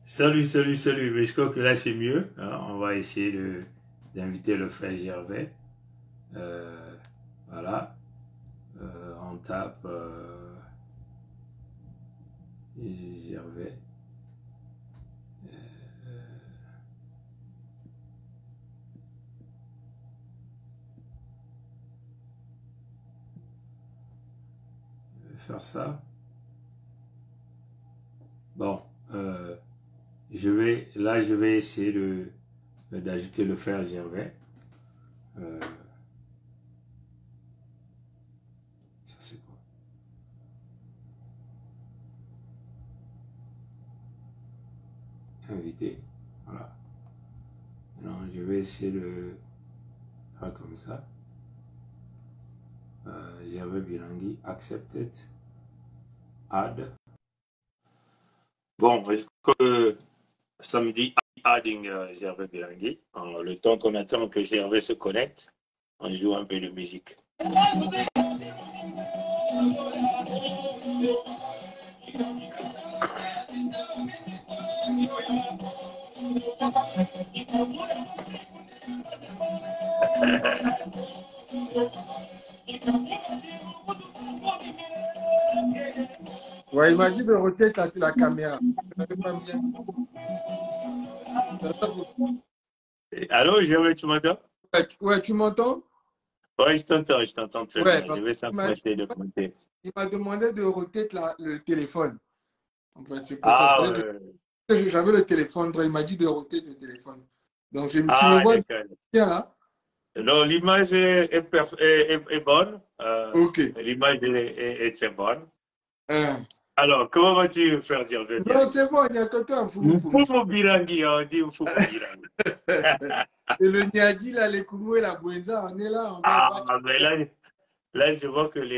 Salut, salut, salut. Mais je crois que là, c'est mieux, hein. On va essayer d'inviter le frère Gervais. Euh, voilà. On tape Gervais. Je vais faire ça. Bon. Je vais essayer d'ajouter le frère Gervais. Ça, c'est quoi? Inviter. Voilà. Non, je vais essayer de faire comme ça. Gervais Bilangui, accepted, add. Bon, je crois que samedi, adding Gervais Bilangui. Le temps qu'on attend que Gervais se connecte, on joue un peu de musique. Ouais, il m'a dit de roter la caméra. Allô, Gervais, tu m'entends? Ouais, tu m'entends? Oui, je t'entends très Ouais, bien. parce Je vais simplement essayer de monter. il m'a demandé de roter le téléphone. En fait, c'est pour ça. Ah, J'avais le téléphone, il m'a dit de roter le téléphone. Donc, tu me ah, vois d'accord. bien là? Non, l'image est bonne. Ok. L'image est très bonne. Hein. Alors, comment vas-tu faire Gervais Non, Bilangui? c'est bon, il n'y a que toi, Mfumo Bilangui, on dit Mfumo Bilangui. Et le Niadi, là, les Koumou et la Bouenza, on est là, on va Ah, voir. mais là, je vois que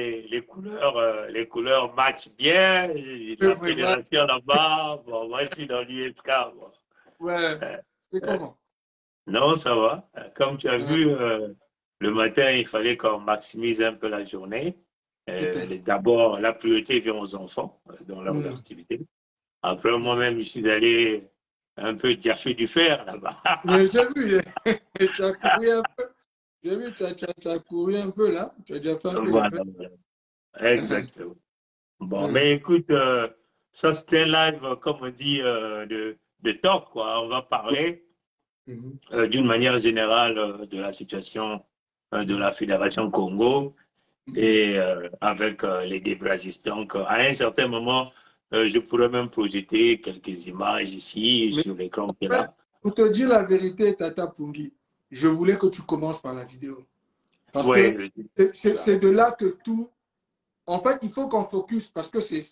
les couleurs matchent bien. La fédération là-bas, bon, moi, je suis dans l'USK. Bon. Ouais, Euh, c'est euh, comment? non, ça va. Comme tu as Hein, vu, le matin, il fallait qu'on maximise un peu la journée. tout à fait. D'abord, la priorité vient aux enfants dans leurs Hmm. activités. Après, moi-même, je suis allé un peu fait du fer là-bas. Mais j'ai vu, tu as couru un peu. J'ai vu, tu as couru un peu là. Tu as déjà fait un peu le Voilà, fait. voilà. Exactement. Bon, Hmm. mais écoute, ça c'était un live, comme on dit, de talk, quoi. On va parler Mhm. d'une manière générale de la situation de Mhm. la Fédération Congo Mhm. et avec les débrasis. Donc, à un certain moment, je pourrais même projeter quelques images ici Mais sur l'écran qui est en fait, là. pour te dire la vérité, Tata Pungi, je voulais que tu commences par la vidéo. Parce que Oui, c'est de là que tout. En fait, il faut qu'on focus parce que c'est.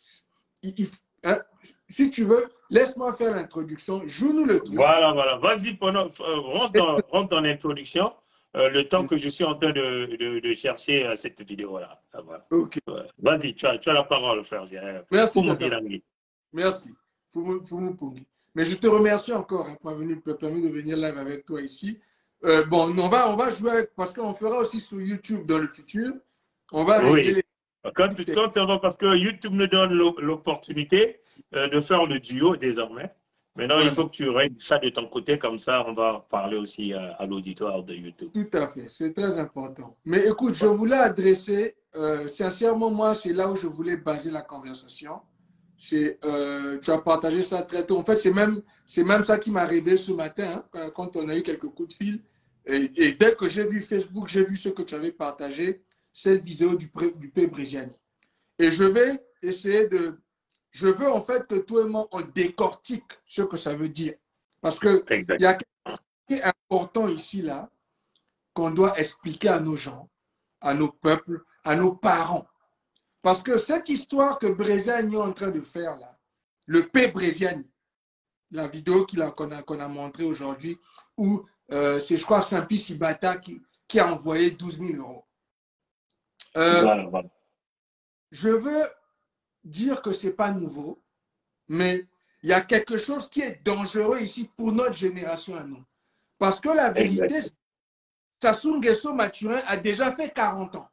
Hein, si tu veux, laisse-moi faire l'introduction. Joue-nous le truc. voilà, voilà. Vas-y, rentre dans l'introduction, le temps que je suis en train de chercher cette vidéo-là. Ah, voilà. Ok. Ouais. Vas-y, tu as la parole, frère. Merci, Pour mon Tata. bilan. Merci. Fumu Pungi. Mais je te remercie encore pour m'avoir permis de venir live avec toi ici. Bon, on va jouer avec, parce qu'on fera aussi sur YouTube dans le futur. On va régler Oui. les trucs. Quand on va, parce que YouTube nous donne l'opportunité de faire le duo désormais. Maintenant, il Ouais, faut que tu règles ça de ton côté, comme ça, on va parler aussi à l'auditoire de YouTube. tout à fait. C'est très important. Mais écoute, je Ouais. voulais adresser, sincèrement, moi, c'est là où je voulais baser la conversation. Tu as partagé ça très tôt. En fait, c'est même ça qui m'a réveillé ce matin, hein, quand on a eu quelques coups de fil. Et dès que j'ai vu Facebook, j'ai vu ce que tu avais partagé, cette vidéo du P. Brésiani. Et je vais essayer de. Je veux en fait que toi et moi, on décortique ce que ça veut dire. Parce qu'il Exact. y a quelque chose qui est important ici, là, qu'on doit expliquer à nos gens, à nos peuples, à nos parents. Parce que cette histoire que Brésiani est en train de faire là, le P. Brésiani, la vidéo qu'on a montrée aujourd'hui, où c'est, je crois, Simpi Sibata qui a envoyé 12 000 euros. Voilà, voilà. Je veux dire que ce n'est pas nouveau, mais il y a quelque chose qui est dangereux ici pour notre génération à nous. Parce que la Exact. vérité, Sassou Nguesso Mathurin a déjà fait 40 ans.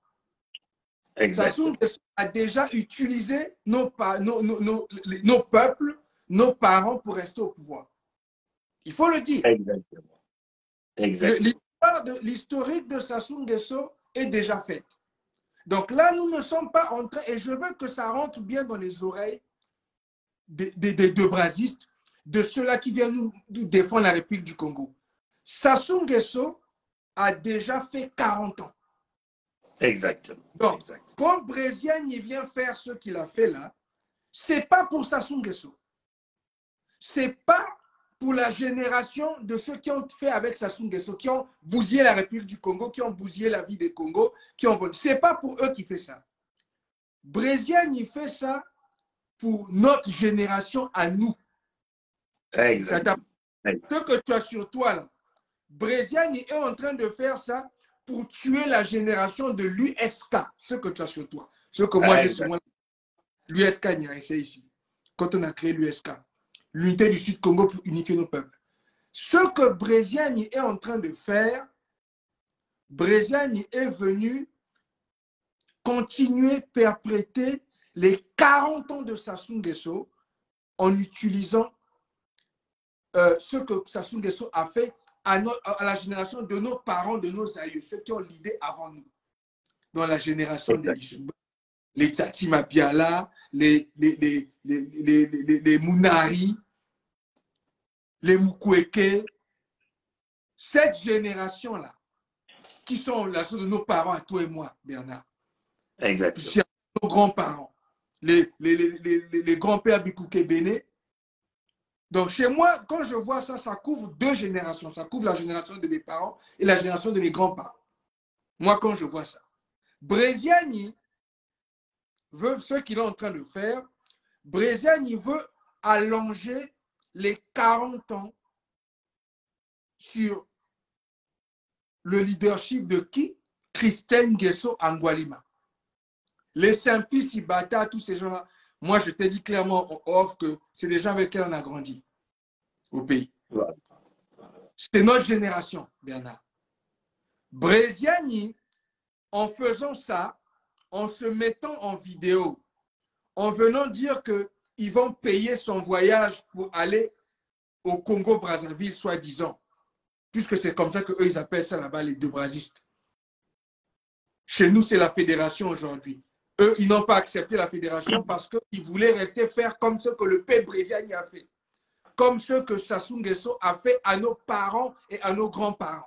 Exact. Sassou Nguesso a déjà utilisé nos peuples nos parents pour rester au pouvoir. Il faut le dire. Exactement. Exactement. L'historique de Sassou Nguesso est déjà faite. Donc là, nous ne sommes pas en train, et je veux que ça rentre bien dans les oreilles de Brazistes, de ceux-là qui viennent nous défendre la République du Congo. Sassou Nguesso a déjà fait 40 ans. Exactement. Donc, Exactement. quand Brésiani vient faire ce qu'il a fait là, ce n'est pas pour Sassou Nguesso. Ce n'est pas pour la génération de ceux qui ont fait avec Sassou Nguesso, qui ont bousillé la République du Congo, qui ont bousillé la vie des Congo, qui ont volé. Ce n'est pas pour eux qui fait ça. Brésiani fait ça pour notre génération à nous. Exactement. Ce que tu as sur toi là, Brésiani est en train de faire ça pour tuer la génération de l'USK, ce que tu as sur toi. Ce que moi j'ai sur moi. L'USK, il y a essayé ici. Quand on a créé l'USK, l'unité du Sud-Congo pour unifier nos peuples. Ce que Brésiani est en train de faire, Brésiani est venu continuer, perpréter les 40 ans de Sassou Nguesso en utilisant ce que Sassou Nguesso a fait à la génération de nos parents, de nos aïeux, ceux qui ont l'idée avant nous, dans la génération des Lissouba, les Tsati Mabiala, les Mounari, les Mukwege, cette génération-là, qui sont la chose de nos parents, à toi et moi, Bernard. Exactement. Nos grands-parents, les grands-pères Bikouké Béné. Donc, chez moi, quand je vois ça, ça couvre deux générations. Ça couvre la génération de mes parents et la génération de mes grands-parents. Moi, quand je vois ça. Brésiani veut, ce qu'il est en train de faire, Brésiani veut allonger les 40 ans sur le leadership de qui? Christine Nguesso Angualima. Les Simplices Ibata, tous ces gens-là, moi je t'ai dit clairement en off que c'est des gens avec qui on a grandi au pays. C'est notre génération, Bernard. Brésiani, en faisant ça, en se mettant en vidéo, en venant dire qu'ils vont payer son voyage pour aller au Congo-Brazzaville, soi-disant, puisque c'est comme ça qu'eux, ils appellent ça là-bas les deux Brazistes. Chez nous, c'est la fédération aujourd'hui. Eux, ils n'ont pas accepté la fédération parce qu'ils voulaient rester faire comme ce que le père Brésiani a fait. Comme ce que Sassou Nguesso a fait à nos parents et à nos grands-parents.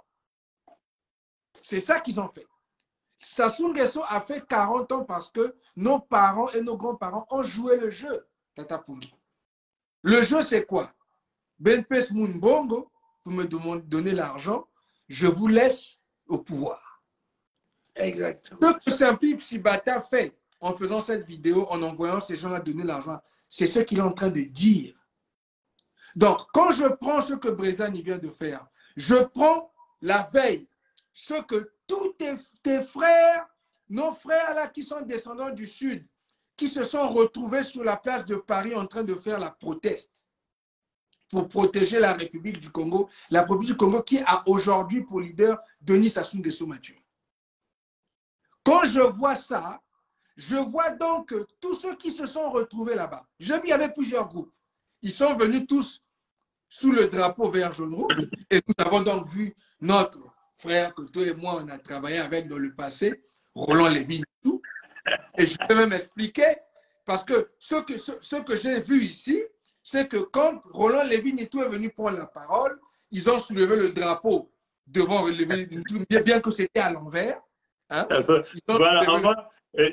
C'est ça qu'ils ont fait. Sassou Nguesso a fait 40 ans parce que nos parents et nos grands-parents ont joué le jeu, Tata Pungi. Le jeu, c'est quoi? Benpes Mounbongo, vous me donnez l'argent, je vous laisse au pouvoir. Exactement. Ce que Simplice Sibata fait en faisant cette vidéo, en envoyant ces gens-là donner l'argent, c'est ce qu'il est en train de dire. Donc, quand je prends ce que Brésiani vient de faire, je prends la veille, ce que tous tes frères, nos frères là qui sont descendants du Sud, qui se sont retrouvés sur la place de Paris en train de faire la proteste pour protéger la République du Congo, la République du Congo qui a aujourd'hui pour leader Denis Sassou Nguesso Mathieu. Quand je vois ça, je vois donc que tous ceux qui se sont retrouvés là-bas, j'ai vu il y avait plusieurs groupes, ils sont venus tous sous le drapeau vert, jaune, rouge, et nous avons donc vu notre frère que toi et moi on a travaillé avec dans le passé, Roland Lévy et tout, et je peux même expliquer, parce que ce que j'ai vu ici, c'est que quand Roland Lévy et tout est venu prendre la parole, ils ont soulevé le drapeau devant Lévy, bien que c'était à l'envers. Hein? Voilà,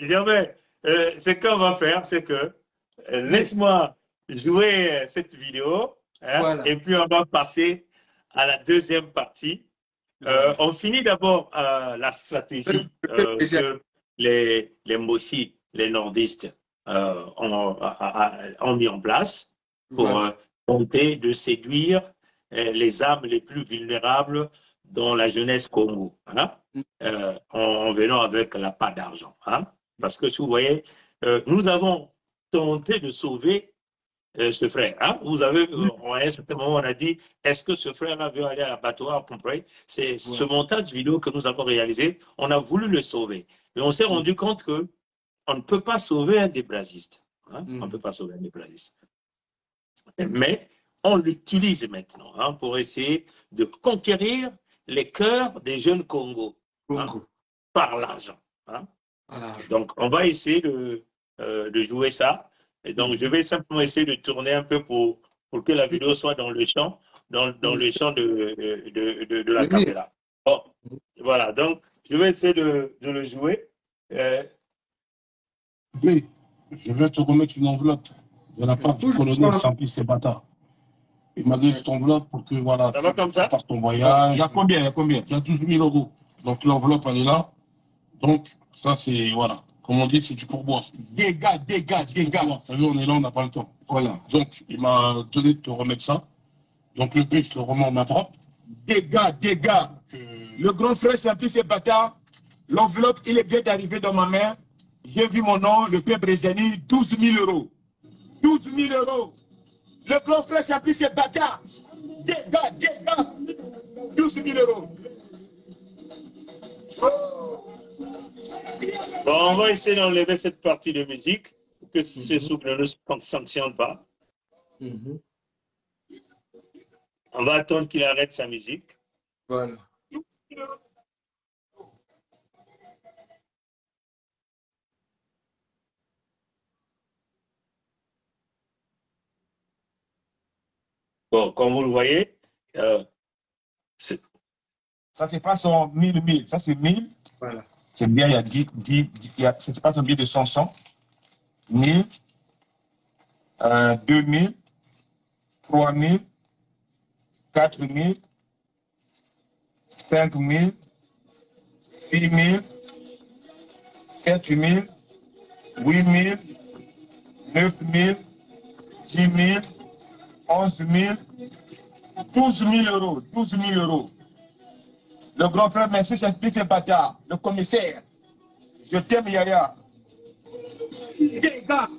ce qu'on va faire, c'est que laisse-moi jouer cette vidéo, hein, voilà. Et puis on va passer à la deuxième partie. On finit d'abord la stratégie que les Moshi, les nordistes, ont mis en place pour tenter de séduire les âmes les plus vulnérables dans la jeunesse Congo, hein, en venant avec la part d'argent. Hein, parce que, vous voyez, nous avons tenté de sauver ce frère. Hein. Vous avez, à un certain moment, on a dit, est-ce que ce frère-là veut aller à l'abattoir? C'est ce montage vidéo que nous avons réalisé, on a voulu le sauver. Mais on s'est rendu compte qu'on ne peut pas sauver un débraziste. Hein. On ne peut pas sauver un débraziste. Mais on l'utilise maintenant pour essayer de conquérir les cœurs des jeunes Congo par l'argent. Donc, on va essayer de jouer ça. Et donc, je vais simplement essayer de tourner un peu pour que la vidéo soit dans le champ, dans le champ de la caméra. Bon, voilà. Donc, je vais essayer de le jouer. Oui, je vais te remettre une enveloppe de la part du colonel Sampis Sebata. Il m'a donné cette enveloppe pour que, voilà, ça va comme ça? Par ton voyage. Il y a combien? Il y a combien? Il y a 12 000 €. Donc, l'enveloppe, elle est là. Donc, ça, c'est, voilà. Comme on dit, c'est du pourboire. Dégâts. T'as vu, on est là, on n'a pas le temps. Voilà. Donc, il m'a donné de te remettre ça. Donc, le but, je le remets en main propre. Dégâts. Le grand frère Sampis Sebata, l'enveloppe, il est bien arrivé dans ma main. J'ai vu mon nom, le père Brezani, 12 000 €. 12 000 €. Le grand frère Sampis Sebata, dégâts. 12 000 €. Bon, on va essayer d'enlever cette partie de musique pour que ce souple ne nous sanctionne pas. On va attendre qu'il arrête sa musique. Voilà. Bon, comme vous le voyez, ça, c'est pas son 1000. Ça, c'est 1000. Voilà. C'est bien, il y a 10, c'est pas son billet de 100. 1000, 2000, 3000, 4000, 5000, 6000, 7000, 8000, 9000, 10 000, 11 000, 12 000 €. 12 000 €. Le grand frère, merci, c'est Bata, le commissaire. Je t'aime, Yaya. Dégâts.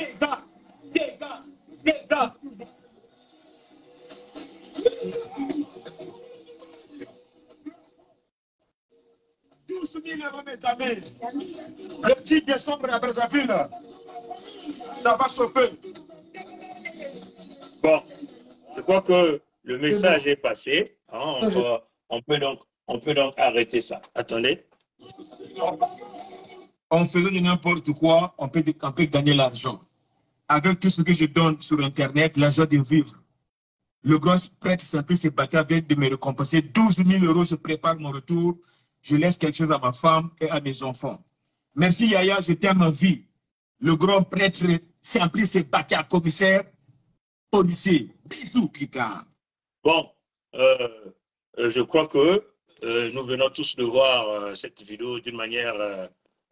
12 000 €, mes amis. Le petit décembre à Brazzaville, ça va chauffer. bon, je crois que le message est passé. On peut donc arrêter ça. Attendez. En faisant de n'importe quoi, on peut gagner l'argent. Avec tout ce que je donne sur Internet, l'argent de vivre. Le grand prêtre Sampis Sebata vient de me récompenser 12 000 €. Je prépare mon retour. Je laisse quelque chose à ma femme et à mes enfants. Merci Yaya, je t'aime en vie. Le grand prêtre Sampis Sebata, commissaire, policier. Bisous, Kika. Bon, je crois que nous venons tous de voir cette vidéo d'une manière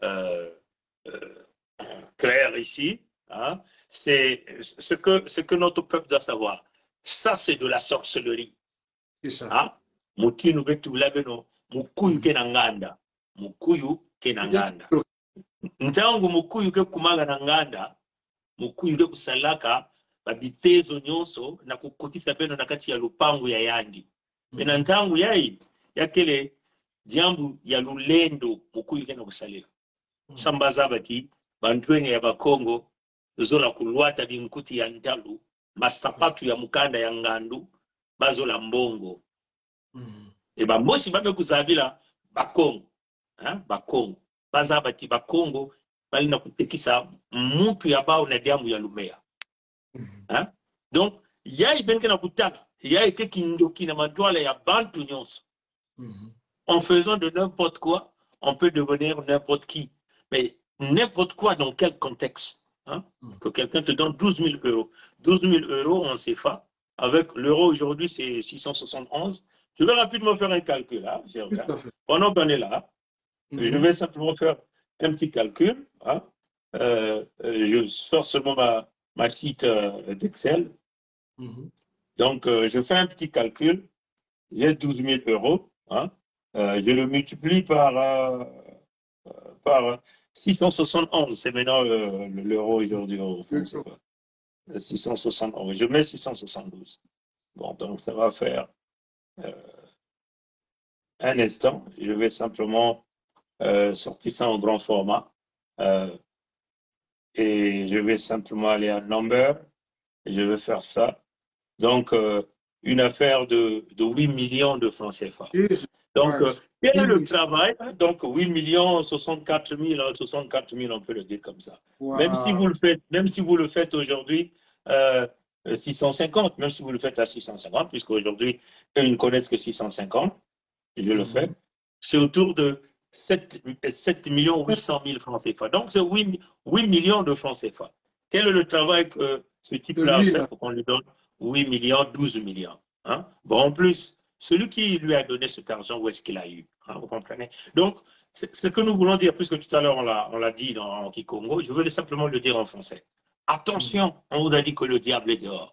claire ici. C'est ce que notre peuple doit savoir. Ça, c'est de la sorcellerie. C'est ça. Mutinu betu labeno mukuyu kenanganda. Mukuyu kenanganda. Ntangu mukuyu ke kumaga nanganda, mukuyu ke kusalaka babitezo nyonso na kukutisa beno na kati ya lupangu ya yandi. Mena ntangu yai yakele jambu ya lulendo mukuyu kena kusalila. Sambaza bati bantwene ya bakongo zola kulwata binkuti ya ntalu masapatu ya mukanda ya ngandu bazola mbongo. E bamboshi babe kuzabila bakongo. Bakongo. Baza bati bakongo bali na kutekisa mutu ya bao na diambu ya lumea. Donc, yai benke na kutaka, yai ke kindoki na madwala ya bantu nyonso. En faisant de n'importe quoi, on peut devenir n'importe qui. Mais n'importe quoi dans quel contexte? Que quelqu'un te donne 12 000 €. 12 000 € en CFA. Avec l'euro aujourd'hui, c'est 671. Je vais rapidement faire un calcul. Pendant qu'on est là, je vais simplement faire un petit calcul. Je sors seulement ma sheet d'Excel. Donc, je fais un petit calcul. J'ai 12 000 €. Je le multiplie par 671. C'est maintenant l'euro aujourd'hui. 671. Je mets 672. Bon, donc ça va faire un instant. Je vais simplement sortir ça en grand format. Et je vais simplement aller à Number. Je vais faire ça. Donc, une affaire de 8 millions de francs CFA. Donc, quel est le travail? Donc, 8 millions, 64 000, 64 000, on peut le dire comme ça. Wow. Même si vous le faites aujourd'hui, 650, même si vous le faites à 650, puisqu'aujourd'hui, ils ne connaissent que 650, je le fais, c'est autour de 7 800 000 francs CFA. Donc, c'est 8 millions de francs CFA. Quel est le travail que ce type-là a fait pour qu'on lui donne 8 millions, 12 millions? Hein? Bon, en plus, celui qui lui a donné cet argent, où est-ce qu'il a eu? Hein, vous comprenez? Donc, ce que nous voulons dire, puisque tout à l'heure on l'a dit en Kikongo, je veux simplement le dire en français. Attention, on vous a dit que le diable est dehors.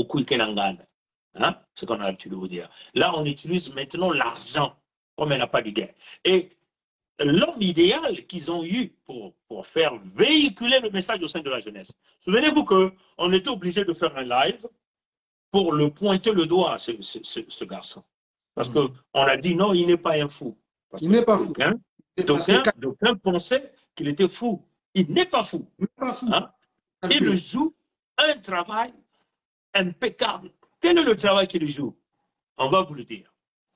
Hein? Ce qu'on a l'habitude de vous dire. Là, on utilise maintenant l'argent comme elle n'a pas de gain. Et l'homme idéal qu'ils ont eu pour faire véhiculer le message au sein de la jeunesse. Souvenez-vous qu'on était obligé de faire un live pour le pointer le doigt à ce garçon. Parce qu'on a dit non, il n'est pas un fou. Parce il n'est pas fou. D'aucuns pensaient qu'il était fou. Il n'est pas fou. Il n'est pas fou. Hein? Il joue un travail impeccable. Quel est le travail qu'il joue? On va vous le dire.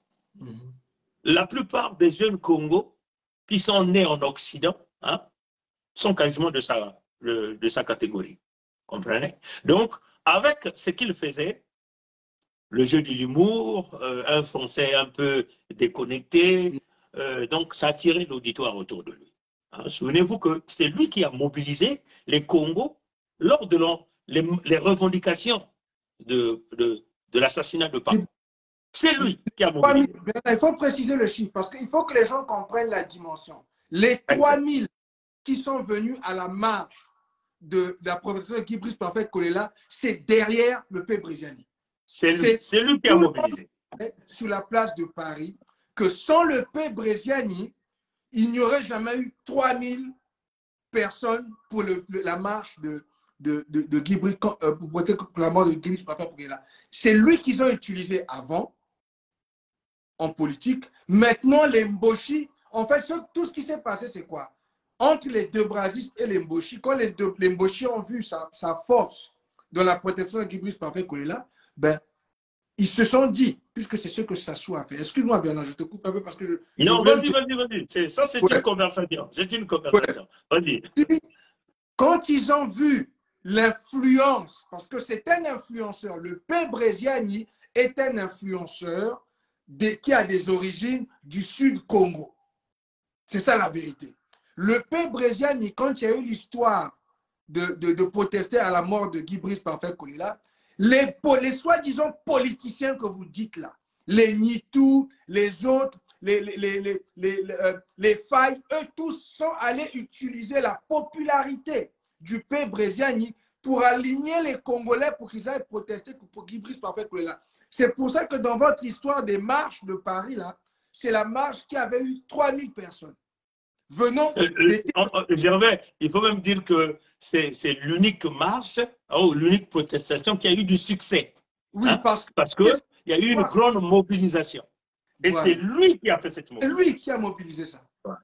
La plupart des jeunes Congo qui sont nés en Occident, hein, sont quasiment de sa catégorie. Comprenez? Donc, avec ce qu'il faisait, le jeu de l'humour, un français un peu déconnecté, donc ça attirait l'auditoire autour de lui. Hein, souvenez-vous que c'est lui qui a mobilisé les Congos lors de les revendications de l'assassinat de Paco. C'est lui qui a mobilisé. Il faut préciser le chiffre parce qu'il faut que les gens comprennent la dimension. Les 3000 qui sont venus à la marche de la professeure Guy Brice Parfait Kolela, c'est derrière le P. Brigiani. C'est lui qui a mobilisé. Sur la place de Paris, que sans le P. Brigiani, il n'y aurait jamais eu 3000 personnes pour la marche de Guy Brice, pour la mort de Guy Brice Parfait Kolela. C'est lui qu'ils ont utilisé avant, en politique. Maintenant, les Mboshi, en fait, tout ce qui s'est passé, c'est quoi? Entre les deux brasistes et les Mboshi, quand les Mboshi ont vu sa force dans la protection de Guy Brice Parfait Kolela, ben, ils se sont dit, puisque c'est ce que Sassou a fait. Excuse-moi, Bernard, je te coupe un peu parce que je... Non, vas-y. Ça, c'est une conversation. C'est une conversation. Vas-y. Quand ils ont vu l'influence, parce que c'est un influenceur, le P. Brigiani est un influenceur qui a des origines du Sud Congo. C'est ça la vérité. Le P. Brigiani, quand il y a eu l'histoire de protester à la mort de Guy Brice Parfait Kolela, les soi-disant politiciens que vous dites là, les Nitou, les autres, les failles, eux tous sont allés utiliser la popularité du P. Brigiani pour aligner les Congolais pour qu'ils aillent protester pour Guy Brice Parfait Kolela. C'est pour ça que dans votre histoire des marches de Paris, là, c'est la marche qui avait eu 3000 personnes. Venons. Gervais, il faut même dire que c'est l'unique marche, l'unique protestation qui a eu du succès. Oui, hein? Parce qu'il y a eu une grande mobilisation. Et c'est lui qui a fait cette mobilisation. C'est lui qui a mobilisé ça. Ouais.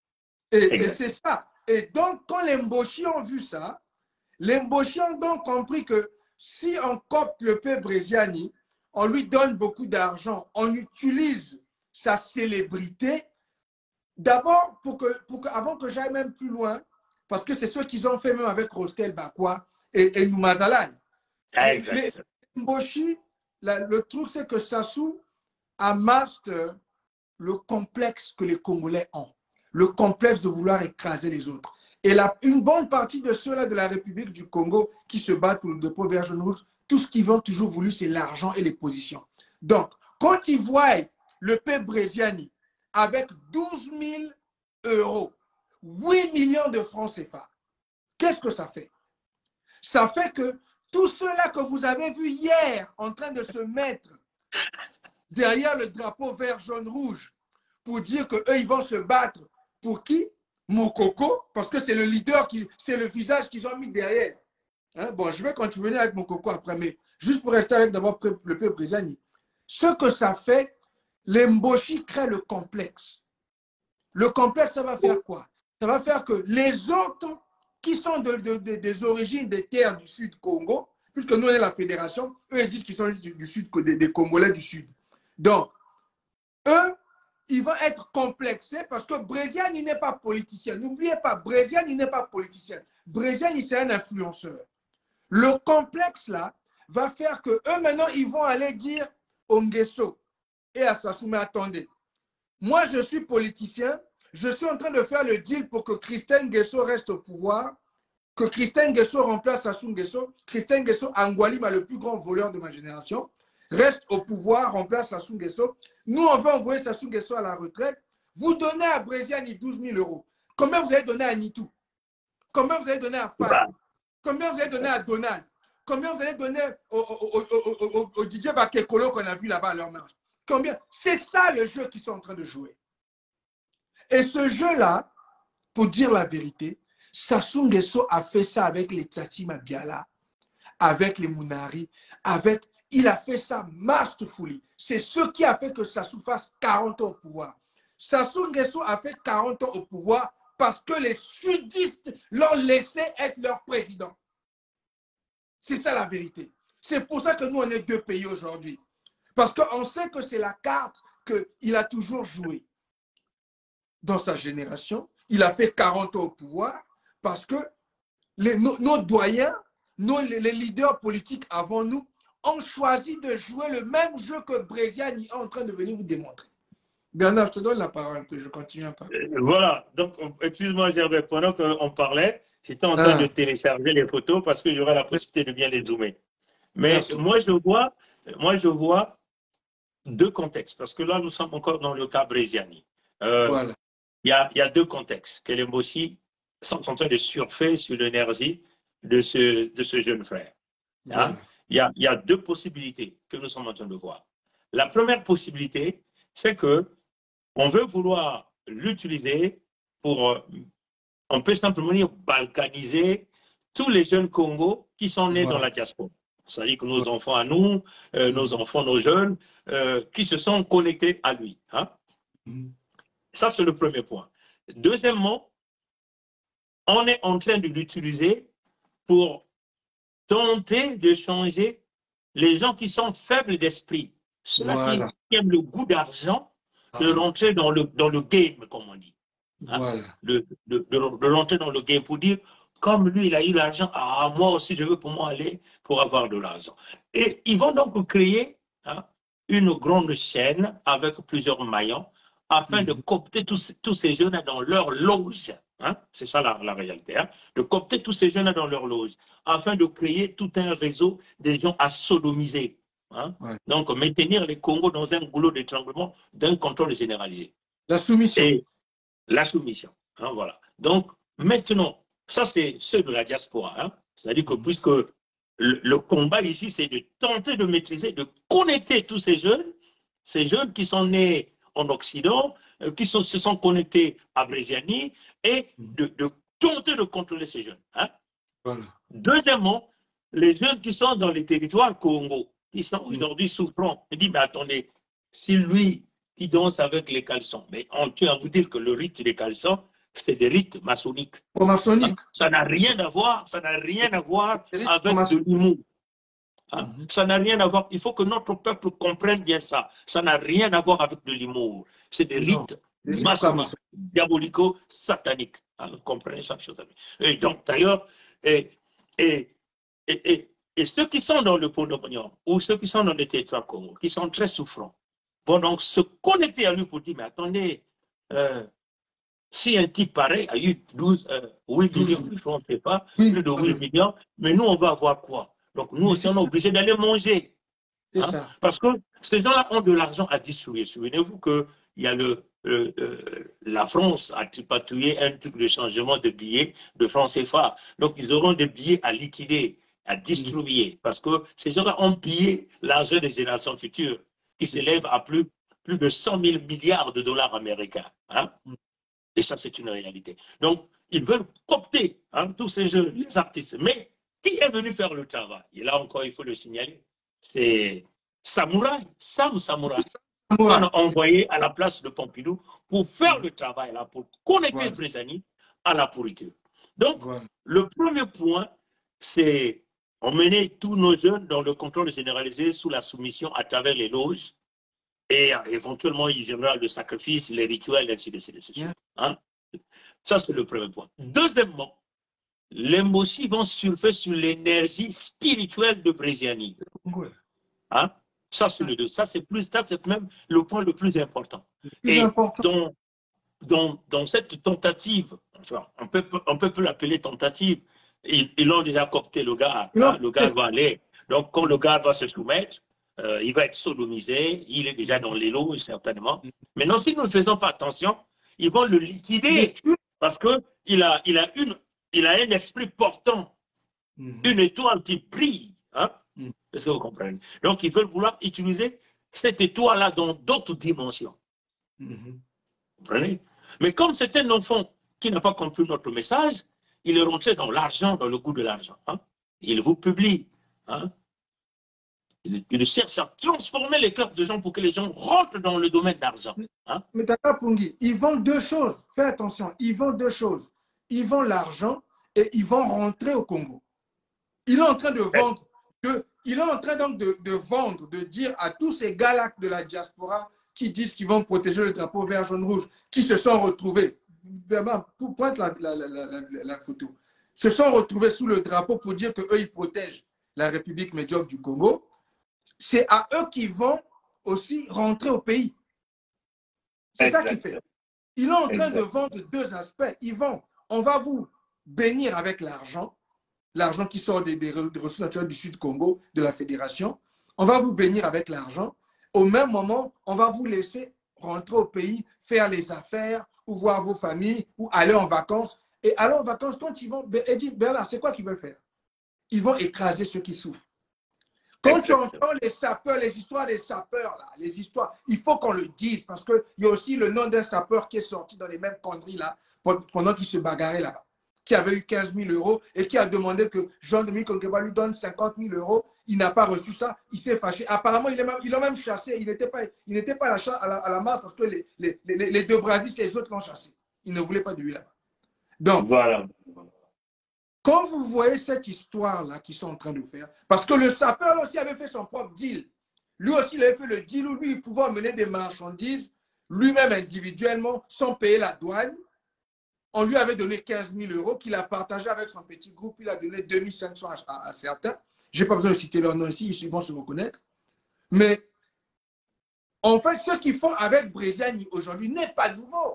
Et c'est ça. Et donc, quand les Mboshi ont vu ça, les Mboshi ont donc compris que si on copte le P. Brigiani, on lui donne beaucoup d'argent, on utilise sa célébrité, d'abord, avant que j'aille même plus loin, parce que c'est ce qu'ils ont fait même avec Rostel Bakwa et Noumazalai. Les Mboshi, le truc, c'est que Sassou amasse le complexe que les Congolais ont, le complexe de vouloir écraser les autres. Et une bonne partie de ceux-là de la République du Congo qui se battent pour le dépôt vert jaune rouge, tout ce qu'ils ont toujours voulu, c'est l'argent et les positions. Donc, quand ils voient le P. Brigiani avec 12 000 euros, 8 millions de francs CFA, qu'est-ce que ça fait? Ça fait que tous ceux-là que vous avez vus hier en train de se mettre derrière le drapeau vert, jaune, rouge pour dire qu'eux, ils vont se battre pour qui? Mokoko, parce que c'est le leader, c'est le visage qu'ils ont mis derrière. Hein? Bon, je vais continuer avec Mokoko après, mais juste pour rester avec d'abord le P. Brigiani. Ce que ça fait, les Mboshi créent le complexe. Le complexe, ça va faire quoi? Ça va faire que les autres qui sont des origines des terres du Sud Congo, puisque nous, on est la fédération, eux, ils disent qu'ils sont du Sud, des Congolais du Sud. Donc, eux, ils vont être complexés parce que Bréziani n'est pas politicien. N'oubliez pas, Bréziani n'est pas politicien. Bréziani, c'est un influenceur. Le complexe, là, va faire que eux, maintenant, ils vont aller dire au Nguesso et à Sassou, mais attendez, moi, je suis politicien, je suis en train de faire le deal pour que Christine Nguesso reste au pouvoir, que Christine Nguesso remplace Sassou Nguesso. Christine Nguesso, Angualima, le plus grand voleur de ma génération, reste au pouvoir, remplace Sassou Nguesso. Nous, on veut envoyer Sassou Nguesso à la retraite. Vous donnez à Bréziani 12 000 €. Combien vous avez donné à Nitou? Combien vous avez donné à Fay? Combien vous avez donné à Donald? Combien vous avez donné au Didier Bakekolo qu'on a vu là-bas à leur marge? Combien? C'est ça le jeu qu'ils sont en train de jouer. Et ce jeu-là, pour dire la vérité, Sassou Nguesso a fait ça avec les Tsati Mabiala, avec les Mounari, il a fait ça masterfully. C'est ce qui a fait que Sassou fasse 40 ans au pouvoir. Sassou Nguesso a fait 40 ans au pouvoir parce que les sudistes l'ont laissé être leur président. C'est ça la vérité. C'est pour ça que nous, on est deux pays aujourd'hui. Parce qu'on sait que c'est la carte qu'il a toujours jouée. Dans sa génération, il a fait 40 ans au pouvoir parce que nos doyens, les leaders politiques avant nous, ont choisi de jouer le même jeu que Bréziani est en train de venir vous démontrer. Bernard, je te donne la parole un peu, je continue un peu. Voilà, donc, excuse-moi Gervais, pendant qu'on parlait, j'étais en train de télécharger les photos parce que j'aurai la possibilité de bien les zoomer. Mais moi je vois deux contextes, parce que là, nous sommes encore dans le cas Bréziani. Voilà. Il y a deux contextes que les Mossi sont en train de surfer sur l'énergie de ce jeune frère. Hein? Il y a deux possibilités que nous sommes en train de voir. La première possibilité, c'est qu'on veut vouloir l'utiliser pour, on peut simplement dire, balkaniser tous les jeunes Congos qui sont nés dans la diaspora. C'est-à-dire que nos enfants à nous, nos enfants, nos jeunes, qui se sont connectés à lui. Hein? Ça, c'est le premier point. Deuxièmement, on est en train de l'utiliser pour tenter de changer les gens qui sont faibles d'esprit, ceux-là qui aiment le goût d'argent, de rentrer dans le game, comme on dit. Hein? De rentrer dans le game pour dire, comme lui, il a eu l'argent, ah, moi aussi, je veux pour moi aller pour avoir de l'argent. Et ils vont donc créer une grande chaîne avec plusieurs maillons afin de coopter tous ces jeunes dans leur loge. Hein? C'est ça la réalité. Hein? De coopter tous ces jeunes dans leur loge afin de créer tout un réseau de gens à sodomiser. Hein? Donc, maintenir les Congos dans un goulot d'étranglement d'un contrôle généralisé. La soumission. Et la soumission. Hein, voilà. Donc, maintenant, ça, c'est ceux de la diaspora. Hein? C'est-à-dire que puisque le combat ici, c'est de tenter de maîtriser, de connecter tous ces jeunes qui sont nés en Occident, qui se sont connectés à Bréziani, et de tenter de contrôler ces jeunes. Hein? Deuxièmement, les jeunes qui sont dans les territoires Congo, qui sont aujourd'hui souffrants, ils disent, mais attendez, si lui, qui danse avec les caleçons, mais on tient à vous dire que le rite des caleçons, c'est des rites maçonniques. Maçonnique. Ça n'a rien à voir, avec de l'humour. Hein? Ça n'a rien à voir. Il faut que notre peuple comprenne bien ça. Ça n'a rien à voir avec de l'humour. C'est des rites maçonniques, diabolico-sataniques. Hein? Vous comprenez ça, chose. Et donc, d'ailleurs, et ceux qui sont dans le Pôle-Nord ou ceux qui sont dans les territoires Congo, qui sont très souffrants, vont donc se connecter à lui pour dire, mais attendez, si un type pareil a eu 8 millions de francs, c'est pas, plus de 8 millions, mais nous, on va avoir quoi? Donc, nous aussi, on est obligés d'aller manger. Hein? Parce que ces gens-là ont de l'argent à distribuer. Souvenez-vous qu'il y a la France a tripatouillé un truc de changement de billets de francs CFA. Donc, ils auront des billets à liquider, à distribuer. Parce que ces gens-là ont pillé l'argent des générations futures, qui s'élève à plus de 100 000 milliards de dollars américains. Hein? Et ça, c'est une réalité. Donc, ils veulent coopter tous ces jeunes, les artistes. Mais qui est venu faire le travail? Et là encore, il faut le signaler. C'est Samouraï, Sam Samouraï. On a envoyé à la place de Pompidou pour faire le travail, là, pour connecter Bréziani à la pourriture. Donc, le premier point, c'est menait tous nos jeunes dans le contrôle généralisé sous la soumission à travers les loges et éventuellement il y aura le sacrifice, les rituels, ainsi de suite. Hein? Ça, c'est le premier point. Deuxièmement, les Mossi vont surfer sur l'énergie spirituelle de Brésiani. Hein? Ça, c'est le deux. Ça, c'est même le point le plus important. Et dans cette tentative, enfin, on peut l'appeler tentative, ils ont déjà coopté le gars. Hein? Le gars va aller. Donc, quand le gars va se soumettre, il va être sodomisé. Il est déjà dans les lots, certainement. Maintenant, si nous ne faisons pas attention, ils vont le liquider parce qu'il a un esprit portant, une étoile qui brille. Hein? Est-ce que vous comprenez? Donc, ils veulent vouloir utiliser cette étoile-là dans d'autres dimensions. Vous comprenez? Mais comme c'est un enfant qui n'a pas compris notre message, il est rentré dans l'argent, dans le goût de l'argent. Hein? Il vous publie. Hein? Il cherche à transformer les cœurs des gens pour que les gens rentrent dans le domaine d'argent. Hein? Mais Tata Pungi, ils vendent deux choses. Fais attention, ils vendent deux choses. Ils vendent l'argent et ils vont rentrer au Congo. Il est en train de vendre. Il est en train donc de vendre, de dire à tous ces gars-là de la diaspora qui disent qu'ils vont protéger le drapeau vert, jaune, rouge, qui se sont retrouvés, pour pointe la photo, se sont retrouvés sous le drapeau pour dire qu'eux, ils protègent la République médiocre du Congo. C'est à eux qui vont aussi rentrer au pays. C'est ça qu'il fait. Il est en train de vendre deux aspects. On va vous bénir avec l'argent qui sort des ressources naturelles du Sud Congo, de la Fédération. On va vous bénir avec l'argent. Au même moment, on va vous laisser rentrer au pays, faire les affaires, ou voir vos familles, ou aller en vacances. Et aller en vacances, quand ils vont, Edith Bernard, c'est quoi qu'ils veulent faire? Ils vont écraser ceux qui souffrent. Quand tu entends les sapeurs, les histoires des sapeurs, là, les histoires, il faut qu'on le dise, parce qu'il y a aussi le nom d'un sapeur qui est sorti dans les mêmes conneries là, pendant qu'il se bagarrait là-bas, qui avait eu 15 000 euros et qui a demandé que Jean-Dominique Onkeba lui donne 50 000 euros. Il n'a pas reçu ça, il s'est fâché. Apparemment, ils l'ont même chassé. Il n'était pas à la masse parce que les deux Brasis, les autres l'ont chassé. Ils ne voulaient pas de lui là-bas. Donc, voilà. Quand vous voyez cette histoire-là qu'ils sont en train de faire, parce que le sapeur aussi avait fait son propre deal. Lui aussi, il avait fait le deal où lui, il pouvait mener des marchandises lui-même individuellement sans payer la douane. On lui avait donné 15 000 euros qu'il a partagé avec son petit groupe. Il a donné 2 500 à certains. Je n'ai pas besoin de citer leur nom ici, ils vont se reconnaître. Mais en fait, ce qu'ils font avec Brésiani aujourd'hui n'est pas nouveau.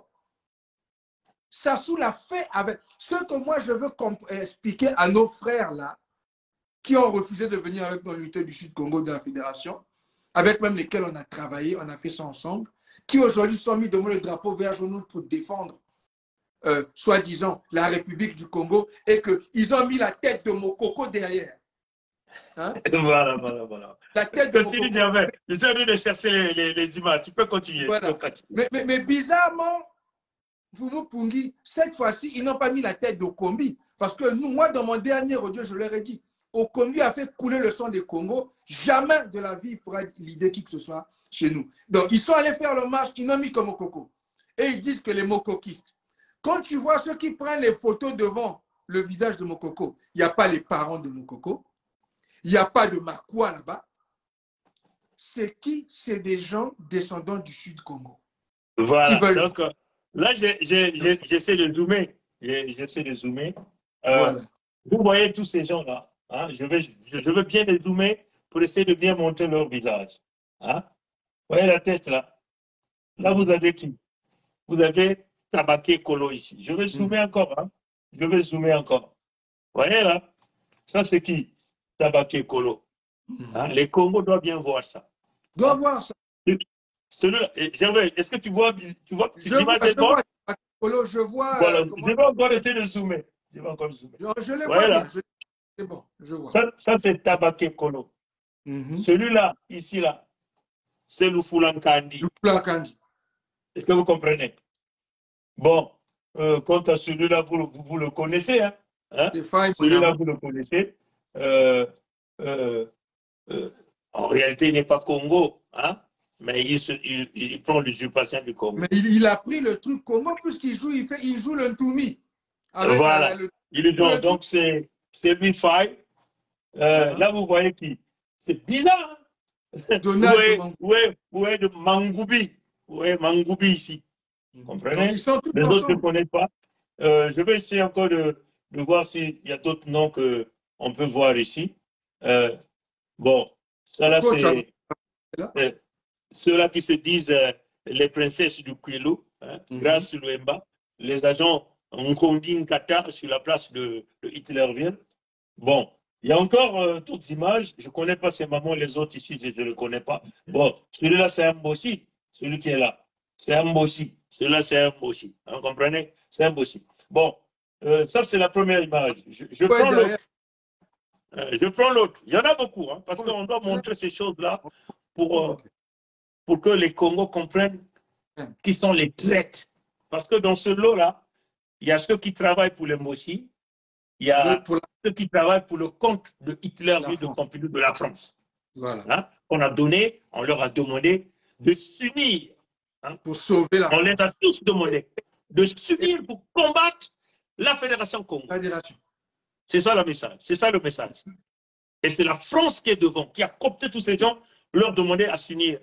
Sassou l'a fait avec ce que moi je veux expliquer à nos frères là, qui ont refusé de venir avec l'unité du Sud Congo de la Fédération, avec même lesquels on a travaillé, on a fait ça ensemble, qui aujourd'hui sont mis devant le drapeau vert jaune pour défendre, soi-disant, la République du Congo, et qu'ils ont mis la tête de Mokoko derrière. Hein? Voilà. La tête de Mokoko. Je suis en train de chercher les images, tu peux continuer. Voilà. Mais bizarrement, Fumu Pungi, cette fois-ci, ils n'ont pas mis la tête d'Okombi. Parce que moi, dans mon dernier audio, je leur ai dit, Okombi a fait couler le sang des Congo. Jamais de la vie il pourra l'idée qui que ce soit chez nous. Donc, ils sont allés faire le marche, ils n'ont mis que Mokoko. Et ils disent que les Mokokistes. Quand tu vois ceux qui prennent les photos devant le visage de Mokoko, il n'y a pas les parents de Mokoko. Il n'y a pas de Makwa là-bas. C'est qui? C'est des gens descendants du Sud Congo. Voilà. Donc, là, j'essaie de zoomer. J'essaie de zoomer. Voilà. Vous voyez tous ces gens-là. Hein? Je veux bien les zoomer pour essayer de bien montrer leur visage. Hein? Vous voyez la tête là? Là, vous avez qui? Vous avez Tabaké Kolo ici. Je vais zoomer encore. Hein? Je vais zoomer encore. Vous voyez là? Ça, c'est qui? Tabaké Kolo. Hein? Les Congos doivent bien voir ça. Doivent voir ça. Celui-là, est-ce que tu vois je vois. Voilà. Je vais encore essayer de zoomer. Je vais encore zoomer. Je les vois bien. C'est bon, je vois. Ça c'est Tabaké Kolo. Celui-là, ici, là, c'est Lufulan Kandi. Est-ce que vous comprenez? Bon, quant à celui-là, vous le connaissez. Hein? Celui-là, vous le connaissez. En réalité, il n'est pas Congo. Hein? Mais il prend l'usurpation du Congo. Mais il a pris le truc Congo puisqu'il joue, il joue le Ntoumi. Voilà. Donc c'est Mi-Fi. Là, vous voyez qui? C'est bizarre. Hein? Où est de Mangoubi? Où est Mangoubi ici? Vous comprenez? Ils sont tous les autres, je ne ensemble. connais pas. Je vais essayer encore de voir s'il y a d'autres noms qu'on peut voir ici. Bon, ça là, c'est ceux-là qui se disent les princesses du Kwilu, hein, grâce à Luemba, les agents Nkondi Nkata sur la place de Hitlerville. Bon, il y a encore d'autres images. Je ne connais pas ces mamans, les autres ici, je ne les connais pas. Bon, celui-là, c'est un Mbossi, celui qui est là. C'est un Mbossi. Celui-là, c'est un Mbossi. Vous comprenez? C'est un Mbossi. Bon, ça, c'est la première image. Je prends l'autre. Je prends l'autre. Il y en a beaucoup, hein, parce qu'on doit montrer ces choses-là pour que les Congos comprennent qui sont les traites. Parce que dans ce lot-là, il y a ceux qui travaillent pour les Mbossi, il y a ceux qui travaillent pour le compte de Hitler et de Pompidou de la France. Voilà. Hein? On leur a demandé de s'unir. Hein? Pour sauver la France. On les a tous demandé de s'unir pour combattre la Fédération Congo. C'est ça le message. C'est ça le message. Et c'est la France qui est devant, qui a coopté tous ces gens, leur demander à s'unir.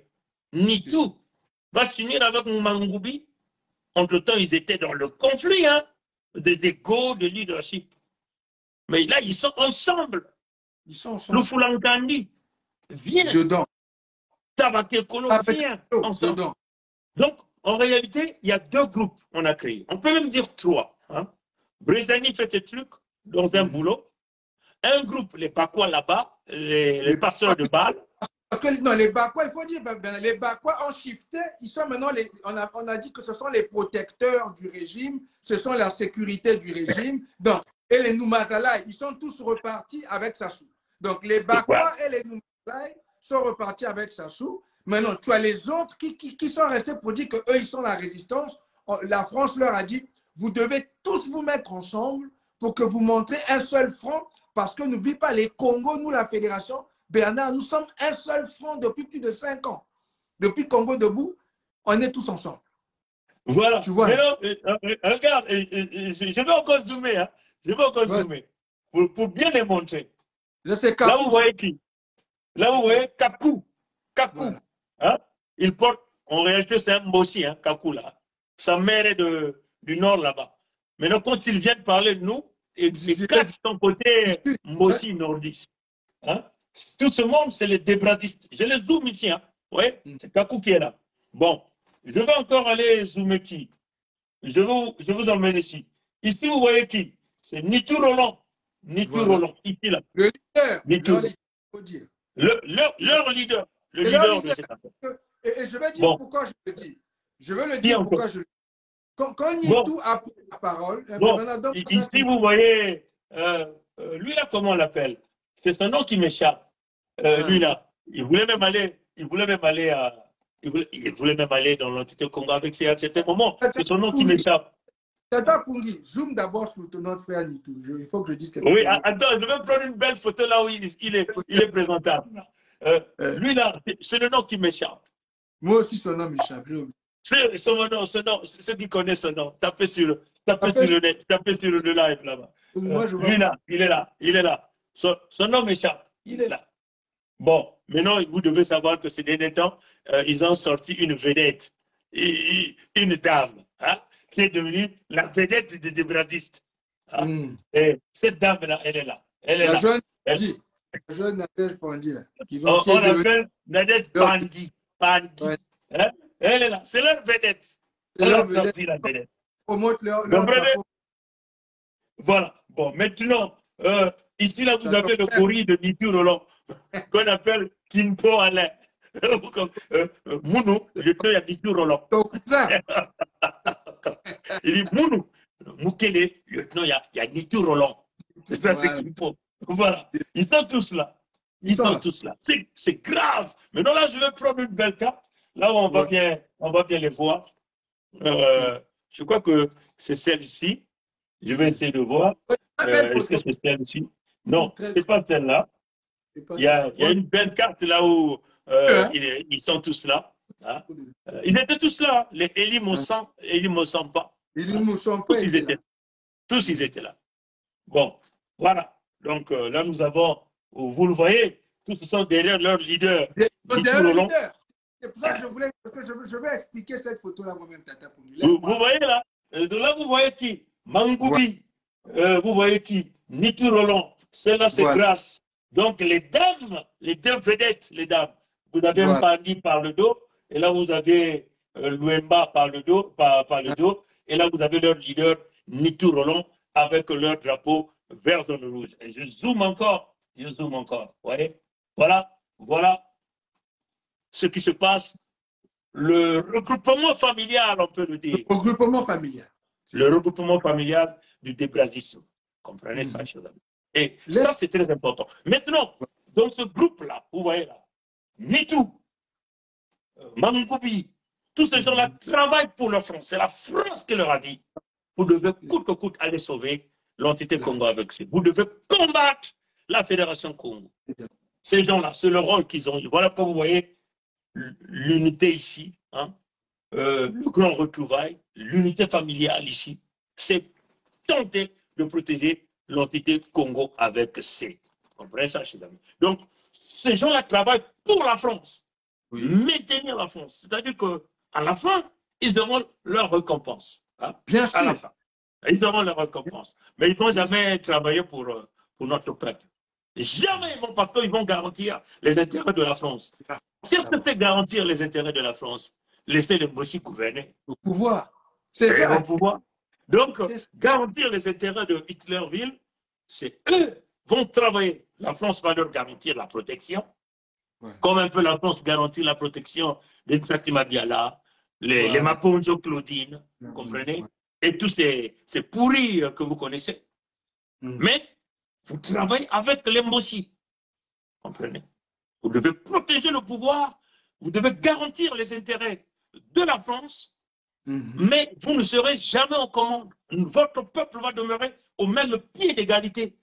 Nitou va s'unir avec Mangoubi. Entre-temps, ils étaient dans le conflit, hein, des égos, de leadership. Mais là, ils sont ensemble. Ils sont ensemble. Le Foulankandi vient. Dedans. Tabakekolo vient ensemble. Dedans. Donc, en réalité, il y a deux groupes qu'on a créés. On peut même dire trois. Hein. Brezani fait ce truc dans un boulot. Un groupe, les Bakwa là-bas, les pasteurs de Bâle. Parce que non, les Bakwa, il faut dire, les Bakwa ont shifté, ils sont maintenant, on a dit que ce sont les protecteurs du régime, ce sont la sécurité du régime. Donc, et les Noumazala, ils sont tous repartis avec Sassou. Donc, les Bakwa et les Noumazala sont repartis avec Sassou. Maintenant, tu as les autres qui sont restés pour dire qu'eux, ils sont la résistance. La France leur a dit, vous devez tous vous mettre ensemble pour que vous montrez un seul front. Parce que n'oublie pas, les Congo, nous, la Fédération, Bernard, nous sommes un seul front depuis plus de 5 ans. Depuis Congo debout, on est tous ensemble. Voilà. Tu vois. Mais non, regarde, je vais encore zoomer. Hein. Je vais encore zoomer. Pour bien les montrer. Là, vous voyez qui? Là, vous voyez Kakou. Kakou. Voilà. Hein? Il porte, en réalité, c'est un Mbossi, hein, Kakou, là. Sa mère est du nord, là-bas. Maintenant, quand ils viennent parler de nous, et quatre sont côté Mbossi nordiste. Hein? Tout ce monde, c'est les débradistes. Je les zoome ici. Hein? Ouais, c'est Kakou qui est là. Bon, je vais encore aller zoomer qui. Je vous emmène ici. Ici, vous voyez qui? C'est Nitou Roland. Nitou Roland, ici là. Le leader. Nitou. Leur leader. Le leader de cette affaire. Et je vais dire pourquoi je le dis. Je veux le dire pourquoi je le dis. Quand Nitou a pris la parole, ici, vous voyez, lui là, comment on l'appelle? C'est son nom qui m'échappe. Lui là, il voulait même aller dans l'entité Congo avec à certains moments. C'est son nom qui m'échappe. Tata Pungi, zoom d'abord sur notre frère Nitou. Il faut que je dise quelque chose. Oui, attends, je vais prendre une belle photo là où il est présentable. Lui là, c'est le nom qui m'échappe. Moi aussi, son nom m'échappe. Son nom, ceux qui connaissent son nom, tapez sur le net, tapez sur le live là-bas. Lui là, il est là. Son nom m'échappe, il est là. Bon, maintenant, vous devez savoir que ces derniers temps, ils ont sorti une vedette, une dame, hein, qui est devenue la vedette des débradistes. Hein. Et cette dame-là, elle est là. La jeune Nadège Pandi. On l'appelle Nadège Pandi. Hein? Elle est là. C'est leur vedette. C'est leur vedette. Voilà. Bon, maintenant, ici, là, vous avez le courrier de Nitou Roland, qu'on appelle Kimpo Alain. Mounou, le nom est Nitou Roland. Il dit Mounou, Moukele, le nom, il y a Nitou Roland. C'est ça, c'est Kimpo. Voilà. Ils sont tous là. Ils sont tous là. C'est grave. Maintenant, là, je vais prendre une belle carte. Là où on va bien les voir. Je crois que c'est celle-ci. Je vais essayer de voir. Est-ce que c'est celle-ci? Non, ce n'est pas celle-là. Il y a une belle carte là où ils sont tous là. Hein? Ils étaient tous là. Les Eli Mossampa. Tous ils étaient là. Bon, voilà. Donc là, nous avons Vous le voyez, tous sont derrière leur leader. Derrière le leader. C'est pour ça que je veux expliquer cette photo-là moi-même, Tata Pongi. Vous voyez là, là vous voyez qui? Mangoubi. Vous voyez qui? Nitu Roland. Celle-là, c'est Grâce. Donc les dames vedettes, les dames. Vous avez un Pandi par le dos, et là vous avez Luemba par le dos, et là vous avez leur leader, Nitu Roland, avec leur drapeau vert, jaune, rouge. Et je zoome encore, vous voyez? Voilà ce qui se passe. Le regroupement familial, on peut le dire. Le regroupement familial. Le regroupement familial du débrasisme. Comprenez ça, chers amis? Et ça, c'est très important. Maintenant, dans ce groupe-là, vous voyez là, Nitu, Mangoubi, tous ces gens-là travaillent pour leur France. C'est la France qui leur a dit, vous devez coûte que coûte aller sauver l'entité Congo avec ça. Vous devez combattre la Fédération Congo. Ces gens-là, c'est le rôle qu'ils ont eu. Voilà pourquoi vous voyez l'unité ici, hein, le grand retrouvail, l'unité familiale ici, c'est tenter de protéger l'entité Congo avec C. Vous comprenez ça, chers amis? Donc, ces gens-là travaillent pour la France, maintenir la France. C'est-à-dire qu'à la fin, ils auront leur récompense. Hein? Bien sûr. À la fin. Ils auront leur récompense. Mais ils ne vont jamais travailler pour notre peuple. Jamais, parce qu'ils vont garantir les intérêts de la France. Qu'est-ce que c'est garantir les intérêts de la France? Laisser les Mossi gouverner. Au pouvoir. C'est ça. Au pouvoir. Donc, garantir les intérêts de Hitlerville, c'est eux vont travailler. La France va leur garantir la protection. Comme un peu la France garantit la protection de Nsatima Diala, les Maponzo Claudine, vous comprenez? Et tous ces pourris que vous connaissez. Mais vous travaillez avec les Mossi. Comprenez? Vous devez protéger le pouvoir, vous devez garantir les intérêts de la France, mais vous ne serez jamais en commande. Votre peuple va demeurer au même pied d'égalité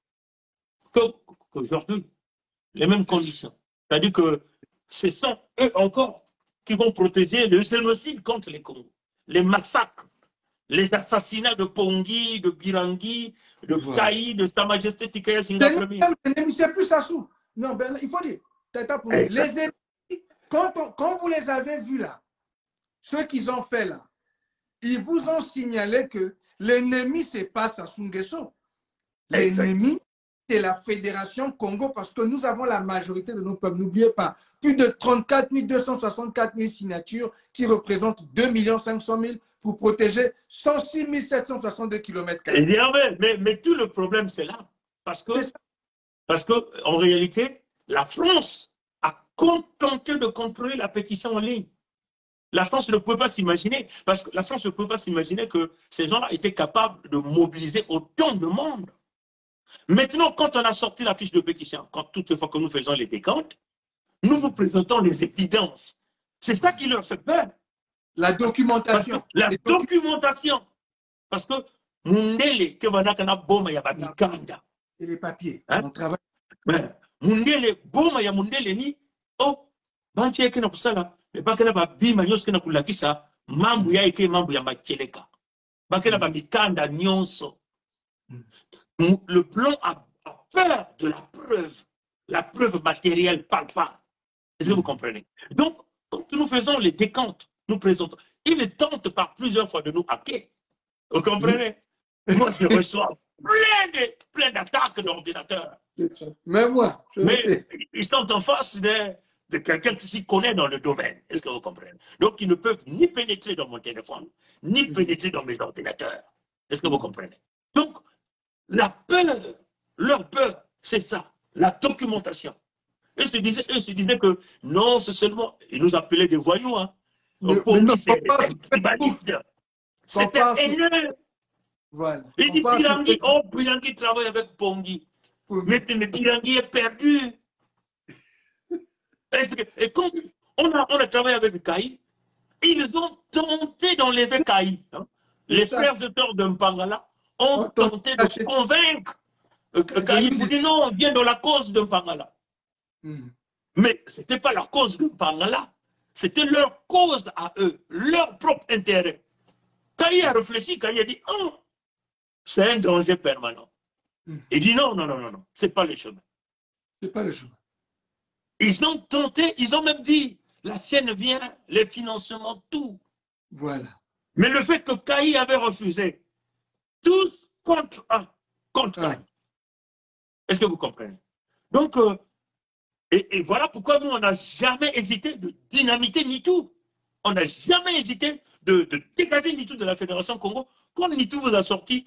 qu'aujourd'hui. Les mêmes conditions. C'est-à-dire que ce sont eux encore qui vont protéger le génocide contre les Congos. Les massacres, les assassinats de Pongi, de Birangui, de Kaï, de Sa Majesté Tikaya Singa Premier. C'est plus Sassou. Non, ben, il faut dire, les ennemis, quand vous les avez vus là, ceux qu'ils ont fait là, ils vous ont signalé que l'ennemi, ce n'est pas Sassou Nguesso. L'ennemi, c'est la Fédération Congo parce que nous avons la majorité de nos peuples. N'oubliez pas, plus de 34 264 000 signatures qui représentent 2 500 000 pour protéger 106 762 km. Mais tout le problème, c'est là. Parce que, en réalité, la France a tenté de contrôler la pétition en ligne. La France ne peut pas s'imaginer, parce que la France ne peut pas s'imaginer que ces gens-là étaient capables de mobiliser autant de monde. Maintenant, quand on a sorti la fiche de pétition, toutefois que nous faisons les décomptes, nous vous présentons les évidences. C'est ça qui leur fait peur. La documentation. Documentation. Parce que Mundele, que Vanakana Boma Yabamikanda. Et les papiers. Hein? On travaille. Mundele, Boma ya Mundele ni, oh, Banchi Ekena Pusala, mais Bakana Bima Yoskena Kulakisa, Mambu ya Eke Mambu ya Macheleka. Bakana Bamikanda Nyonso. Le plan a peur de la preuve matérielle palpable. Est-ce que vous comprenez? Donc, quand nous faisons les décomptes, nous présentons, ils tentent par plusieurs fois de nous hacker. Vous comprenez? Moi, je reçois plein d'attaques d'ordinateurs. Même moi. Mais ils sont en face de quelqu'un qui s'y connaît dans le domaine. Est-ce que vous comprenez? Donc, ils ne peuvent ni pénétrer dans mon téléphone, ni pénétrer dans mes ordinateurs. Est-ce que vous comprenez? Donc, la peur, leur peur, c'est ça, la documentation. Eux se disaient que non, c'est seulement, ils nous appelaient des voyous, hein. C'était haineux. Voilà. Il dit Pirangui, oh, Pirangui travaille avec Pongi. Mais Pirangui est perdu. Et quand on a travaillé avec Kaï, ils ont tenté d'enlever Kaï. Hein. Les frères auteurs de Mpangala ont tenté de convaincre Kaï pour dire non, on vient de la cause de Mpangala. Mais ce n'était pas la cause de Mpangala. C'était leur cause à eux, leur propre intérêt. Kaï a réfléchi, Kaï a dit, oh, c'est un danger permanent. Il dit non, ce n'est pas le chemin. C'est pas le chemin. Ils ont tenté, ils ont même dit, la sienne vient, les financements, tout. Voilà. Mais le fait que Kaï avait refusé, tous contre un, contre Kaï. Est-ce que vous comprenez? Donc, et voilà pourquoi nous, on n'a jamais hésité de dynamiter Nitou. On n'a jamais hésité de dégager Nitou de la Fédération Congo. Quand Nitou vous a sorti,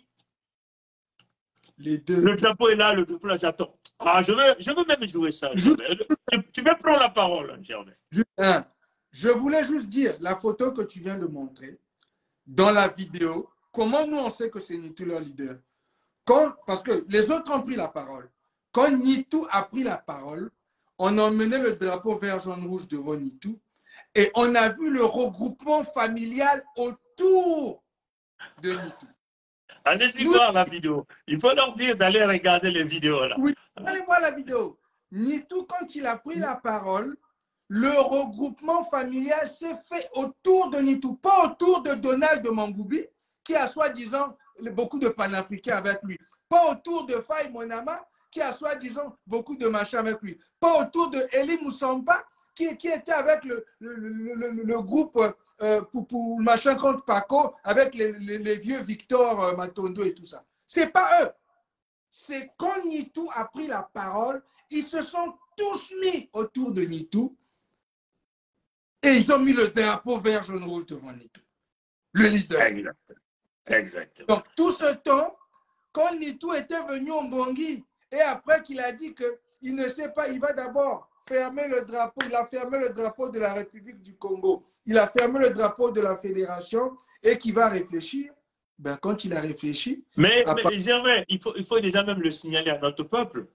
les deux. Le drapeau est là, le drapeau là, j'attends. Ah, je veux même jouer ça. Tu veux prendre la parole, Gervais. Je voulais juste dire, la photo que tu viens de montrer, dans la vidéo, comment nous on sait que c'est Nitou leur leader? Parce que les autres ont pris la parole. Quand Nitou a pris la parole, on a emmené le drapeau vert, jaune, rouge devant Nitou et on a vu le regroupement familial autour de Nitou. Allez-y voir la vidéo. Il faut leur dire d'aller regarder les vidéos là. Oui, allez voir la vidéo. Nitou, quand il a pris la parole, le regroupement familial s'est fait autour de Nitou, pas autour de Donald de Mangoubi, qui a soi-disant beaucoup de panafricains avec lui, pas autour de Faye Monama, qui a soi-disant beaucoup de machins avec lui, pas autour de Eli Moussamba, qui était avec le groupe pour machin contre Paco, avec les vieux Victor Matondo et tout ça. C'est pas eux. C'est quand Nitou a pris la parole, ils se sont tous mis autour de Nitou et ils ont mis le drapeau vert, jaune, rouge devant Nitou. Le leader. Exactement. Donc, tout ce temps, quand Nitou était venu au Mbongi, et après qu'il a dit qu'il ne sait pas, il va d'abord fermer le drapeau, il a fermé le drapeau de la République du Congo, il a fermé le drapeau de la Fédération et qu'il va réfléchir. Ben, quand il a réfléchi... Mais Gervais, il faut déjà même le signaler à notre peuple.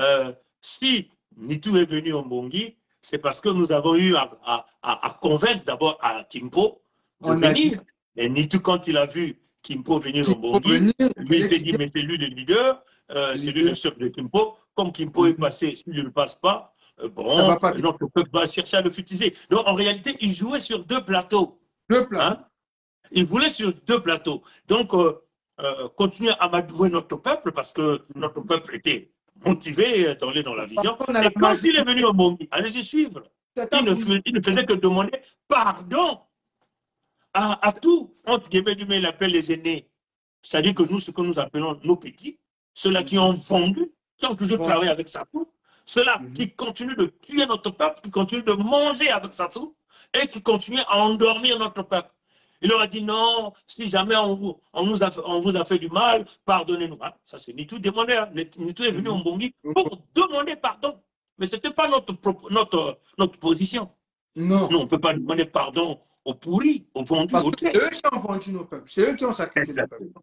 Si Nitou est venu au Mbongi, c'est parce que nous avons eu à convaincre d'abord à Kimpo de venir. Et Nitou, quand il a vu Kimpo venir au Mbongi, lui s'est dit, mais c'est lui le leader, c'est lui le chef de Kimpo. Comme Kimpo est passé, s'il ne le passe pas, bon, notre peuple va chercher à le futiliser. Donc en réalité, il jouait sur deux plateaux. Deux plateaux. Hein? Il voulait sur deux plateaux. Donc, continuer à amadouer notre peuple parce que notre peuple était motivé d'aller dans la vision. Et quand il est venu au Mbongi, allez-y suivre, il ne faisait que demander pardon à tout, entre guillemets, il appelle les aînés. C'est-à-dire que nous, ce que nous appelons nos petits, ceux-là qui ont vendu, qui ont toujours travaillé avec sa peau, ceux-là qui continuent de tuer notre peuple, qui continuent de manger avec sa peau et qui continuent à endormir notre peuple. Il leur a dit non, si jamais on vous a fait du mal, pardonnez-nous. Ah, ça, c'est Nitou demandé. Hein. Nitou est venu au Mbongi pour demander pardon. Mais ce n'était pas notre position. Non. Nous, on ne peut pas demander pardon aux pourris, aux vendus, aux traits. C'est eux qui ont vendu nos peuples. C'est eux qui ont sacrifié nos peuples.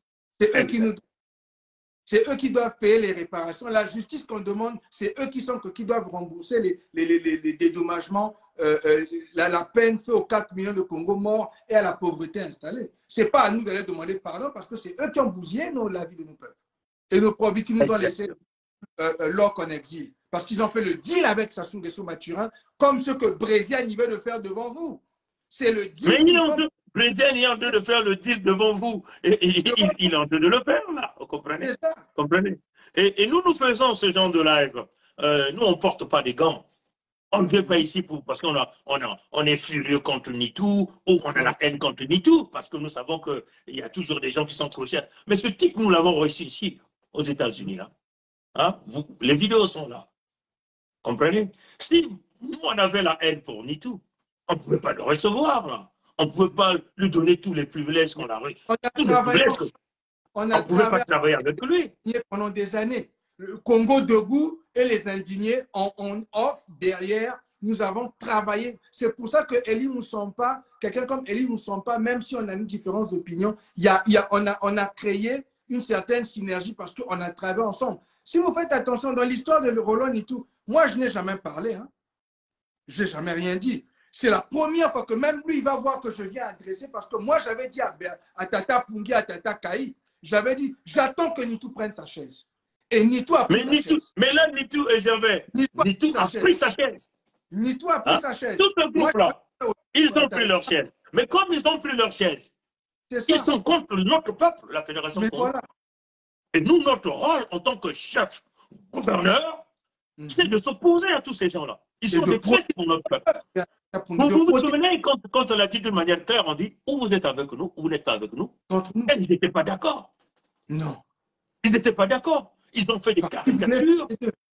C'est eux qui doivent payer les réparations. La justice qu'on demande, c'est eux qui doivent rembourser les dédommagements, la peine faite aux 4 millions de Congo morts et à la pauvreté installée. Ce n'est pas à nous d'aller demander pardon parce que c'est eux qui ont bousillé la vie de nos peuples. Et nos produits qui nous ont laissé l'or en exil. Parce qu'ils ont fait le deal avec Sassou Nguesso Mathurin, comme ce que Brésil veut de faire devant vous. C'est le deal. Mais Brésil est en train de faire le deal devant vous. Et il est en train de le faire, là. Vous comprenez? Comprenez? Et nous faisons ce genre de live. Nous, on ne porte pas des gants. On ne vient pas ici parce qu'on est furieux contre Nitou ou on a la haine contre Nitou parce que nous savons qu'il y a toujours des gens qui sont trop chers. Mais ce type, nous l'avons reçu ici, aux États-Unis. Hein? Les vidéos sont là. Comprenez? Si nous, on avait la haine pour Nitou, on ne pouvait pas le recevoir. Là. On ne pouvait pas lui donner tous les privilèges qu'on a reçus. On ne pouvait pas travailler avec lui. Pendant des années. Le Congo debout et les indignés en off derrière, nous avons travaillé. C'est pour ça que Eli Moussamba, quelqu'un comme Eli Moussamba, même si on a une différence d'opinion, on a créé une certaine synergie parce qu'on a travaillé ensemble. Si vous faites attention, dans l'histoire de Roland et tout, moi je n'ai jamais parlé. Hein. Je n'ai jamais rien dit. C'est la première fois que même lui, il va voir que je viens adresser parce que moi j'avais dit à Tata Pungi, à Tata Kaï, j'avais dit, j'attends que Nitou prenne sa chaise. Et Nitou a pris sa chaise. Mais là, Nitou et Gervais, Nitou a pris sa chaise. Nitou a pris sa chaise. Tout ce groupe-là, ils ont pris leur chaise. Mais comme ils ont pris leur chaise, ils sont contre notre peuple, la Fédération Congo. Voilà. Et nous, notre rôle en tant que chef gouverneur, c'est de s'opposer à tous ces gens-là. Ils sont des traîtres pour notre peuple. Vous vous souvenez, quand on l'a dit de manière claire, on dit ou vous êtes avec nous, ou vous n'êtes pas avec nous. Et ils n'étaient pas d'accord. Non. Ils n'étaient pas d'accord. Ils ont fait des caricatures.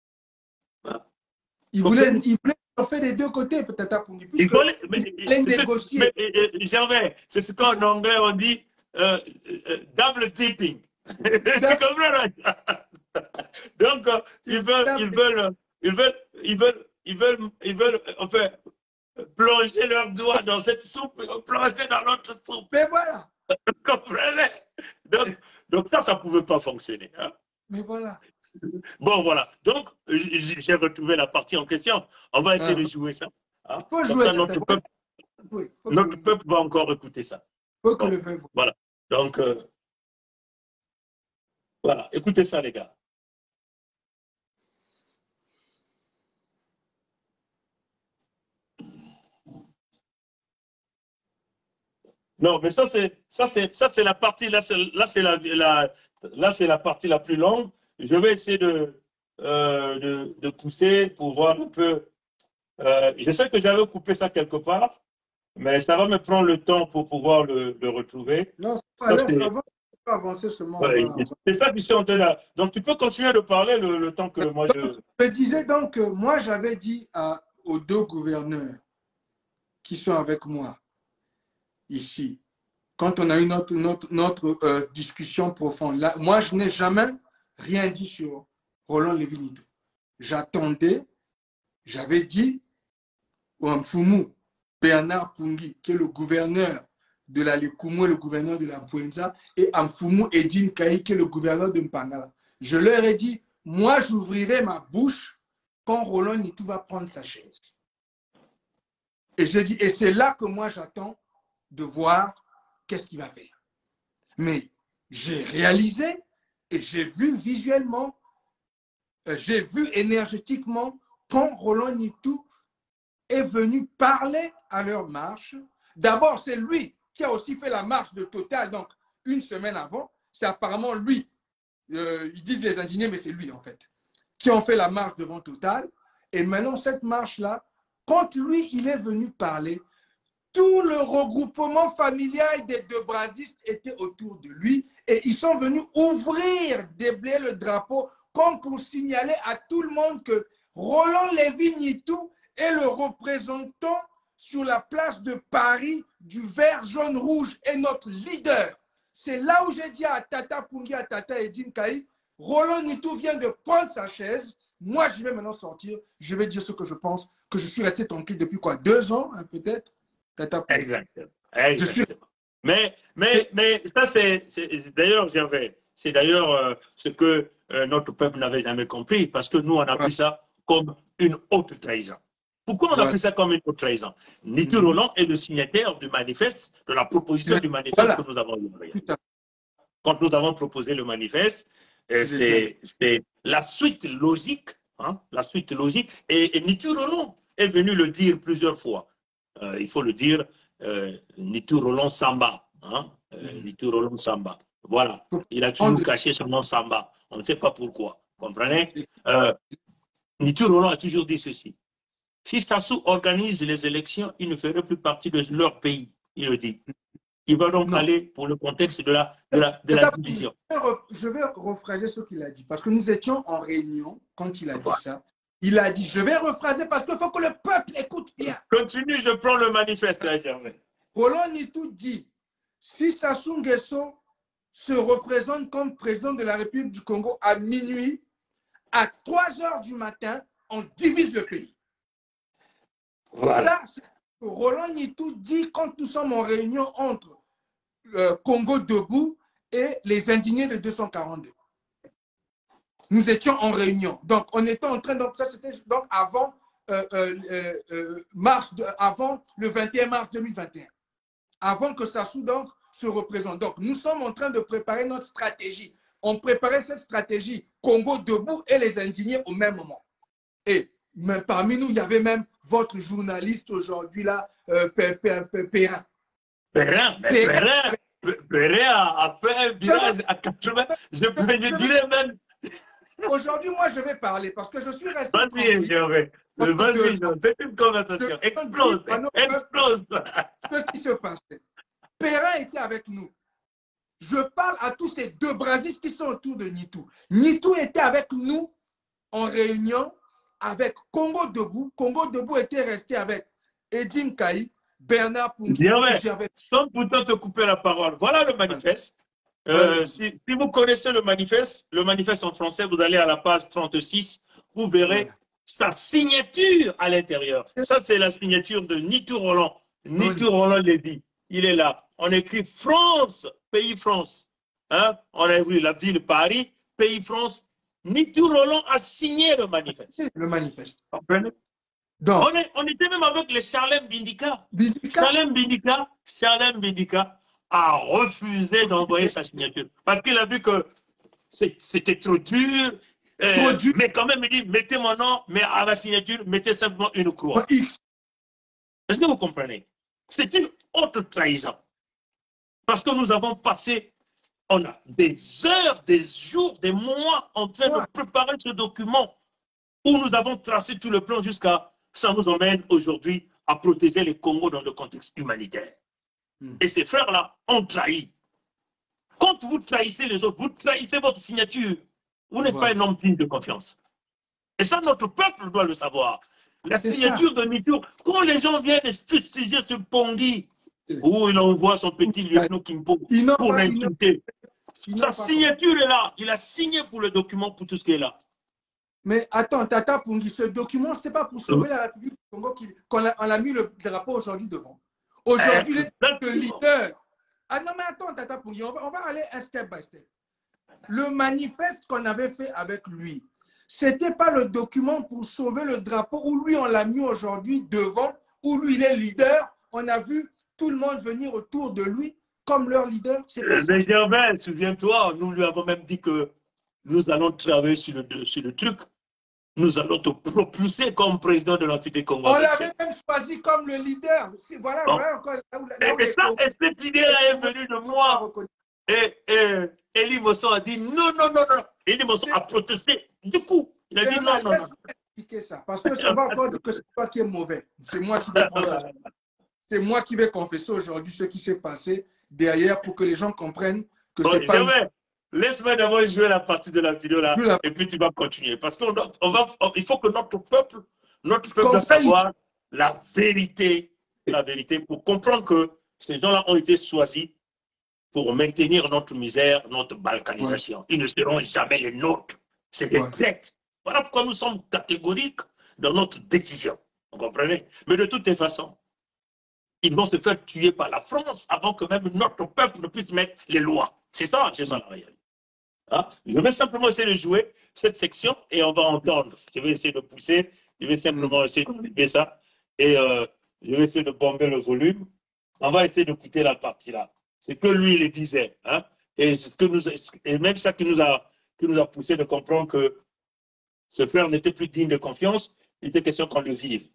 Ils voulaient en faire des deux côtés, peut-être. Ils voulaient négocier. Gervais, c'est ce qu'en anglais on dit double dipping. C'est comme ça. Donc, ils veulent enfin, plonger leurs doigts dans cette soupe, plonger dans l'autre soupe. Mais voilà. Vous comprenez? Donc ça ne pouvait pas fonctionner. Hein? Mais voilà. Bon, voilà. Donc, j'ai retrouvé la partie en question. On va essayer de jouer ça. Hein? Faut jouer, ça notre peuple va encore écouter ça. Faut que le peuple. Voilà. Donc, voilà. Écoutez ça, les gars. Non, mais ça c'est la partie, là c'est la partie la plus longue. Je vais essayer de pousser pour voir un peu. Je sais que j'avais coupé ça quelque part, mais ça va me prendre le temps pour pouvoir le retrouver. Non, ça va avancer seulement. C'est ça qui sont là. Donc tu peux continuer de parler le temps que moi je. Je disais donc, moi j'avais dit aux deux gouverneurs qui sont avec moi ici, quand on a eu notre discussion profonde, là, moi je n'ai jamais rien dit sur Roland Lévy-Nittou. J'attendais, j'avais dit au Mfumu Bernard Pungi, qui est le gouverneur de la Lekumu et le gouverneur de la Mpuenza, et Mfumu Edine Kaï, qui est le gouverneur de Mpangala. Je leur ai dit, moi j'ouvrirai ma bouche quand Roland Nittou va prendre sa chaise. Et je dis, et c'est là que moi j'attends de voir qu'est-ce qu'il va faire. Mais j'ai réalisé et j'ai vu visuellement, j'ai vu énergétiquement quand Roland Nittou est venu parler à leur marche. D'abord, c'est lui qui a aussi fait la marche de Total, donc une semaine avant. C'est apparemment lui, ils disent les indignés, mais c'est lui en fait, qui ont fait la marche devant Total. Et maintenant, cette marche-là, quand lui, il est venu parler, tout le regroupement familial des deux brasistes était autour de lui et ils sont venus ouvrir, déblayer le drapeau comme pour signaler à tout le monde que Roland Lévy-Nittou est le représentant sur la place de Paris du vert, jaune, rouge et notre leader. C'est là où j'ai dit à Tata Pungi, à Tata Edine Kaï, Roland Nittou vient de prendre sa chaise. Moi, je vais maintenant sortir. Je vais dire ce que je pense, que je suis resté tranquille depuis quoi, 2 ans, hein, peut-être. Exactement. Mais ça, c'est d'ailleurs, Gervais, c'est d'ailleurs ce que notre peuple n'avait jamais compris, parce que nous, on a pris ça comme une haute trahison. Pourquoi on a pris ça comme une haute trahison? Nittou Roland est le signataire du manifeste, de la proposition du manifeste que nous avons eu. Quand nous avons proposé le manifeste, c'est la suite logique, hein, la suite logique, et Nittou Roland est venu le dire plusieurs fois. Il faut le dire, Nittou Roland Samba. Hein? Nittou Roland Samba. Voilà. Il a toujours caché son nom Samba. On ne sait pas pourquoi. Vous comprenez? Nittou Roland a toujours dit ceci. Si Sassou organise les élections, il ne ferait plus partie de leur pays. Il le dit. Il va donc aller pour le contexte de la division. Je vais rephraser ce qu'il a dit. Parce que nous étions en réunion quand il a dit ça. Il a dit, je vais rephraser parce qu'il faut que le peuple écoute bien. Continue, je prends le manifeste là, Gervais. Roland Nittou dit, si Sassou Nguesso se représente comme président de la République du Congo à minuit, à 3 heures du matin, on divise le pays. Voilà. Ça, c'est ce que Roland Nittou dit quand nous sommes en réunion entre Congo Debout et les indignés de 242. Nous étions en réunion. Donc, on était en train, donc ça c'était donc avant, avant le 21 mars 2021. Avant que Sassou donc se représente. Donc, nous sommes en train de préparer notre stratégie. On préparait cette stratégie Congo Debout et les indignés au même moment. Et même parmi nous, il y avait même votre journaliste aujourd'hui là, Perrin. Perrin a fait un virage à 80. Je dirais même. Aujourd'hui, moi, je vais parler parce que je suis resté Vas-y, tranquille. Gervais. Vas-y, c'est une conversation. Explose, explose. Ce qui se passait. Perrin était avec nous. Je parle à tous ces deux Brasilistes qui sont autour de Nitou. Nitou était avec nous en réunion avec Congo Debout. Congo Debout était resté avec Edim Kaï, Bernard Pungui. Sans pourtant te couper la parole. Voilà le manifeste. Si vous connaissez le manifeste en français, vous allez à la page 36, vous verrez sa signature à l'intérieur. Ça, c'est la signature de Nitou Roland. Nitou Roland l'a dit. Il est là. On écrit France, pays France. Hein? On a vu la ville Paris, pays France. Nitou Roland a signé le manifeste. Le manifeste. Donc, on était même avec le Charlem Bindika. Charlem Bindika a refusé d'envoyer sa signature. Parce qu'il a vu que c'était trop dur. Mais quand même, il dit, mettez mon nom, mais à la signature, mettez simplement une croix. Est-ce que vous comprenez? C'est une autre trahison. Parce que nous avons passé, on a des heures, des jours, des mois en train de préparer ce document où nous avons tracé tout le plan jusqu'à ça nous emmène aujourd'hui à protéger les Congos dans le contexte humanitaire. Et ces frères-là ont trahi. Quand vous trahissez les autres, vous trahissez votre signature. Vous n'êtes pas un homme digne de confiance. Et ça, notre peuple doit le savoir. La signature de Nitou, quand les gens viennent fustiger ce Pongui, où il envoie son petit lieutenant Kimpo pour l'insulter, sa signature est là. Il a signé pour le document, pour tout ce qui est là. Mais attends, Tata Pungui, ce document, ce n'était pas pour sauver la République du Congo qu'on a mis le drapeau aujourd'hui devant. Aujourd'hui, il est le leader. Ah non, mais attends, Tata Pungui, on va aller un step by step. Le manifeste qu'on avait fait avec lui, ce n'était pas le document pour sauver le drapeau où lui, on l'a mis aujourd'hui devant, où lui, il est leader. On a vu tout le monde venir autour de lui comme leur leader. Mais Gervais, souviens-toi, nous lui avons même dit que nous allons travailler sur le truc. Nous allons te propulser comme président de l'entité congolaise. On l'avait même choisi comme le leader. Voilà, voilà encore là où et cette idée-là est venue de moi. Et Elie Mosson a dit non, non, non, non. Elie Mosson a protesté. Du coup, il a dit non, non, non. Expliquer ça. Parce que ça va encore dire que c'est toi qui es mauvais. C'est moi qui vais c'est moi qui vais confesser aujourd'hui ce qui s'est passé derrière pour que les gens comprennent que c'est pas... Laisse-moi d'abord jouer la partie de la vidéo là, et puis tu vas continuer. Parce qu'il faut que notre peuple doit savoir la vérité pour comprendre que ces gens-là ont été choisis pour maintenir notre misère, notre balkanisation. Ils ne seront jamais les nôtres. C'est des traites. Voilà pourquoi nous sommes catégoriques dans notre décision. Vous comprenez? Mais de toutes les façons, ils vont se faire tuer par la France avant que même notre peuple ne puisse mettre les lois. C'est ça la réalité. Hein? Je vais simplement essayer de jouer cette section et on va entendre. Je vais essayer de pousser, je vais simplement essayer de couper ça et je vais essayer de bomber le volume. On va essayer d'écouter la partie là. C'est que lui, il disait. Hein? Et même ça qui nous a poussé de comprendre que ce frère n'était plus digne de confiance, il était question qu'on le vive.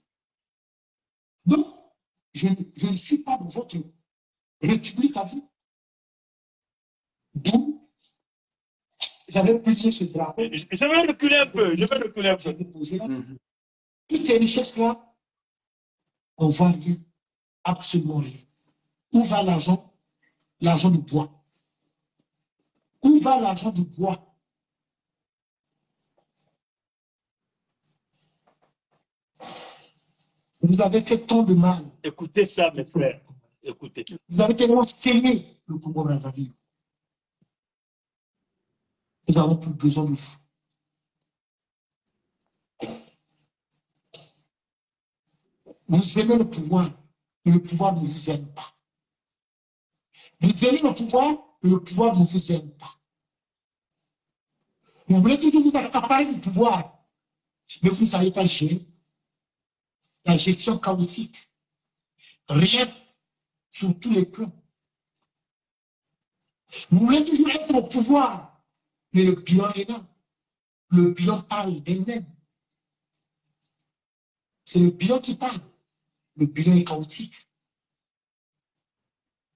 Donc, je ne suis pas dans votre république à vous. Donc, j'avais plié ce drapeau. Je vais reculer un peu. Toutes ces richesses-là, on va dire absolument rien. Où va l'argent? L'argent du bois. Où va l'argent du bois? Vous avez fait tant de mal. Écoutez ça, mes frères. Écoutez. Vous avez tellement saigné le Congo-Brazzaville. Nous n'avons plus besoin de vous. Vous aimez le pouvoir, mais le pouvoir ne vous aime pas. Vous aimez le pouvoir, mais le pouvoir ne vous aime pas. Vous voulez toujours vous accaparer du pouvoir, mais vous ne savez pas gérer. La gestion chaotique. Rien sur tous les plans. Vous voulez toujours être au pouvoir, mais le bilan est là. Le bilan parle d'elle-même. C'est le bilan qui parle. Le bilan est chaotique.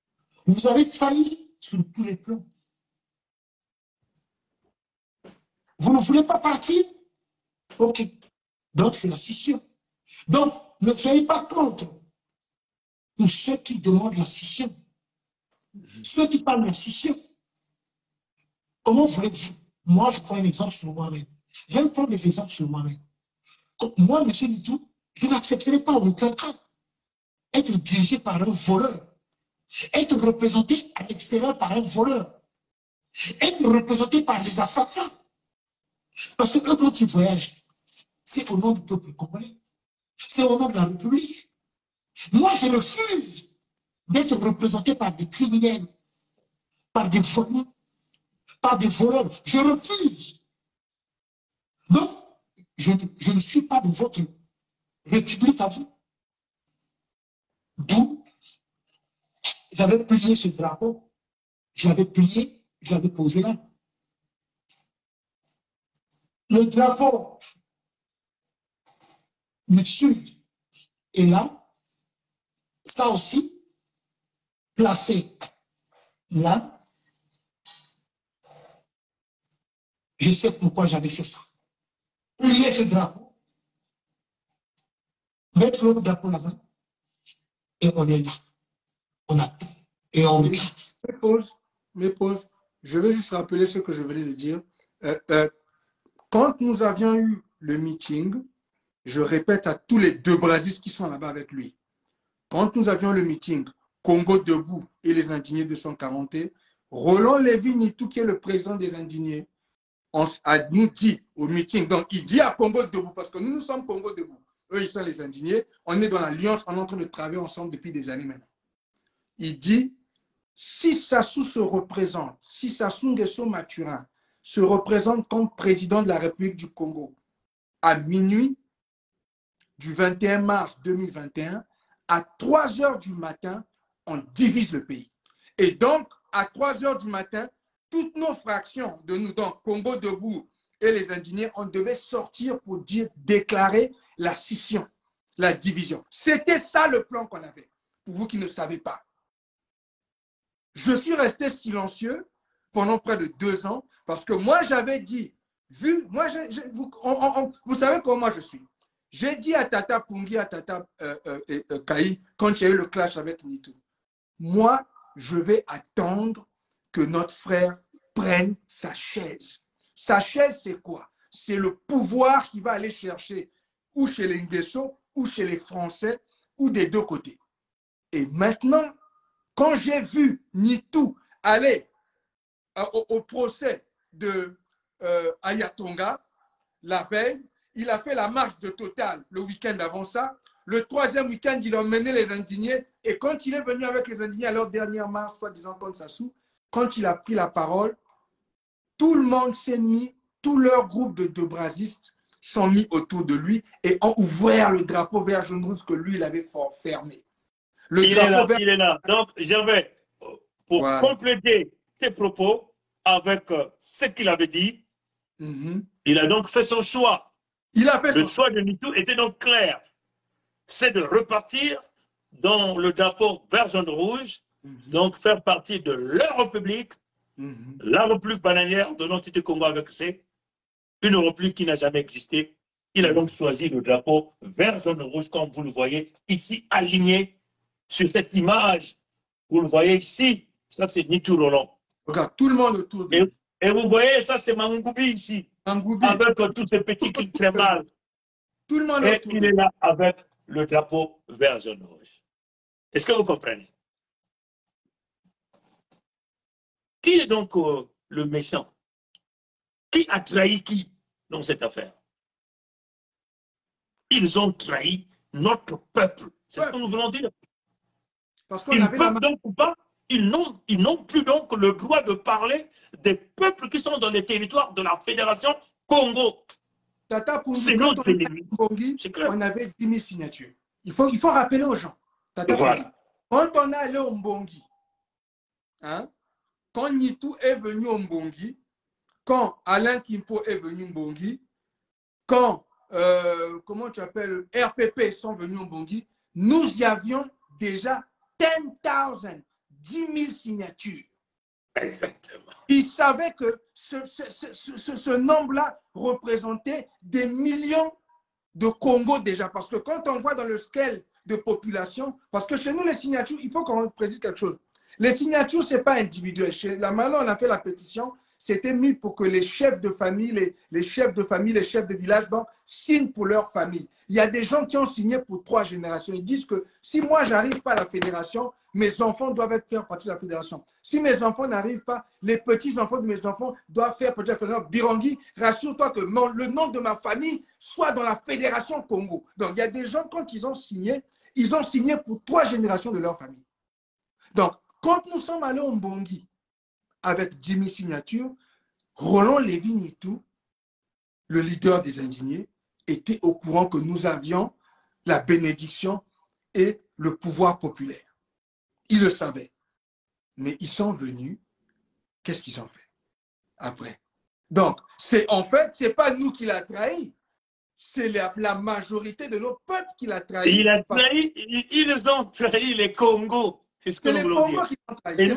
Vous avez failli sur tous les plans. Vous ne voulez pas partir? Ok. Donc, c'est la scission. Donc, ne soyez pas contre pour ceux qui demandent la scission. Ceux qui parlent de la scission. Comment voulez-vous? Moi, je prends un exemple sur moi-même. Je vais prendre des exemples sur moi-même. Moi, M. Nitou, je n'accepterai pas en aucun cas être dirigé par un voleur, être représenté à l'extérieur par un voleur, être représenté par des assassins. Parce que eux, quand ils voyagent, c'est au nom du peuple congolais, c'est au nom de la République. Moi, je refuse d'être représenté par des criminels, par des voleurs, par des voleurs. Je refuse. Donc, je ne suis pas de votre République à vous. D'où j'avais plié ce drapeau, je l'avais plié, je l'avais posé là. Le drapeau du Sud est là, ça aussi, placé là. Je sais pourquoi j'avais fait ça. Plier ce drapeau, mettre l'autre drapeau là-bas, et on est là. On attend. Et on regarde. Mes pauses. Je vais juste rappeler ce que je venais de dire. Quand nous avions eu le meeting, je répète à tous les deux Brasistes qui sont là-bas avec lui, quand nous avions le meeting, Congo debout et les indignés de 140, Roland Lévy-Nitou, qui est le président des indignés, a nous dit au meeting, donc il dit à Congo debout, parce que nous sommes Congo debout, eux ils sont les indignés, on est dans l'alliance, on est en train de travailler ensemble depuis des années maintenant. Il dit, si Sassou se représente, si Sassou Nguesso Mathurin se représente comme président de la République du Congo à minuit du 21 mars 2021, à 3 h du matin, on divise le pays. Et donc, à 3 h du matin, toutes nos fractions de nous, donc Congo debout et les indignés, on devait sortir pour déclarer la scission, la division. C'était ça le plan qu'on avait, pour vous qui ne savez pas. Je suis resté silencieux pendant près de 2 ans parce que moi, j'avais dit, vous savez comment je suis. J'ai dit à Tata Pungi, à Tata Kaï, quand il y a eu le clash avec Nitou, moi, je vais attendre que notre frère prenne sa chaise. Sa chaise, c'est quoi? C'est le pouvoir qu'il va aller chercher ou chez les Nguesso, ou chez les Français, ou des deux côtés. Et maintenant, quand j'ai vu Nitou aller au procès de Ayatonga, la veille, il a fait la marche de Total le week-end avant ça. Le 3e week-end, il a emmené les indignés. Et quand il est venu avec les indignés à leur dernière marche, soi-disant contre Sassou, quand il a pris la parole, tout le monde s'est mis, tout leur groupe de brasistes sont mis autour de lui et ont ouvert le drapeau vert jaune rouge que lui, il avait fermé. Il est là. Donc, Gervais, pour compléter tes propos avec ce qu'il avait dit, il a donc fait son choix. Le choix de Nitou était donc clair. C'est de repartir dans le drapeau vert jaune rouge, donc faire partie de leur république, la république bananière de l'entité Congo avec C, une république qui n'a jamais existé. Il a donc choisi le drapeau vert jaune rouge, comme vous le voyez ici aligné sur cette image. Vous le voyez ici, ça c'est Nitou Roland. Regarde, tout le monde autour de lui. Et vous voyez, ça c'est Mangoubi ici, avec tous ces petits qui très mal. Tout le monde et il est là avec le drapeau vert jaune rouge. Est-ce que vous comprenez? Qui est donc le méchant? Qui a trahi qui dans cette affaire? Ils ont trahi notre peuple. C'est ce que nous voulons dire. Ils ne peuvent donc pas, ils n'ont plus donc le droit de parler des peuples qui sont dans les territoires de la Fédération Congo. Tata Pungi, quand on avait Mbongi, on avait 10 000 signatures. Il faut rappeler aux gens. Tata Pungi, quand on est allé au Mbongi, hein, quand Nitou est venu au Mbongi, quand Alain Kimpo est venu au Mbongi, quand, comment tu appelles, RPP sont venus au Mbongi, nous y avions déjà 10 000 signatures. Exactement. Ils savaient que ce nombre-là représentait des millions de Congo déjà. Parce que quand on voit dans le scale de population, parce que chez nous, les signatures, il faut qu'on précise quelque chose. Les signatures, ce n'est pas individuel. Chez la Mala, on a fait la pétition, c'était mis pour que les chefs de famille, les chefs de famille, les chefs de village, donc, signent pour leur famille. Il y a des gens qui ont signé pour 3 générations. Ils disent que si moi, je n'arrive pas à la fédération, mes enfants doivent faire partie de la fédération. Si mes enfants n'arrivent pas, les petits-enfants de mes enfants doivent faire partie de la fédération. Birangui, rassure-toi que le nom de ma famille soit dans la fédération Congo. Donc, il y a des gens, quand ils ont signé pour 3 générations de leur famille. Donc, quand nous sommes allés au Mbongi avec Jimmy Signature, Roland Lévin et tout, le leader des indignés, était au courant que nous avions la bénédiction et le pouvoir populaire. Ils le savaient. Mais ils sont venus, qu'est-ce qu'ils ont fait après? Donc, en fait, ce n'est pas nous qui l'a trahi, c'est la majorité de nos peuples qui l'a trahi. Ils ont trahi les Congos. C'est ce que nous voulons dire. Et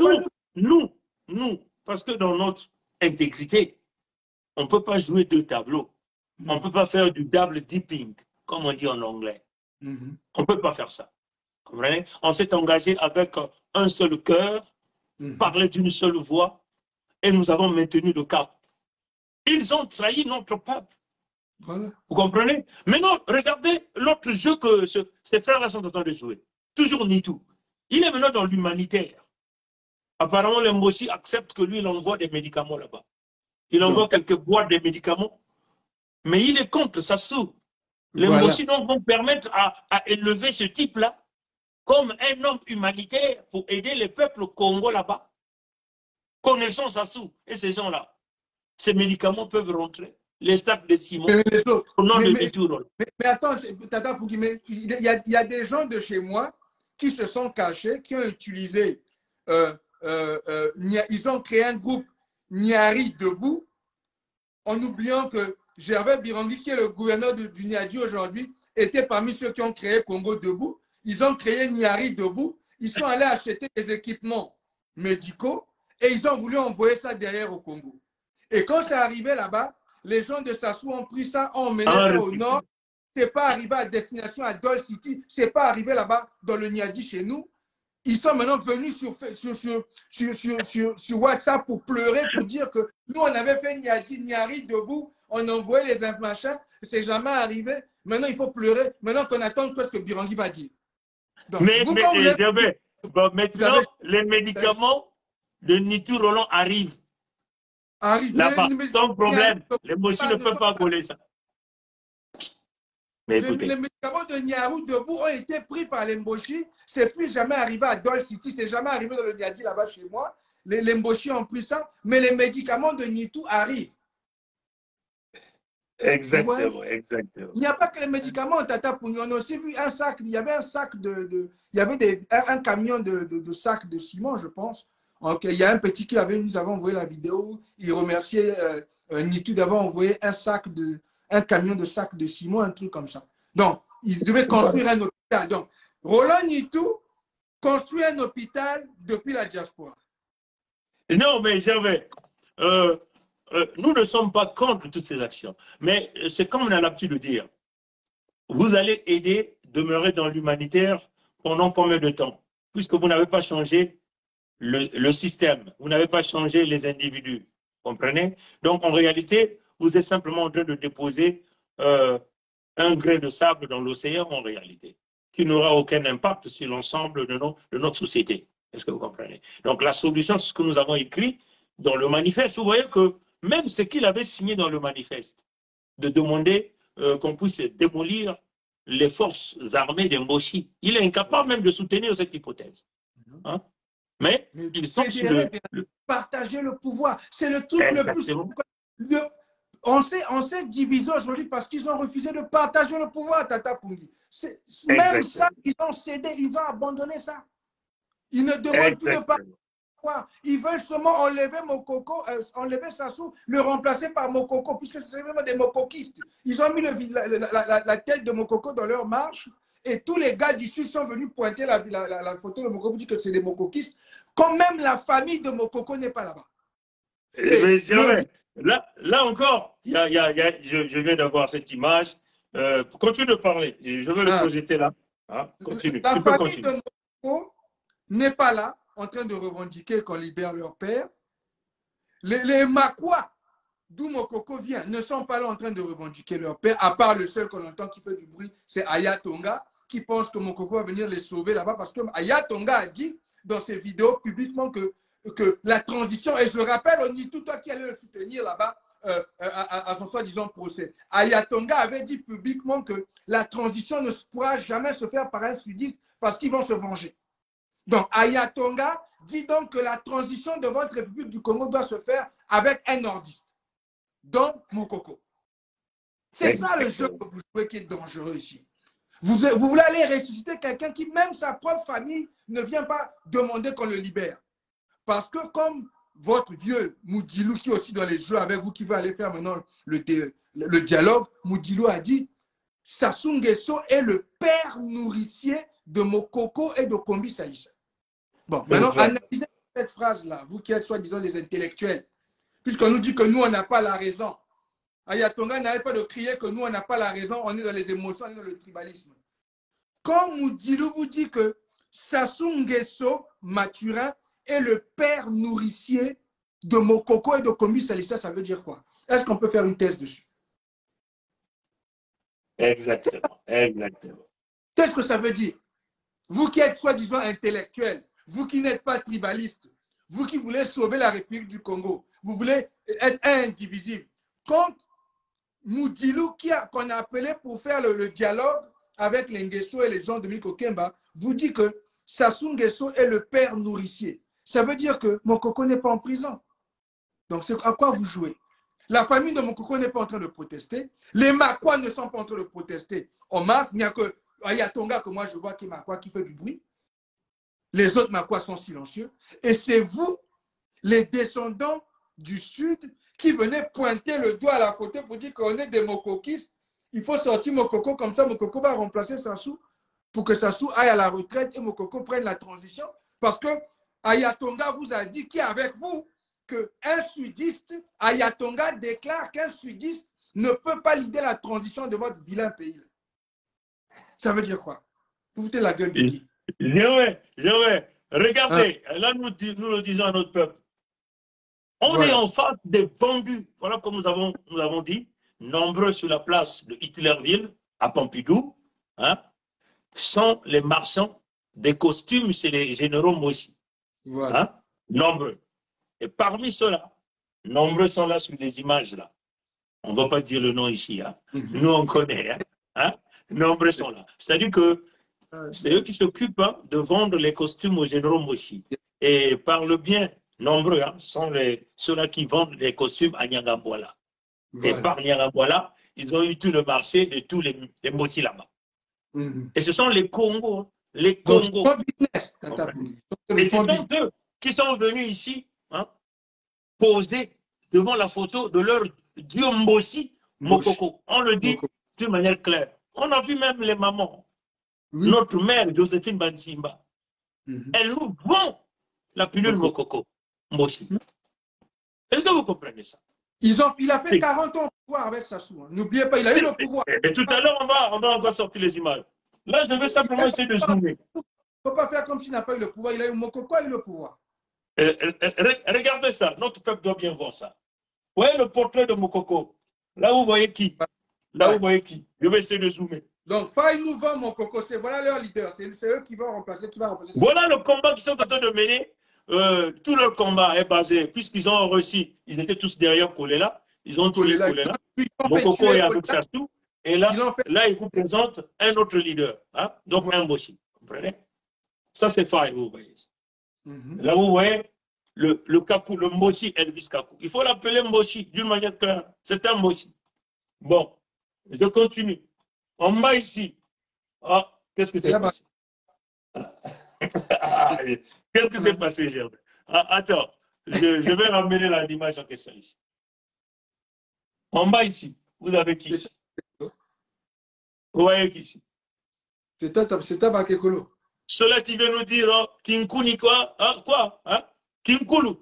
nous, parce que dans notre intégrité, on ne peut pas jouer 2 tableaux. On ne peut pas faire du double dipping, comme on dit en anglais. On ne peut pas faire ça. Comprenez? On s'est engagé avec un seul cœur, parler d'une seule voix, et nous avons maintenu le cap. Ils ont trahi notre peuple. Voilà. Vous comprenez? Maintenant, regardez l'autre jeu que ces frères-là sont en train de jouer. Toujours Nitou. Il est maintenant dans l'humanitaire. Apparemment, l'Embossi accepte que lui, il envoie des médicaments là-bas. Il envoie quelques boîtes de médicaments, mais il est contre Sassou. L'Embossi donc vont permettre à élever ce type-là comme un homme humanitaire pour aider les peuples Congo là-bas. Connaissons Sassou et ces gens-là. Ces médicaments peuvent rentrer. Les sacs de ciment. Mais attends, Tata Pougui, il y a des gens de chez moi qui se sont cachés, qui ont utilisé, ils ont créé un groupe Niari Debout, en oubliant que Gervais Birangui, qui est le gouverneur du Niadi aujourd'hui, était parmi ceux qui ont créé Congo Debout. Ils ont créé Niari Debout. Ils sont allés acheter des équipements médicaux et ils ont voulu envoyer ça derrière au Congo. Et quand c'est arrivé là-bas, les gens de Sassou ont pris ça, ont emmené ça au nord. Ce n'est pas arrivé à destination à Dole City, ce n'est pas arrivé là-bas dans le Niadi chez nous. Ils sont maintenant venus sur WhatsApp pour pleurer, pour dire que nous, on avait fait Niari Debout, on envoyait les machins, c'est jamais arrivé. Maintenant, il faut pleurer. Maintenant qu'on attend ce que Birangui va dire. Donc, maintenant, les médicaments de Nitou Roland arrivent. Là-bas, sans problème. Les Mbossi ne peuvent pas coller ça. Mais les médicaments de Niarou Debout ont été pris par les Mbossi. C'est plus jamais arrivé à Dole City. C'est jamais arrivé dans le Niadi là-bas chez moi. Les Mbossi ont pris ça. Mais les médicaments de Nitou arrivent. Exactement, exactement. Il n'y a pas que les médicaments, Tata Pougny. On a aussi vu un sac. Il y avait un sac il y avait un camion de sacs de ciment, je pense. Okay. Il y a un petit qui nous avait envoyé la vidéo. Il remerciait Nitou d'avoir envoyé un camion de sacs de ciment, un truc comme ça. Donc, ils devaient construire un hôpital. Donc, Roland Nitou construit un hôpital depuis la diaspora. Non, mais j'avais... nous ne sommes pas contre toutes ces actions. Mais c'est comme on a l'habitude de dire. Vous allez aider, demeurer dans l'humanitaire pendant combien de temps? Puisque vous n'avez pas changé le système, vous n'avez pas changé les individus. Comprenez? Donc, en réalité, vous êtes simplement en train de déposer un grain de sable dans l'océan, en réalité, qui n'aura aucun impact sur l'ensemble de notre société. Est-ce que vous comprenez? Donc, la solution, c'est ce que nous avons écrit dans le manifeste. Vous voyez que même ce qu'il avait signé dans le manifeste, de demander qu'on puisse démolir les forces armées d'Embossi, il est incapable même de soutenir cette hypothèse. Hein? Mais ils sont sur partager le pouvoir. C'est le truc le plus... On s'est divisé aujourd'hui parce qu'ils ont refusé de partager le pouvoir, Tata Pougny. Même ça, ils ont cédé, ils ont abandonné ça. Ils ne demandent plus de partager. Ils veulent seulement enlever Mokoko, enlever Sassou, le remplacer par Mokoko, puisque c'est vraiment des mokokistes. Ils ont mis la tête de Mokoko dans leur marche et tous les gars du Sud sont venus pointer la photo de Mokoko, dit que c'est des Mokokistes, quand même la famille de Mokoko n'est pas là-bas. Là encore, je viens d'avoir cette image. Continue de parler. Je veux le projeter là. Hein? Continue. La famille de Mokoko n'est pas là en train de revendiquer qu'on libère leur père. Les Makwa, d'où Mokoko vient, ne sont pas là en train de revendiquer leur père, à part le seul qu'on entend qui fait du bruit, c'est Aya Tonga, qui pense que Mokoko va venir les sauver là-bas, parce que Aya Tonga a dit dans ses vidéos publiquement que la transition, et je le rappelle, on dit tout toi qui allait le soutenir là-bas à son soi-disant procès. Aya Tonga avait dit publiquement que la transition ne pourra jamais se faire par un sudiste parce qu'ils vont se venger. Donc, Aya Tonga dit donc que la transition de votre République du Congo doit se faire avec un nordiste, donc Mokoko. C'est ça le jeu que vous jouez qui est dangereux ici. Vous voulez aller ressusciter quelqu'un qui, même sa propre famille, ne vient pas demander qu'on le libère. Parce que comme votre vieux Moudilou, qui est aussi dans les jeux avec vous, qui veut aller faire maintenant le dialogue, Moudilou a dit « Sassou Nguesso est le père nourricier de Mokoko et de Kombi Salissa ». Bon, maintenant, analysez cette phrase-là, vous qui êtes soi-disant des intellectuels, puisqu'on nous dit que nous, on n'a pas la raison. Aya Tonga n'arrête pas de crier que nous, on n'a pas la raison, on est dans les émotions, on est dans le tribalisme. Quand Moudilou vous dit que Sassou Nguesso Mathurin est le père nourricier de Mokoko et de Kombi Salissa, ça veut dire quoi? Est-ce qu'on peut faire une thèse dessus? Exactement, exactement. Qu'est-ce que ça veut dire? Vous qui êtes soi-disant intellectuel, vous qui n'êtes pas tribaliste, vous qui voulez sauver la République du Congo, vous voulez être indivisible. Quand Moudilou, qu'on a appelé pour faire le dialogue avec les Nguesso et les gens de Miko Kemba, vous dit que Sassou Nguesso est le père nourricier. Ça veut dire que Mokoko n'est pas en prison. Donc, c'est à quoi vous jouez? La famille de Mokoko n'est pas en train de protester. Les Makwa ne sont pas en train de protester en masse. Il n'y a que Aya Tonga que moi je vois qui est Makwa qui fait du bruit. Les autres Makwa sont silencieux. Et c'est vous, les descendants du Sud, qui venez pointer le doigt à la côté pour dire qu'on est des Mokokistes. Il faut sortir Mokoko, comme ça Mokoko va remplacer Sassou pour que Sassou aille à la retraite et Mokoko prenne la transition. Parce que Aya Tonga vous a dit, qui est avec vous, qu'un sudiste, Aya Tonga déclare qu'un sudiste ne peut pas l'idée la transition de votre vilain pays. Ça veut dire quoi? Vous foutez la gueule de qui? Regardez, là nous le disons à notre peuple. On est en face des vendus. Voilà comme nous avons dit, nombreux sur la place de Hitlerville, à Pompidou, hein, sont les marchands des costumes chez les généraux Moïse. Voilà. Hein, nombreux. Et parmi ceux-là, nombreux sont là sur les images là. On ne va pas dire le nom ici. Hein. Nous, on connaît. Hein. Nombreux sont là. C'est-à-dire que c'est eux qui s'occupent de vendre les costumes aux généraux Moïse. Et par le bien, nombreux sont ceux-là qui vendent les costumes à Nyangambouala. Voilà. Et par Nyangambouala, ils ont eu tout le marché de tous les motis là-bas. Et ce sont les Congos. Les Congos. Et ce sont eux qui sont venus ici poser devant la photo de leur dieu Mbosi Mokoko. On le dit de manière claire. On a vu même les mamans. Notre mère, Joséphine Bansimba, elle nous vend la pilule Mokoko Mbosi. Est-ce que vous comprenez ça? Il a fait 40 ans au pouvoir avec Sassou. N'oubliez pas, il a eu le pouvoir. Et tout à l'heure, on va encore sortir les images. Là, je vais simplement essayer de zoomer. Il ne faut pas faire comme s'il n'a pas eu le pouvoir. Il a eu Mokoko, il a eu le pouvoir. Regardez ça, notre peuple doit bien voir ça. Vous voyez le portrait de Mokoko? Là, vous voyez qui? Là, vous voyez qui? Je vais essayer de zoomer. Donc, Faye nous vend Mokoko, voilà leur leader. C'est eux qui vont remplacer. Voilà le combat qu'ils sont en train de mener. Tout leur combat est basé, puisqu'ils ont réussi, ils étaient tous derrière Kolela, ils ont tué Kolela. Mokoko est avec Sassou. Et là, ils vous présentent un autre leader. Hein? Donc, un Mbosi. Vous comprenez? Ça, c'est Faye, vous voyez. Là, vous voyez le Kakou, le Mbosi Elvis Kakou. Il faut l'appeler Mbosi d'une manière claire. C'est un Mbosi. Bon, je continue. En bas ici. Ah, qu'est-ce que c'est passé? Qu'est-ce que c'est passé, Germain? Attends, je vais ramener l'image en question ici. En bas ici, vous avez qui ici? Vous voyez qui ici? C'est Tabakekolo. Cela qui veut nous dire, hein, Kinkuni quoi, hein, quoi, hein? Kinkulu.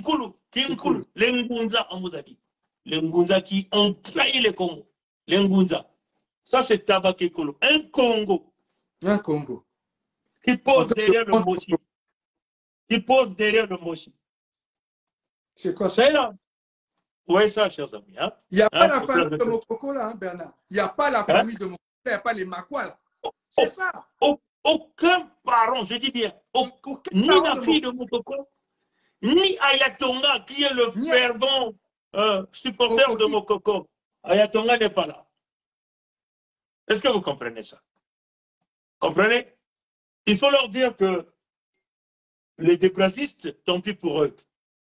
Les Ngunza, on vous a dit. Les Ngunza qui ont trahi les Congo. Les Ngunza. Ça, c'est Tabakekolo. Un Congo. Un Congo. Qui pose derrière le Moshi. Qui pose derrière le Moshi. C'est quoi ça? C'est là. Oui, ça, chers amis. Hein? Il n'y a pas la famille de Mokoko là, hein, Bernard. Il n'y a pas la famille de Mokoko. Il n'y a pas les Makwa là. C'est ça. Aucun parent, je dis bien, ni la fille de Mokoko, ni Ayatonga, qui est le fervent supporter de Mokoko. Ayatonga n'est pas là. Est-ce que vous comprenez ça? Comprenez? Il faut leur dire que les déplacistes, tant pis pour eux.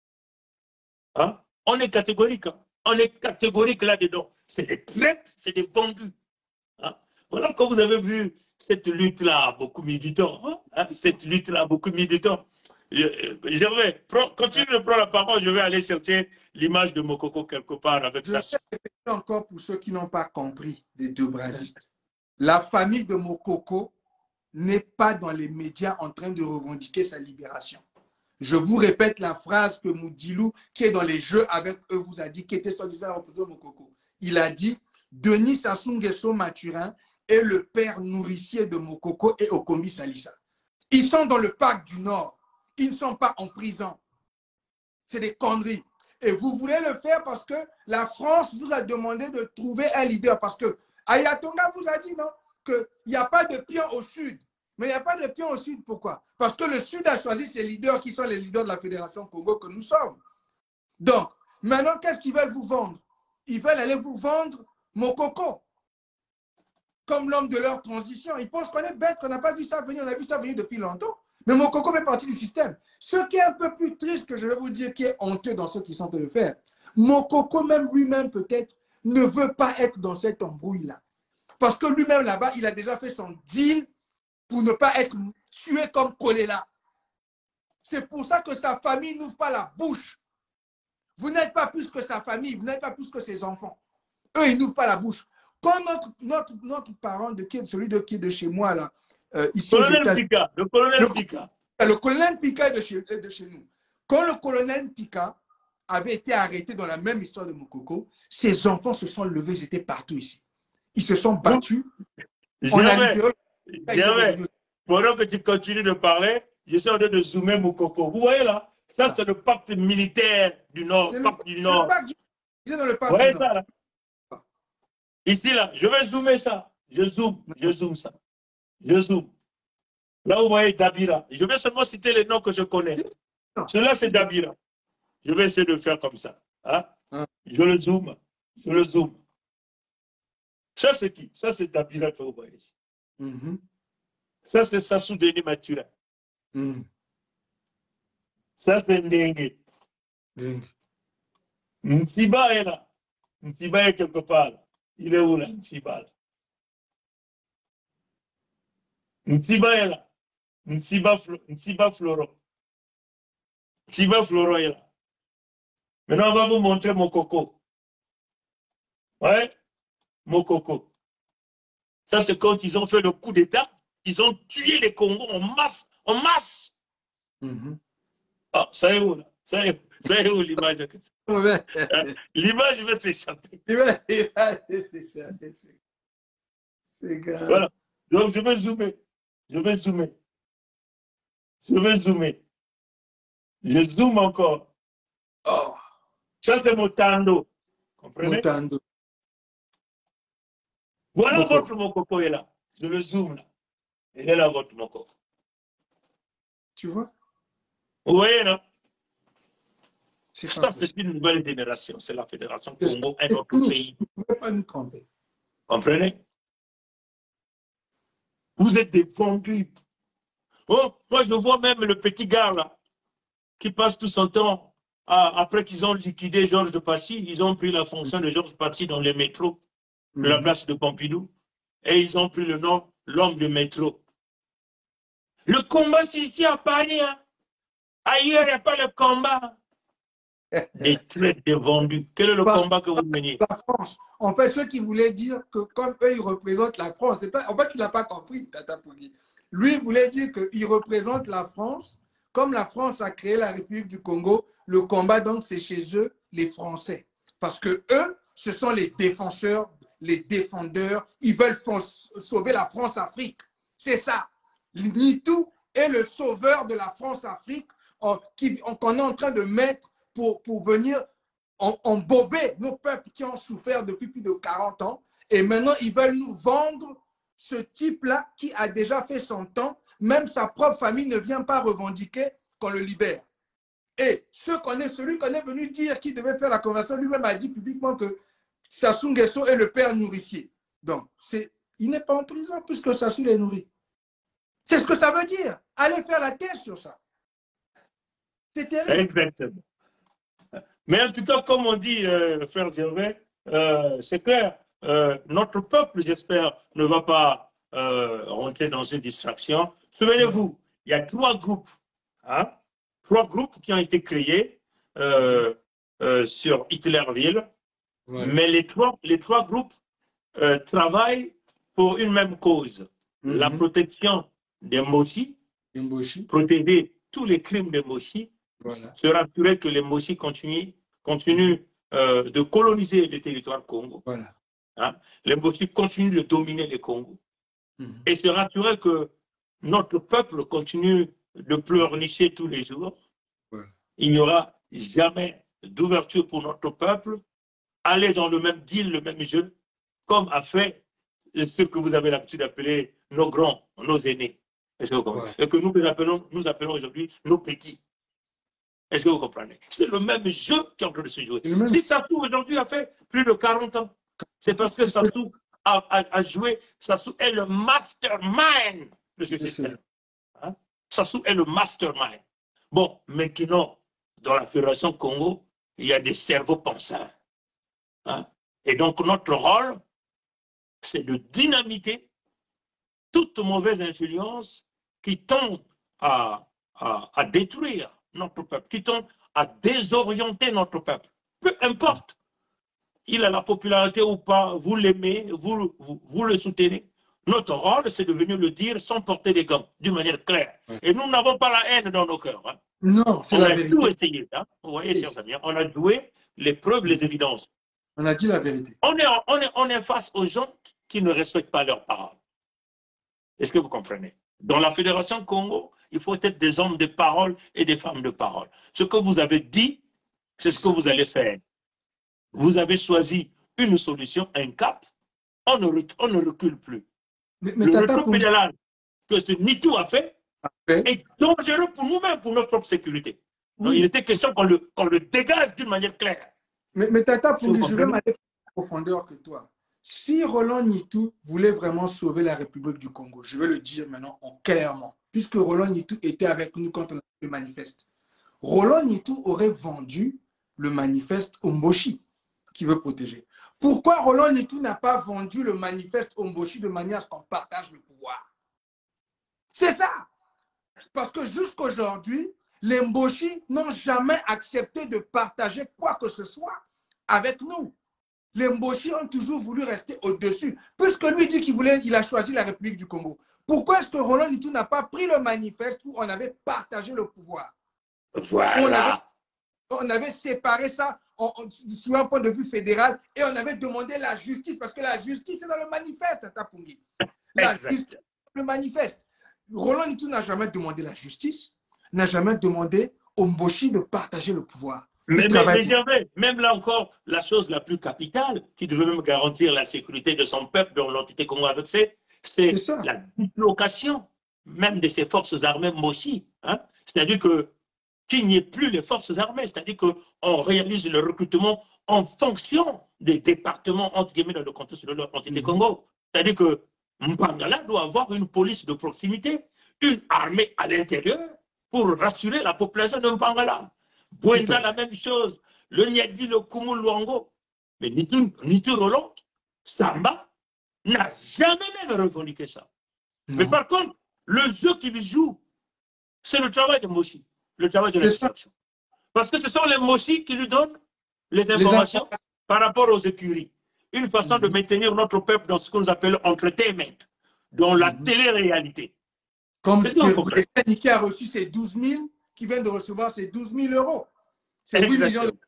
Hein? On est catégorique. Hein? On est catégorique là-dedans. C'est des traites, c'est des vendus. Hein? Voilà quand vous avez vu cette lutte-là a beaucoup mis du temps. Hein? Cette lutte-là a beaucoup mis du temps. Continue de prendre la parole, je vais aller chercher l'image de Mokoko quelque part avec ça. Je vais répéter encore pour ceux qui n'ont pas compris des deux brasistes. La famille de Mokoko n'est pas dans les médias en train de revendiquer sa libération. Je vous répète la phrase que Moudilou, qui est dans les jeux avec eux, vous a dit, qui était soi-disant représentant Mokoko. Il a dit, Denis Sassou Nguesso Mathurin est le père nourricier de Mokoko et Okombi Salissa. Ils sont dans le parc du Nord. Ils ne sont pas en prison. C'est des conneries. Et vous voulez le faire parce que la France vous a demandé de trouver un leader. Parce que Ayatonga vous a dit, non, qu'il n'y a pas de pion au sud. Mais il n'y a pas de pion au sud. Pourquoi? Parce que le sud a choisi ses leaders qui sont les leaders de la Fédération Congo que nous sommes. Donc, maintenant, qu'est-ce qu'ils veulent vous vendre? Ils veulent aller vous vendre Mokoko comme l'homme de leur transition. Ils pensent qu'on est bête, qu'on n'a pas vu ça venir. On a vu ça venir depuis longtemps. Mais Mokoko fait partie du système. Ce qui est un peu plus triste, que je vais vous dire, qui est honteux dans ce qu'ils sont en train de faire, Mokoko même lui-même peut-être ne veut pas être dans cette embrouille-là. Parce que lui-même là-bas, il a déjà fait son deal pour ne pas être tué comme Kolela. C'est pour ça que sa famille n'ouvre pas la bouche. Vous n'êtes pas plus que sa famille, vous n'êtes pas plus que ses enfants. Eux, ils n'ouvrent pas la bouche. Quand notre parent, celui qui est de chez moi, là, ici aux États-Unis, le colonel Pika. Le colonel Pika est de chez nous. Quand le colonel Pika avait été arrêté dans la même histoire de Mokoko, ses enfants se sont levés, ils étaient partout ici. Ils se sont battus. Pendant que tu continues de parler, je suis en train de zoomer Mokoko. Vous voyez là, ça c'est le pacte militaire du Nord. Il est dans le pacte du Nord. Ça, là. Ici là, je vais zoomer ça. Je zoome ça. Je zoome. Là, vous voyez Dabira. Je vais seulement citer les noms que je connais. Celui-là, c'est Dabira. Je vais essayer de faire comme ça. Hein? Je le zoome. Je le zoome. Ça, c'est qui? Ça, c'est Dabira que vous voyez ici. Ça, c'est Sassou Denis Mathurin. Ça, c'est Ndenge. Ntsiba est là. Ntsiba est quelque part là. Il est où là, Ntsiba là? Ntsiba est là. Ntsiba Floro. Ntsiba Floro est là. Maintenant, on va vous montrer Mokoko. Ouais? Mokoko. Ça, c'est quand ils ont fait le coup d'État. Ils ont tué les Congos en masse. En masse. Ah, ça est où là? Ça est où l'image? L'image va s'échapper. C'est grave. Voilà. Donc, je vais zoomer. Je zoome encore. Oh. Ça, c'est Motando. Comprenez? Motando. Voilà votre Mokoko est là. Je le zoome là. Il est là, votre Mokoko. Tu vois? Vous voyez, non? Ça, c'est une nouvelle génération. C'est la Fédération Congo, un autre pays. Vous ne pouvez pas nous tromper. Comprenez? Vous êtes des vendus. Oh, moi, je vois même le petit gars là, qui passe tout son temps, après qu'ils ont liquidé Georges de Passy, ils ont pris la fonction de Georges de Passy dans les métros de la place de Pompidou, et ils ont pris le nom, l'homme de métro. Le combat, c'est ici à Paris. Hein. Ailleurs, il n'y a pas le combat. des traites, des vendus. Quel est le combat que vous meniez? La France. En fait, ce qui voulait dire que comme eux, ils représentent la France, en fait, il n'a pas compris, Tata Poggi. Lui, il voulait dire qu'il représente la France. Comme la France a créé la République du Congo, le combat, donc, c'est chez eux, les Français. Parce que eux, ce sont les défenseurs, les défendeurs. Ils veulent sauver la France-Afrique. C'est ça. Nitu est le sauveur de la France-Afrique qu'on est en train de mettre pour venir embober nos peuples qui ont souffert depuis plus de 40 ans. Et maintenant, ils veulent nous vendre ce type-là qui a déjà fait son temps. Même sa propre famille ne vient pas revendiquer qu'on le libère. Et celui qu'on est venu dire qui devait faire la conversion, lui-même a dit publiquement que Sassou Nguesso est le père nourricier. Donc, il n'est pas en prison puisque Sassou les nourrit. C'est ce que ça veut dire. Allez faire la thèse sur ça. C'est terrible. Exactement. Mais en tout cas, comme on dit, frère Gervais, c'est clair, notre peuple, j'espère, ne va pas rentrer dans une distraction. Souvenez-vous, il y a 3 groupes, hein, 3 groupes qui ont été créés sur Hitlerville, mais les trois groupes travaillent pour une même cause, la protection des Moshi, protéger tous les crimes des Moshi, se rassurer que les Moshi continuent de coloniser le territoire Congo. Hein? Les Moshi continuent de dominer les Congo. Et se rassurer que notre peuple continue de pleurnicher tous les jours. Il n'y aura jamais d'ouverture pour notre peuple. Aller dans le même deal, le même jeu, comme a fait ce que vous avez l'habitude d'appeler nos grands, nos aînés. Est-ce que vous comprenez? Et que nous appelons aujourd'hui nos petits. Est-ce que vous comprenez? C'est le même jeu qui est en train de se jouer. Si Sassou aujourd'hui a fait plus de 40 ans, c'est parce que Sassou a joué, Sassou est le mastermind de ce système. Hein? Sassou est le mastermind. Bon, maintenant, dans la Fédération Congo, il y a des cerveaux penseurs. Hein? Et donc, notre rôle, c'est de dynamiter toute mauvaise influence qui tend à détruire notre peuple, qui tend à désorienter notre peuple. Peu importe, il a la popularité ou pas, vous l'aimez, vous le soutenez. Notre rôle, c'est de venir le dire sans porter des gants, d'une manière claire. Et nous n'avons pas la haine dans nos cœurs. Hein. Non, c'est la vérité. On a tout essayé. Hein. Vous voyez, chers amis, on a joué les preuves, les évidences. On a dit la vérité. On est face aux gens qui ne respectent pas leurs paroles. Est-ce que vous comprenez? Dans la Fédération Congo, il faut être des hommes de parole et des femmes de parole. Ce que vous avez dit, c'est ce que vous allez faire. Vous avez choisi une solution, un cap, on ne recule plus. Mais le retour pédalage que ce Nitu a fait est dangereux pour nous-mêmes, pour notre propre sécurité. Donc, il était question qu'on le dégage d'une manière claire. Mais Tata Poggi, je vais m'aller plus en profondeur que toi. Si Roland Nitu voulait vraiment sauver la République du Congo, je vais le dire maintenant clairement, puisque Roland Nitu était avec nous quand on a fait le manifeste, Roland Nitu aurait vendu le manifeste Omboshi qui veut protéger. Pourquoi Roland Nitu n'a pas vendu le manifeste Omboshi de manière à ce qu'on partage le pouvoir? C'est ça. Parce que jusqu'aujourd'hui, les Mboshi n'ont jamais accepté de partager quoi que ce soit avec nous. Les Mboshi ont toujours voulu rester au-dessus. Puisque lui dit qu'il a choisi la République du Congo. Pourquoi est-ce que Roland Nitu n'a pas pris le manifeste où on avait partagé le pouvoir? Voilà. On avait séparé ça sur un point de vue fédéral et on avait demandé la justice, parce que la justice est dans le manifeste, Tata Poggi. La justice, le manifeste. Roland Nitu n'a jamais demandé la justice, n'a jamais demandé aux Mboshi de partager le pouvoir. Mais même là encore, la chose la plus capitale, qui devait même garantir la sécurité de son peuple, dont l'entité Congo avec c'est la dislocation même de ses forces armées Moshi. Hein? C'est-à-dire qu'il n'y ait plus les forces armées, c'est-à-dire qu'on réalise le recrutement en fonction des départements, entre guillemets, dans le contexte de l'entité Congo. C'est-à-dire que Mpangala doit avoir une police de proximité, une armée à l'intérieur pour rassurer la population de Mpangala. Bouenda, la même chose. Le Niadi, le Kumu, Luango. Mais Nitu Roland, Samba, n'a jamais même revendiqué ça. Non. Mais par contre, le jeu qu'il joue, c'est le travail de Moshi, le travail de la distraction. Parce que ce sont les Mossi qui lui donnent les informations par rapport aux écuries. Une façon de maintenir notre peuple dans ce que nous appelons entertainment, dans la télé-réalité. Comme Bressan qui a reçu ses 12 000, qui vient de recevoir ses 12 000 euros. C'est 8 millions de...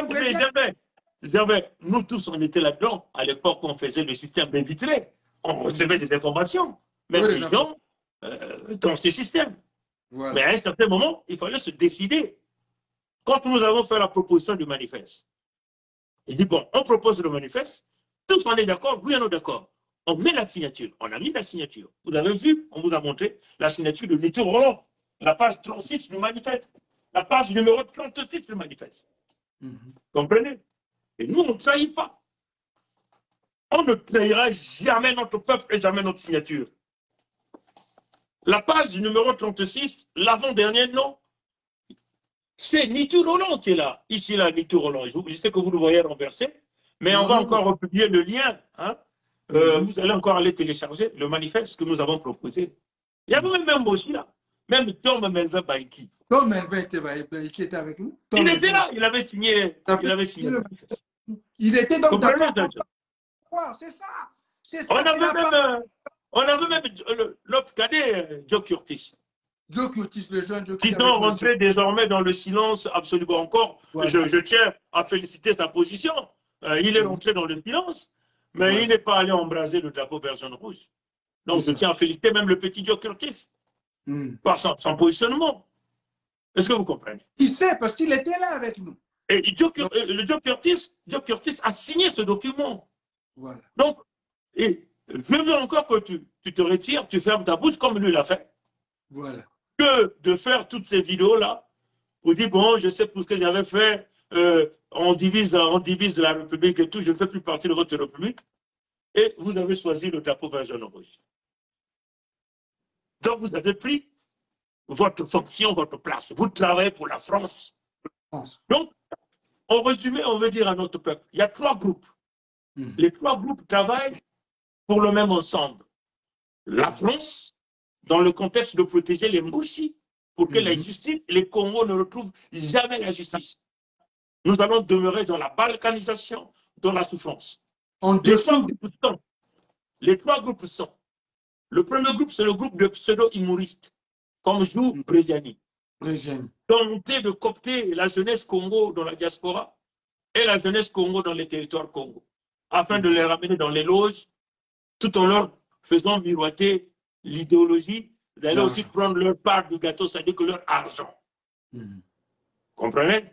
Mais nous tous, on était là-dedans. À l'époque, on faisait le système de vitré. On recevait des informations. Même les gens dans ce système. Voilà. Mais à un certain moment, il fallait se décider. Quand nous avons fait la proposition du manifeste, il dit, bon, on propose le manifeste, tous on est d'accord, oui on est d'accord. On met la signature, on a mis la signature. Vous avez vu, on vous a montré la signature de Nito Roland, la page 36 du manifeste, la page numéro 36 du manifeste. Comprenez? Et nous, on ne trahit pas. On ne trahira jamais notre peuple et jamais notre signature. La page du numéro 36, l'avant-dernier nom, c'est Nito Roland qui est là. Ici, là, Nito Roland. Je sais que vous le voyez renversé, mais on va encore republier le lien. Hein? Vous allez encore aller télécharger le manifeste que nous avons proposé. Il y avait même aussi là, même Tom Melvin Baïki. Tom Melvin Baïki était avec nous. Il était là, il avait signé. Il était donc d'accord. C'est ça. On avait même l'autre cadet, Joe Curtis. Joe Curtis, le jeune Joe Curtis. Qui sont rentrés désormais dans le silence absolument encore. Voilà. Je tiens à féliciter sa position. Il est rentré dans le silence, mais il n'est pas allé embraser le drapeau vert jaune rouge. Donc je tiens à féliciter même le petit Joe Curtis par son positionnement. Est-ce que vous comprenez? Il sait parce qu'il était là avec nous. Et Joe Curtis a signé ce document. Voilà. Donc, je veux encore que tu te retires, tu fermes ta bouche comme lui l'a fait. Voilà. Que de faire toutes ces vidéos-là pour dire, bon, je sais pour ce que j'avais fait, on divise la République et tout, je ne fais plus partie de votre République. Et vous avez choisi le drapeau vert jaune rouge. Donc, vous avez pris votre fonction, votre place. Vous travaillez pour la France. Donc, en résumé, on veut dire à notre peuple, il y a 3 groupes. Les 3 groupes travaillent pour le même ensemble. La France, dans le contexte de protéger les Mouchi, pour que la justice, les Congos ne retrouvent jamais la justice. Nous allons demeurer dans la balkanisation, dans la souffrance. Les 3 groupes sont. Le premier groupe, c'est le groupe de pseudo-humoristes, comme joue Bresani. Tenter de coopter la jeunesse Congo dans la diaspora et la jeunesse Congo dans les territoires Congo, afin de les ramener dans les loges, tout en leur faisant miroiter l'idéologie, d'aller aussi prendre leur part du gâteau, c'est-à-dire que leur argent. Comprenez?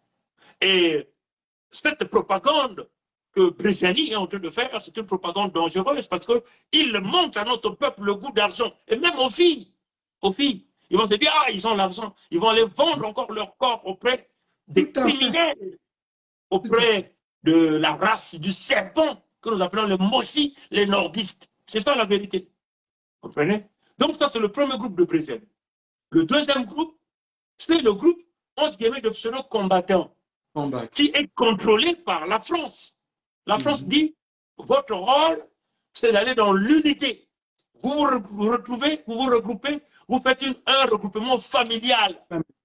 Et cette propagande que Bresani est en train de faire, c'est une propagande dangereuse parce qu'il montre à notre peuple le goût d'argent. Et même aux filles, ils vont se dire, ah, ils ont l'argent. Ils vont aller vendre encore leur corps auprès des criminels, auprès de la race du serpent que nous appelons les Mossi, les nordistes. C'est ça la vérité. Vous comprenez? Donc ça, c'est le premier groupe de Bresani. Le deuxième groupe, c'est le groupe, entre guillemets, de pseudo-combattants qui est contrôlé par la France. La France dit, votre rôle, c'est d'aller dans l'unité. Vous vous retrouvez, vous vous regroupez, vous faites un regroupement familial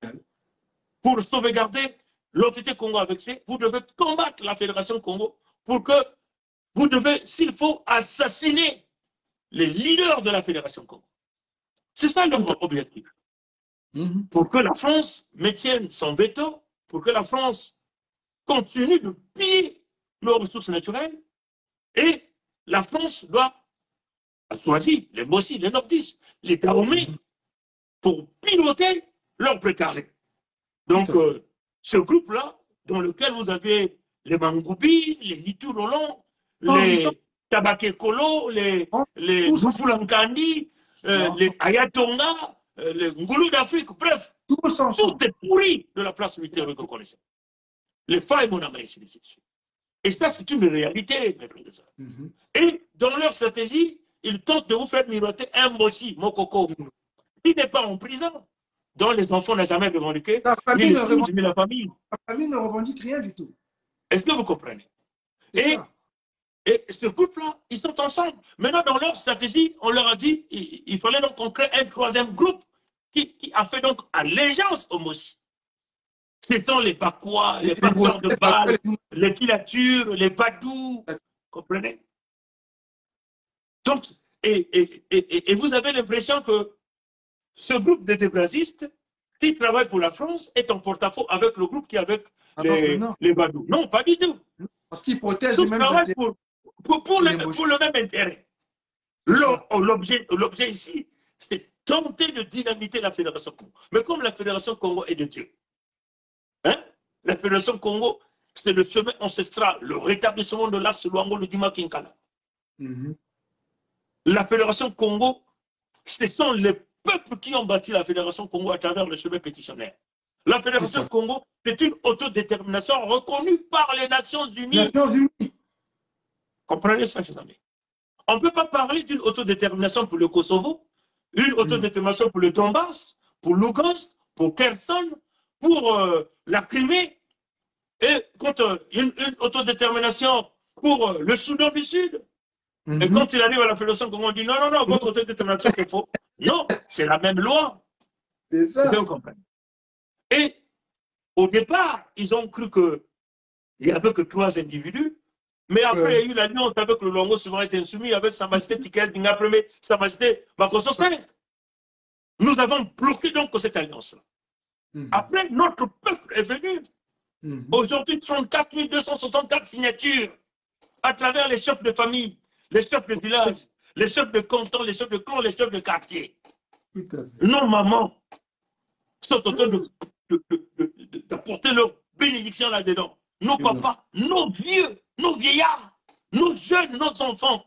pour sauvegarder l'entité Congo avec C. Vous devez combattre la Fédération Congo pour que vous devez, s'il faut, assassiner les leaders de la Fédération Congo. C'est ça leur objectif. Pour que la France maintienne son veto, pour que la France continue de piller nos ressources naturelles, et la France doit choisir les Mossi, les nordistes, les Dahomey, pour piloter leur précaré. Donc, ce groupe-là, dans lequel vous avez les Mangoubi, les Nitu Roland, les Tabaké Kolo, les Boufulankandi, les Ayatonga, les Ngoulou d'Afrique, bref, tout est pourri de la place militaire que vous connaissez. Les failles, mon ami, ici. Et ça, c'est une réalité, mes frères et sœurs. Et dans leur stratégie, ils tentent de vous faire miroiter un Mossi, Mokoko, qui n'est pas en prison, dont les enfants n'ont jamais revendiqué, la famille ne revendique rien du tout. Est-ce que vous comprenez? Et ce groupe-là, ils sont ensemble. Maintenant, dans leur stratégie, on leur a dit il fallait donc qu'on crée un troisième groupe qui a fait donc allégeance au Mossi. Ce sont les Bakwa, les passeurs de balles, les filatures, les badous. Comprenez? Donc, et vous avez l'impression que ce groupe de débrasistes qui travaille pour la France est en porte-à-faux avec le groupe qui est avec les badous. Non, pas du tout. Parce qu'ils protègent tous les mêmes travaillent pour le même intérêt. L'objet ici, c'est tenter de dynamiter la Fédération Congo. Mais comme la Fédération Congo est de Dieu, hein? La Fédération Congo, c'est le chemin ancestral, le rétablissement de l'art sur Luango, le Dima Kinkala. La Fédération Congo, ce sont les peuples qui ont bâti la Fédération Congo à travers le chemin pétitionnaire. La Fédération Congo, c'est une autodétermination reconnue par les Nations Unies. Comprenez ça, chers amis? On ne peut pas parler d'une autodétermination pour le Kosovo, une autodétermination pour le Donbass, pour Lugansk, pour Kherson, pour la Crimée, et contre une autodétermination pour le Soudan du Sud. Et quand il arrive à la Fédération Congo, on dit non, non, non, votre autodétermination c'est faux. Non, c'est la même loi. C'est ça. Vous comprenez? Et au départ, ils ont cru qu'il n'y avait que 3 individus. Mais après, il y a eu l'alliance avec le Luango souverain insoumis, avec Sa Majesté Tikel Dinga Premier, Sa Majesté Makosso V. Nous avons bloqué donc cette alliance-là. Après, notre peuple est venu. Aujourd'hui, 34 264 signatures à travers les chefs de famille, les chefs de village, les chefs de canton, les chefs de clan, les chefs de quartier. Nos mamans sont en train d'apporter leur bénédiction là-dedans. Nos papas, nos vieux, nos vieillards, nos jeunes, nos enfants.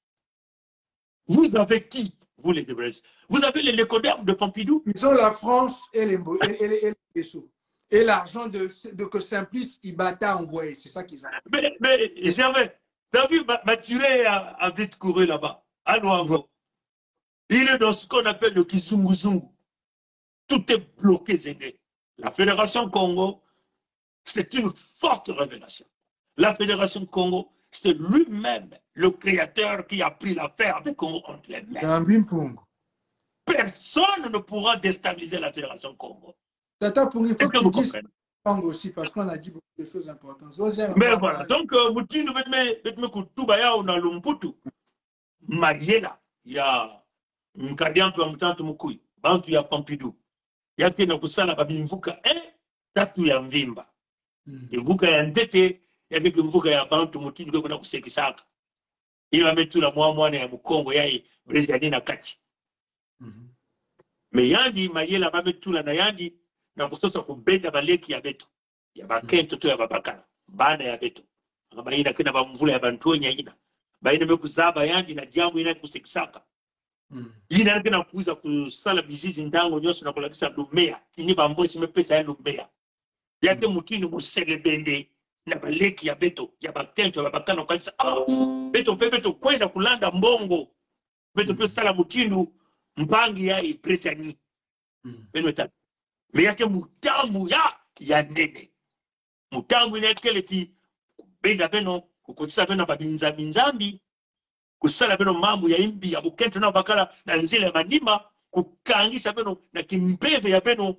Vous avez qui, vous les Débrés? Vous avez les Lécodermes de Pompidou? Ils ont la France et les vaisseaux. Et l'argent de que Simplice Ibata a envoyé. C'est ça qu'ils ont. Mais jamais. T'as vu, Mathuré a vite couru là-bas, à Luango. Il est dans ce qu'on appelle le Kizunguzungu. Tout est bloqué, Zédé. La Fédération Congo, c'est une forte révélation. La Fédération Congo, c'est lui-même le créateur qui a pris l'affaire des Congo entre les mains. Personne ne pourra déstabiliser la Fédération Congo. Tata Pung, il faut que tu dises aussi, parce qu'on a dit beaucoup de choses importantes. Mais voilà, donc, Moutine, Koutubaya, on a l'Umputu. Mariela, il y a un Kadian, tu as Moutantu Mukui, Bantu, il y a Pompidou. Il y a Kenakusala, Babimvuka, Tatu ya Mvimba. Mvuka ya Ndete, il y a Mvuka ya Bantu, Moutine, Kuna Kusekisaka. Il va mettre tout la moine ya Mukongo, ya Brésilien na Kati. Mais Yandi, Mariela, va mettre tout la Nayandi. Na kusosa kubenda baleki ya beto ya bakento to ya babakana bana ya beto abaina kina bamvula ya bantonya ina baina mekuzaba yandi na jambo ina kusekisaka ina kina kuuza kusala bizizi ndango nyoso na kulakisa lumea ini bamboshi mepesa ya lumea yake mutini muselebende na baleki ya beto ya bakento ya babakana kanisa beto beto kwenda kulanda mbongo beto pe sala mutindu mpangi ya ipresani beno tatu. Mais il y a que Moutamou ya nene. Moutamou ya keleti benda beno kukotisa beno babinza binzambi kusala beno mambo ya imbi ya bukento na bakala na nzile ya manima kukangisa beno na kimpeve ya beno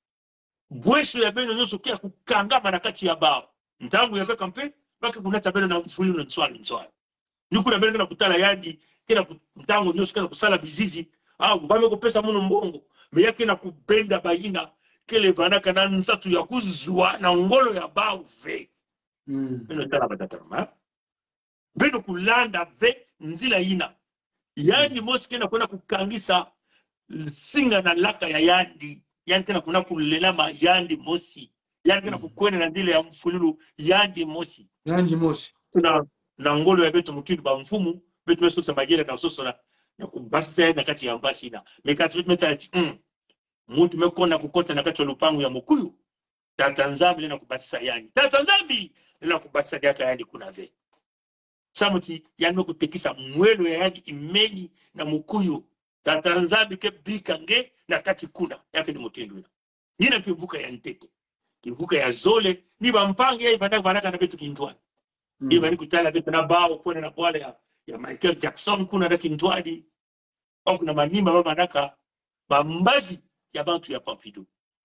bweso ya beno nyoso kia kukangama na kati ya bao. Ntangu ya kakampe baka kunata beno na mfuli na nswali. Nuku na beno na kutala yandi kena ntangu nyoso kena kusala bizizi bame kupesa muno mbongo. Mais yake na kubenda bayina kele vanaka na nzatu ya kuzwa na ngolo ya bao ve. Beno tala batatarama. Beno kulanda ve nzila yina. Yandi mosi kena kuna kukangisa singa na laka ya yandi. Yandi kena kuna kulelama yandi mosi. Yandi kena kukwene na nzila ya mfululu yandi mosi. Yandi mosi. Tuna na ngolo ya beto mutidu ba mfumu. Beto meso sa magere na soso na kubasa na kati ya mbasi na. Mekasi beto metati muntu mekona kukota na kati ya lupangu ya Mukuyu. Tatanzambi lena kubatisa yani. Tatanzambi lena kubatisa yaka yani kuna ve. Samuti yani kutekisa mwelo ya yani imeni na Mukuyu. Tatanzambi ke bikange na kati kuna yake ni mutindu ina. Nina kivuka ya Ntete. Kivuka ya Zole. Niba mpangi ya vanaka na betu kintwani. Niba ni kutala betu na bao kwenye na bwale ya Michael Jackson kuna na kintwani. Au kuna manima vanaka bambazi ya bantu ya Pompidou.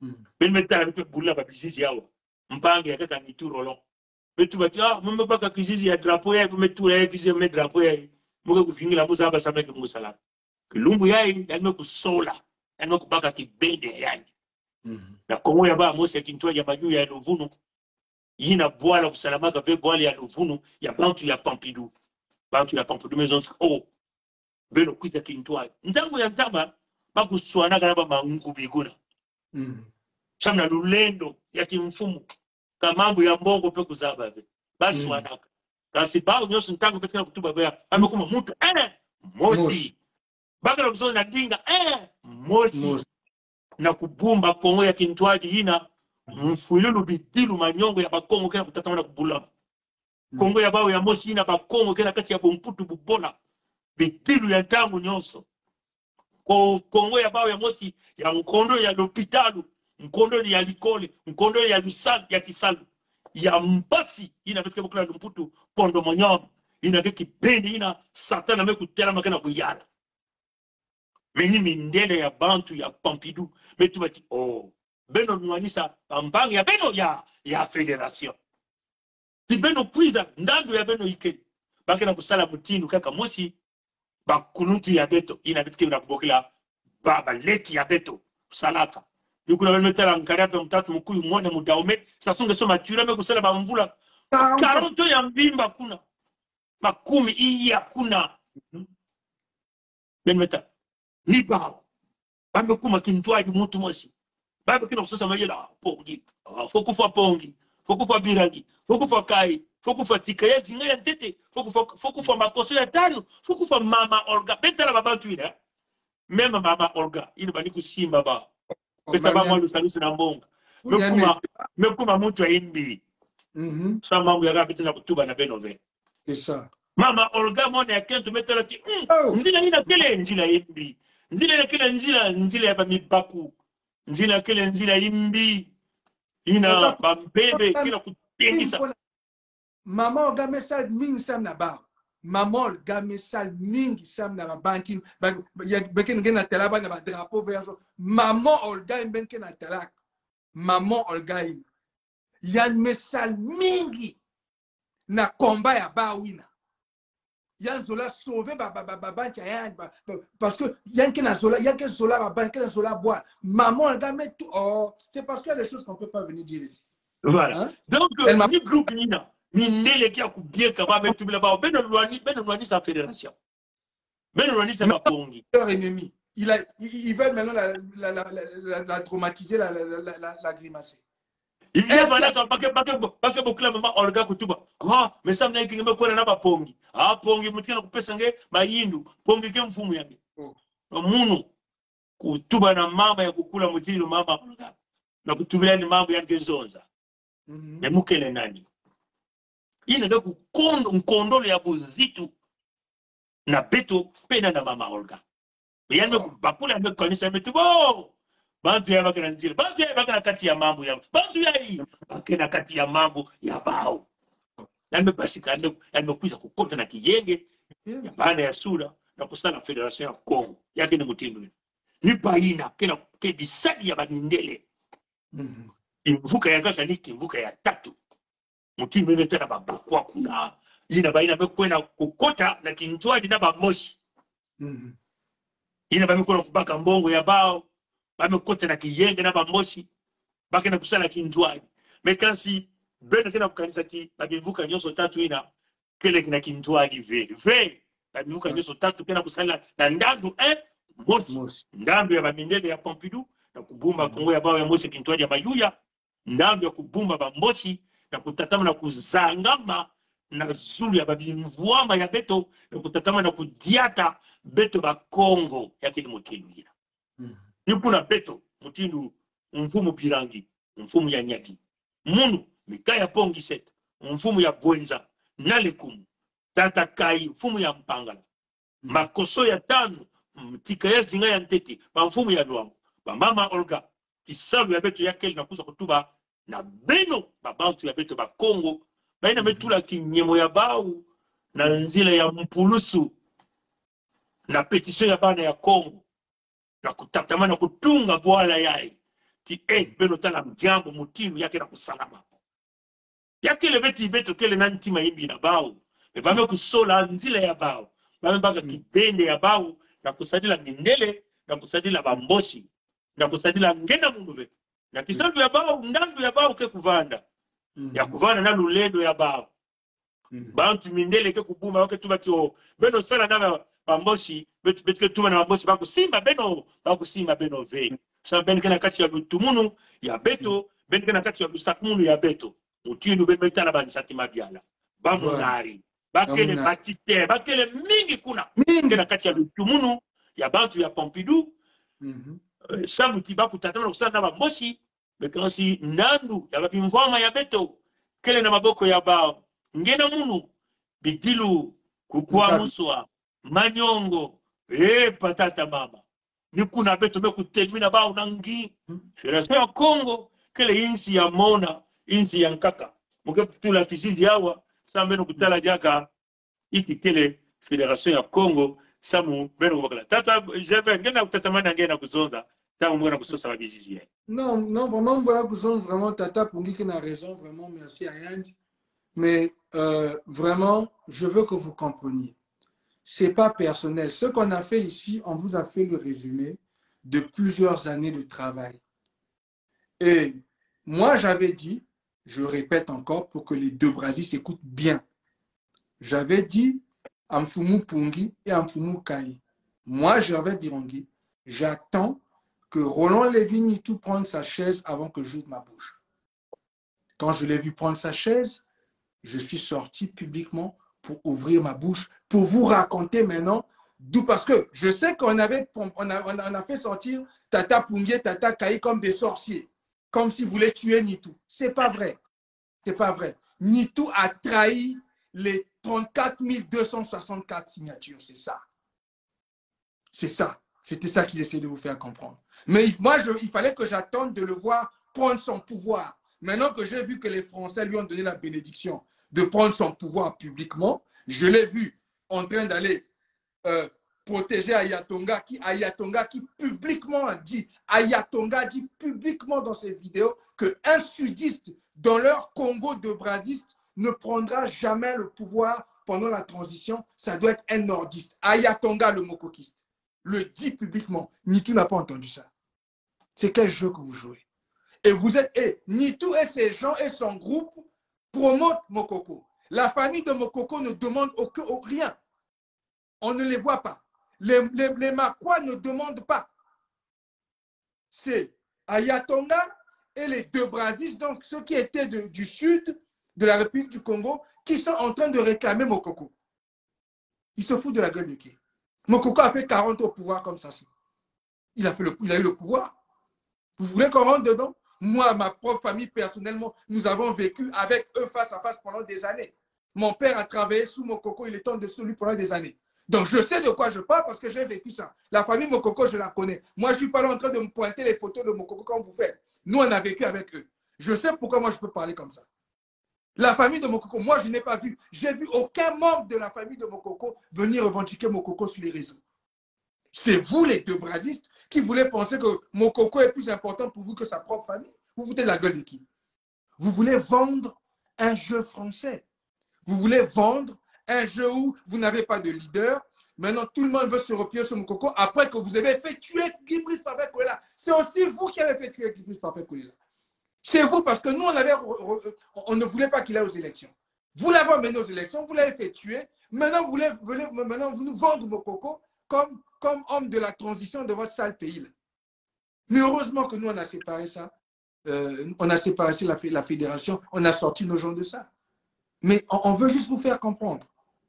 Ben mettre avec le boulot à Kizizi yawa. Mpangi ya kaka ni tout rolon. Mais tu vas dire même pas que Kizizi ya drapeau ya mettre tout ya Kizizi mettre drapeau ya. Muga kufingi la muza ba sameke musala. Kilumbu yai yanme kusola. Yanme kubaka kibende yani. Na Kongo ya ba Mosi Kintwa ya Banyu ya Lovunu. Yina boala kusalamaka ve boala ya Lovunu ya Bantu ya Pompidou. Bantu ya Pompidou maison oh. Beno kuita Kintwa. Ntango ya ntaba bakuswana kana ba mangu biguna. Samna lulendo ya kimfumu kamambo ya mbongo pe kuzaba ve. Baswanaka. Kasi bao nyoso ntango petina kutuba baya. Amekuma mtu Mosi. Bakala kusona na dinga Mosi. Na kubumba Kongo ya Kintwaji hina mfululu bitilu manyongo ya bakongo kena kutatamana na kubulama. Kongo ya bao ya Mosi hina bakongo kena kati ya bomputu bubola bitilu ya tangu nyonso. Kongo ya bao ya Mosi ya mkondo ya lopitalu, mkondo ya likole, mkondo ya lusal ya kisalu ya mbasi hina betike bukula lumputu pondo monyongo hina keki bende hina satana mekutela makena kuyala. Meni mindele ya Bantu ya Pompidou. Mais tu vas dire, oh, beno nuanisa, pambang ya beno ya fédération. Ti beno kuiza, ndandu ya beno ike. Bake na kusala mutinu kaka Mosi, bakununtu ya beto. Ina bitike na kubokila, baba leki ya beto. Salaka. Yuku na beno metala nkariape mtatu mkuyu mwone mudaume. Sasunge so mature me kusala bamvula. 40 ya mbimba kuna. Makumi iya kuna. Beno metala. Ni bao. Babe kuma Kintwaji mutu Mosi. Babe kina kusasa mayela pongi. Fokufa pongi. Fokufa birangi. Fokufa kai. Fokufa tika ya zinga ya ntete. Fokufa makoso ya tano. Fokufa mama Olga. Betala babantu ina. Mema mama Olga. Ina baniku simba ba. Besta ba mwalu salusi na mbonga. Mekuma mutu ya imbi. Sa mamu ya gabi tina kutuba na benove. C'est ça. Mama Olga mwana ya kento metala ti. Ndina ina kele njila imbi. Nzila kile nzila ya bamibaku. Nzila kile nzila imbi. Ina bambebe kila kutengisa. Maman Olga mesal mingi sam na ba. Maman Olga mesal mingi sam na banki. Ya beken ngena telaba na drapeau vert. Maman Olga benke na telak. Maman Olga yan mesal mingi na combat ya ba wina. Yann Zola sauvé parce que Yann Zola, Yann Zola, Yann Zola boit. Maman, elle va mettre tout. Oh, c'est parce qu'il y a des choses qu'on ne peut pas venir dire ici. Voilà. Hein? Donc, le groupe Nina, Nina qui a coupé comment mettre tout là-bas. Ben Louani, sa fédération. Ben Louani, c'est ma pongi. Leur ennemi. Ils veulent maintenant la traumatiser, la grimacer. Il vient voilà parce que beaucoup maman Olga kutuba. Ah, mais ça n'a qu'à me connaître na ba pongi. Ah, pongi mutina kupesa nge bayindu. Pongi ke mfumu yange. Munu kutuba na mama ya kukula mutilo mama Olga. Na kutubila ni mambo yange zonza. Mais mukele nani? Ina nga kukondo mkondolo ya buzitu na beto pena na mama Olga. Mais yange bakula me konisa metubo. Bantu ya bakana njira. Bantu ya bakana kati ya mambo ya. Bantu ya hii. Bakana kati ya mambo ya bao. Name basika name kuiza kukota na kijenge. Ya baada ya sura. Na kusana Federation ya Kongo. Yake ni mutindo. Ni baina. Kena kedisadi ya banindele. Mvuka ya kaka ni kimvuka ya tatu. Mutindo ile tena babakwa kuna. Ina baina mekwena kukota na Kintwaji na bamoshi. Ina bamekwena kubaka mbongo ya bao. Bamekota na kiyenge na bamoshi bakena kusala Kintwaji. Mais quand si ben kena kukanisa ki babivuka nyoso tatu ina kele kina Kintwaji ve babivuka nyoso tatu kena kusala na ndandu Mosi ndandu ya bamindele ya Pompidou na kubumba Kongo ya bao ya Mosi Kintwaji ya Mayuya ndandu ya kubumba bamoshi na kutatama na kuzangama na zulu ya babimvuama ya beto na kutatama na kudiata beto ba Kongo ya kile mutinu ina. Nipuna beto, mutindu, mfumu birangi, mfumu ya nyaki. Munu, mikaya pongi set, mfumu ya bwenza, nalekumu, tata kai, mfumu ya mpangala. Makoso ya tanu, mtika ya zinga ya ntete, mfumu ya luangu. Mama Olga, kisalu ya beto ya keli na kusa kutuba, na beno, babantu ya beto ba Kongo, baina metula kinyemo ya bau, na nzila ya mpulusu, na petisyo ya bana ya Kongo. Na kutatamana kutunga bwala yai ti beno tala mjango mutinu yake na kusalama yake le beti beto kele nanti maimbi na bao e bame kusola nzila ya bao bame baka kibende ya bao na kusadila mindele na kusadila bamboshi na kusadila ngena munduve na kisandu ya bao ndandu ya bao ke kuvanda ya kuvanda na luledo ya bao bantu mindele ke kubuma wake tuba tio beno sala na bamboshi betu ke tuba na bamboshi bakusimba beno ve sa ben kana kati ya lutumunu ya beto ben kana kati ya lusakmunu ya beto mutinu ben metala ban satima biala bamunari bakele batiste bakele mingi kuna kana kati ya lutumunu ya bantu ya Pompidou sa mutiba kutatana kusana bamboshi bekansi nandu ya babimvama ya beto kele na maboko ya bao ngena munu bidilu kukua muswa manyongo patata mama ni kuna beto meku termina bao nangi Federation ya Congo kele insi ya mona insi ya nkaka muke tula kizizi hawa sambeno kutala jaka iki kele Federation ya Congo samu beno bakala tata jeve ngena kutatamana ngena kuzonza tamu mwana kusosa babizizi non vraiment mbona kuzonza vraiment tata Pungi qui a raison vraiment merci à Yanj mais vraiment je veux que vous compreniez. C'est pas personnel. Ce qu'on a fait ici, on vous a fait le résumé de plusieurs années de travail. Et moi, j'avais dit, je répète encore pour que les deux Brazils s'écoutent bien. J'avais dit Amfumu Pungi et Amfumu Kai. Moi, j'avais Birongi. J'attends que Roland Lévy-Nitou prenne sa chaise avant que j'ouvre ma bouche. Quand je l'ai vu prendre sa chaise, je suis sorti publiquement pour ouvrir ma bouche, pour vous raconter maintenant, d'où parce que je sais qu'on a fait sortir Tata Pungi et Tata Kai comme des sorciers, comme s'ils voulaient tuer Nitou. C'est pas vrai. C'est pas vrai. Nitou a trahi les 34 264 signatures, c'est ça. C'est ça. C'était ça qu'ils essayaient de vous faire comprendre. Mais moi, il fallait que j'attende de le voir prendre son pouvoir. Maintenant que j'ai vu que les Français lui ont donné la bénédiction de prendre son pouvoir publiquement, je l'ai vu en train d'aller protéger Ayatonga qui publiquement dit, Ayatonga dit publiquement dans ses vidéos qu'un sudiste dans leur Congo de Brazziste ne prendra jamais le pouvoir pendant la transition, ça doit être un nordiste. Ayatonga, le mokokiste, le dit publiquement. Nitou n'a pas entendu ça. C'est quel jeu que vous jouez? Et vous êtes, Nitou et ses gens et son groupe promotent Mokoko. La famille de Mokoko ne demande rien. On ne les voit pas. Les Makwa ne demandent pas. C'est Ayatonga et les deux Brazzistes, donc ceux qui étaient du sud de la République du Congo, qui sont en train de réclamer Mokoko. Ils se foutent de la gueule de qui? Mokoko a fait 40 au pouvoir comme ça. Il a eu le pouvoir. Vous voulez qu'on rentre dedans? Moi, ma propre famille, personnellement, nous avons vécu avec eux face à face pendant des années. Mon père a travaillé sous Mokoko, il est en dessous de lui pendant des années. Donc, je sais de quoi je parle parce que j'ai vécu ça. La famille Mokoko, je la connais. Moi, je ne suis pas là en train de me pointer les photos de Mokoko comme vous faites. Nous, on a vécu avec eux. Je sais pourquoi moi, je peux parler comme ça. La famille de Mokoko, moi, je n'ai pas vu. J'ai vu aucun membre de la famille de Mokoko venir revendiquer Mokoko sur les réseaux. C'est vous, les deux Brazzistes, qui voulez penser que Mokoko est plus important pour vous que sa propre famille. Vous foutez de la gueule de qui? Vous voulez vendre un jeu français. Vous voulez vendre un jeu où vous n'avez pas de leader. Maintenant, tout le monde veut se replier sur Mokoko après que vous avez fait tuer Guy Brice Parfait Kolela. C'est aussi vous qui avez fait tuer Guy Brice Parfait Kolela. C'est vous, parce que nous, on ne voulait pas qu'il aille aux élections. Vous l'avez mené aux élections, vous l'avez fait tuer. Maintenant, vous nous vendez Mokoko comme homme de la transition de votre sale pays. Mais heureusement que nous, on a séparé ça. On a séparé la fédération, on a sorti nos gens de ça. Mais on veut juste vous faire comprendre.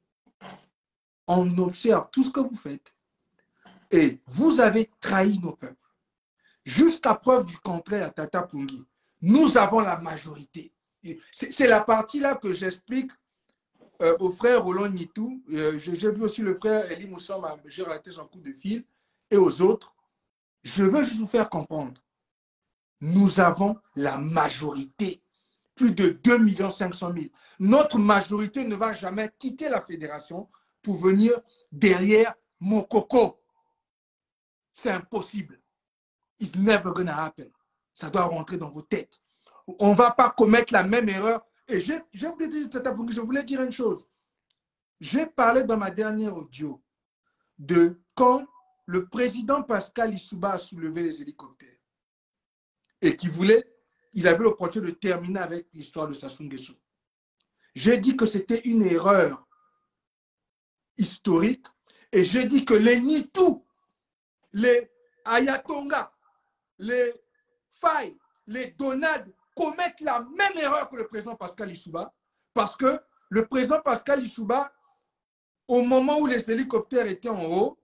On observe tout ce que vous faites. Et vous avez trahi nos peuples. Jusqu'à preuve du contraire à Tata Pungi. Nous avons la majorité. C'est la partie là que j'explique au frère Roland Nitou. J'ai vu aussi le frère Elie Moussam, j'ai raté son coup de fil, et aux autres. Je veux juste vous faire comprendre. Nous avons la majorité. Plus de 2 500 000. Notre majorité ne va jamais quitter la fédération pour venir derrière Mokoko. C'est impossible. It's never gonna happen. Ça doit rentrer dans vos têtes. On ne va pas commettre la même erreur. Et j'ai oublié de dire, Tata Pungi, je voulais dire une chose. J'ai parlé dans ma dernière audio de quand le président Pascal Lissouba a soulevé les hélicoptères et il avait l'opportunité de terminer avec l'histoire de Sassou Nguesso. J'ai dit que c'était une erreur historique et j'ai dit que les Nitu, les Ayatonga, les Faye, les Donades commettent la même erreur que le président Pascal Lissouba parce que le président Pascal Lissouba, au moment où les hélicoptères étaient en haut,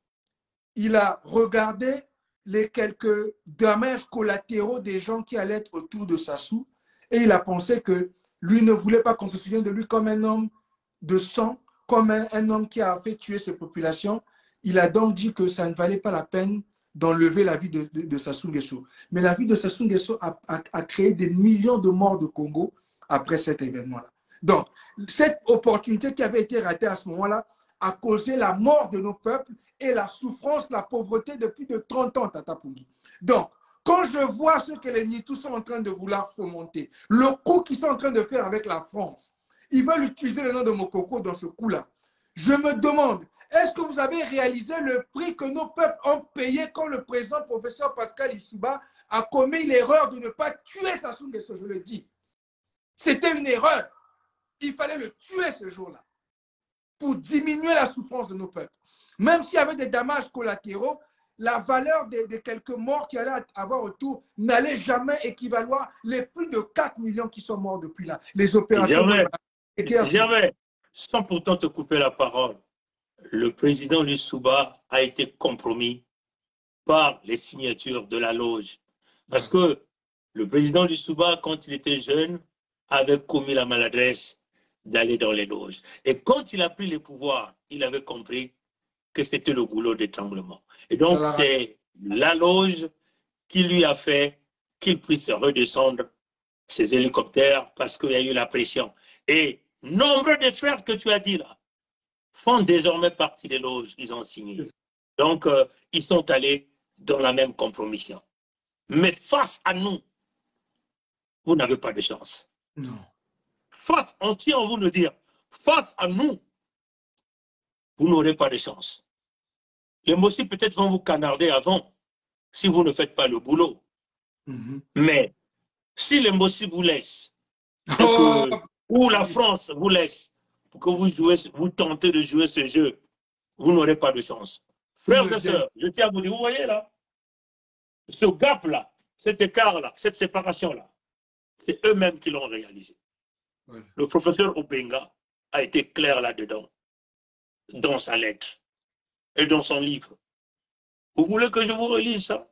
il a regardé les quelques dommages collatéraux des gens qui allaient être autour de Sassou et il a pensé que lui ne voulait pas qu'on se souvienne de lui comme un homme de sang, comme un homme qui a fait tuer ses populations. Il a donc dit que ça ne valait pas la peine d'enlever la vie de Sassou Nguesso. Mais la vie de Sassou Nguesso a créé des millions de morts de Congo après cet événement-là. Donc, cette opportunité qui avait été ratée à ce moment-là a causé la mort de nos peuples et la souffrance, la pauvreté depuis de 30 ans, Tata Pungi. Donc, quand je vois ce que les Nitus sont en train de vouloir fomenter, le coup qu'ils sont en train de faire avec la France, ils veulent utiliser le nom de Mokoko dans ce coup-là. Je me demande, est-ce que vous avez réalisé le prix que nos peuples ont payé quand le président professeur Pascal Lissouba a commis l'erreur de ne pas tuer Sassou Nguesso, je le dis. C'était une erreur. Il fallait le tuer ce jour-là pour diminuer la souffrance de nos peuples. Même s'il y avait des dommages collatéraux, la valeur des quelques morts qu'il allait avoir autour n'allait jamais équivaloir les plus de 4 millions qui sont morts depuis là. Les opérations... Gervais, sans pourtant te couper la parole, le président Lissouba a été compromis par les signatures de la loge. Parce que le président Lissouba, quand il était jeune, avait commis la maladresse d'aller dans les loges. Et quand il a pris le pouvoir, il avait compris que c'était le goulot d'étranglement. Et donc, c'est la loge qui lui a fait qu'il puisse redescendre ses hélicoptères parce qu'il y a eu la pression. Et nombreux de frères que tu as dit là font désormais partie des loges, ils ont signé. Donc, ils sont allés dans la même compromission. Mais face à nous, vous n'avez pas de chance. Non. Face, on tient à vous de dire, face à nous, vous n'aurez pas de chance. Les Mossi peut-être vont vous canarder avant, si vous ne faites pas le boulot. Mais si les Mossi vous laissent, ou la France vous laisse, pour que vous tentez de jouer ce jeu, vous n'aurez pas de chance. Frères et sœurs, je tiens à vous dire, vous voyez là, ce gap-là, cet écart-là, cette séparation-là, c'est eux-mêmes qui l'ont réalisé. Oui. Le professeur Obenga a été clair là-dedans, dans sa lettre et dans son livre. Vous voulez que je vous relise ça?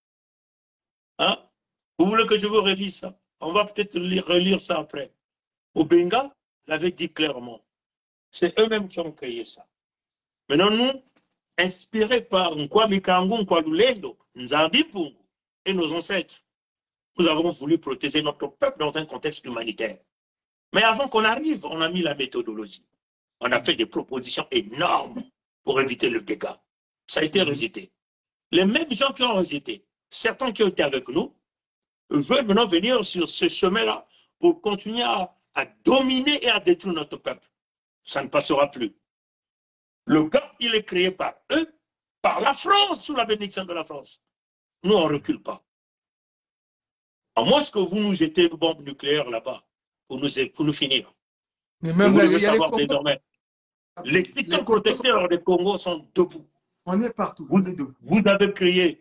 Hein? Vous voulez que je vous relise ça? On va peut-être relire ça après. Obenga l'avait dit clairement. C'est eux-mêmes qui ont créé ça. Maintenant, nous, inspirés par Nkwame Kangu, Nkwadulendo, Nzambi Pungu et nos ancêtres, nous avons voulu protéger notre peuple dans un contexte humanitaire. Mais avant qu'on arrive, on a mis la méthodologie. On a fait des propositions énormes pour éviter le dégât. Ça a été rejeté. Les mêmes gens qui ont rejeté, certains qui ont été avec nous, veulent maintenant venir sur ce chemin-là pour continuer à dominer et à détruire notre peuple. Ça ne passera plus. Le gap, il est créé par eux, par la France, sous la bénédiction de la France. Nous, on ne recule pas. À moins que vous nous jetez une bombe nucléaire là-bas, pour nous finir. Mais même vous là, devez savoir désormais. Les titans protecteurs des Congo sont debout. On est partout. Vous avez créé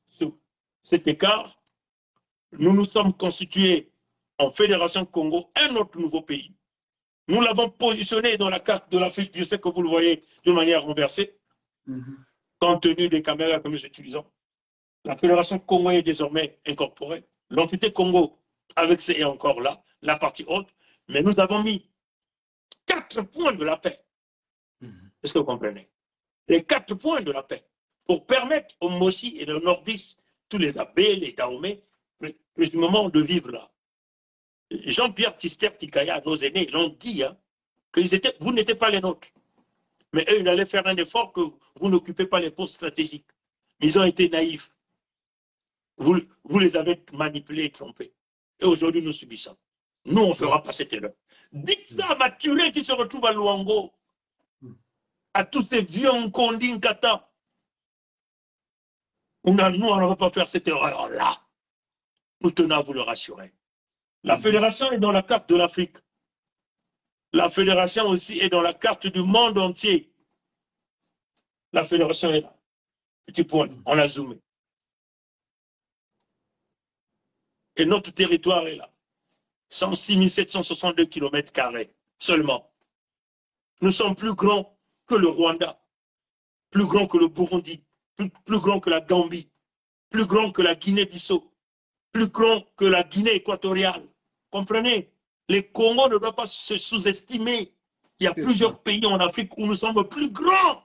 cet écart. Nous nous sommes constitués en Fédération Congo, un autre nouveau pays. Nous l'avons positionné dans la carte de l'Afrique, je sais que vous le voyez d'une manière renversée, compte tenu des caméras que nous utilisons. La Fédération Congo est désormais incorporée. L'entité Congo, avec ses est encore là, la partie haute, mais nous avons mis 4 points de la paix. Est-ce que vous comprenez? Les 4 points de la paix, pour permettre aux Mossi et aux Nordistes, tous les abbés, les Dahomey, présumément de vivre là. Jean-Pierre Tister-Tikaya, nos aînés, ils l'ont dit, hein, que vous n'étiez pas les nôtres. Mais eux, ils allaient faire un effort que vous n'occupez pas les postes stratégiques. Mais ils ont été naïfs. Vous les avez manipulés et trompés. Et aujourd'hui, nous subissons. Nous, on ne fera pas cette erreur. Dites ça à Mathurin qui se retrouve à Luango, à tous ces vieux Nkondi Nkata. Nous, on ne va pas faire cette erreur-là. Nous tenons à vous le rassurer. La fédération est dans la carte de l'Afrique. La fédération aussi est dans la carte du monde entier. La fédération est là. Petit point, on a zoomé. Et notre territoire est là. 106 762 km² seulement. Nous sommes plus grands que le Rwanda, plus grands que le Burundi, plus grands que la Gambie, plus grands que la Guinée-Bissau, plus grands que la Guinée équatoriale. Comprenez? Les Congos ne doivent pas se sous-estimer. Il y a plusieurs pays en Afrique où nous sommes plus grands,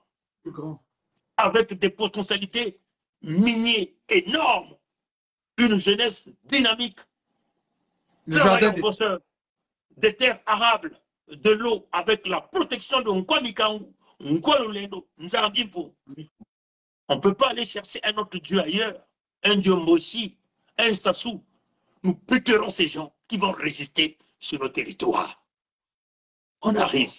avec des potentialités minières énormes, une jeunesse dynamique, travail en bosseur, des terres arables, de l'eau, avec la protection de Nkwamikangu, Nkwalolendo, Nzambimpo. On ne peut pas aller chercher un autre Dieu ailleurs, un Dieu Moshi, un Sassou. Nous buterons ces gens qui vont résister sur nos territoires. On arrive.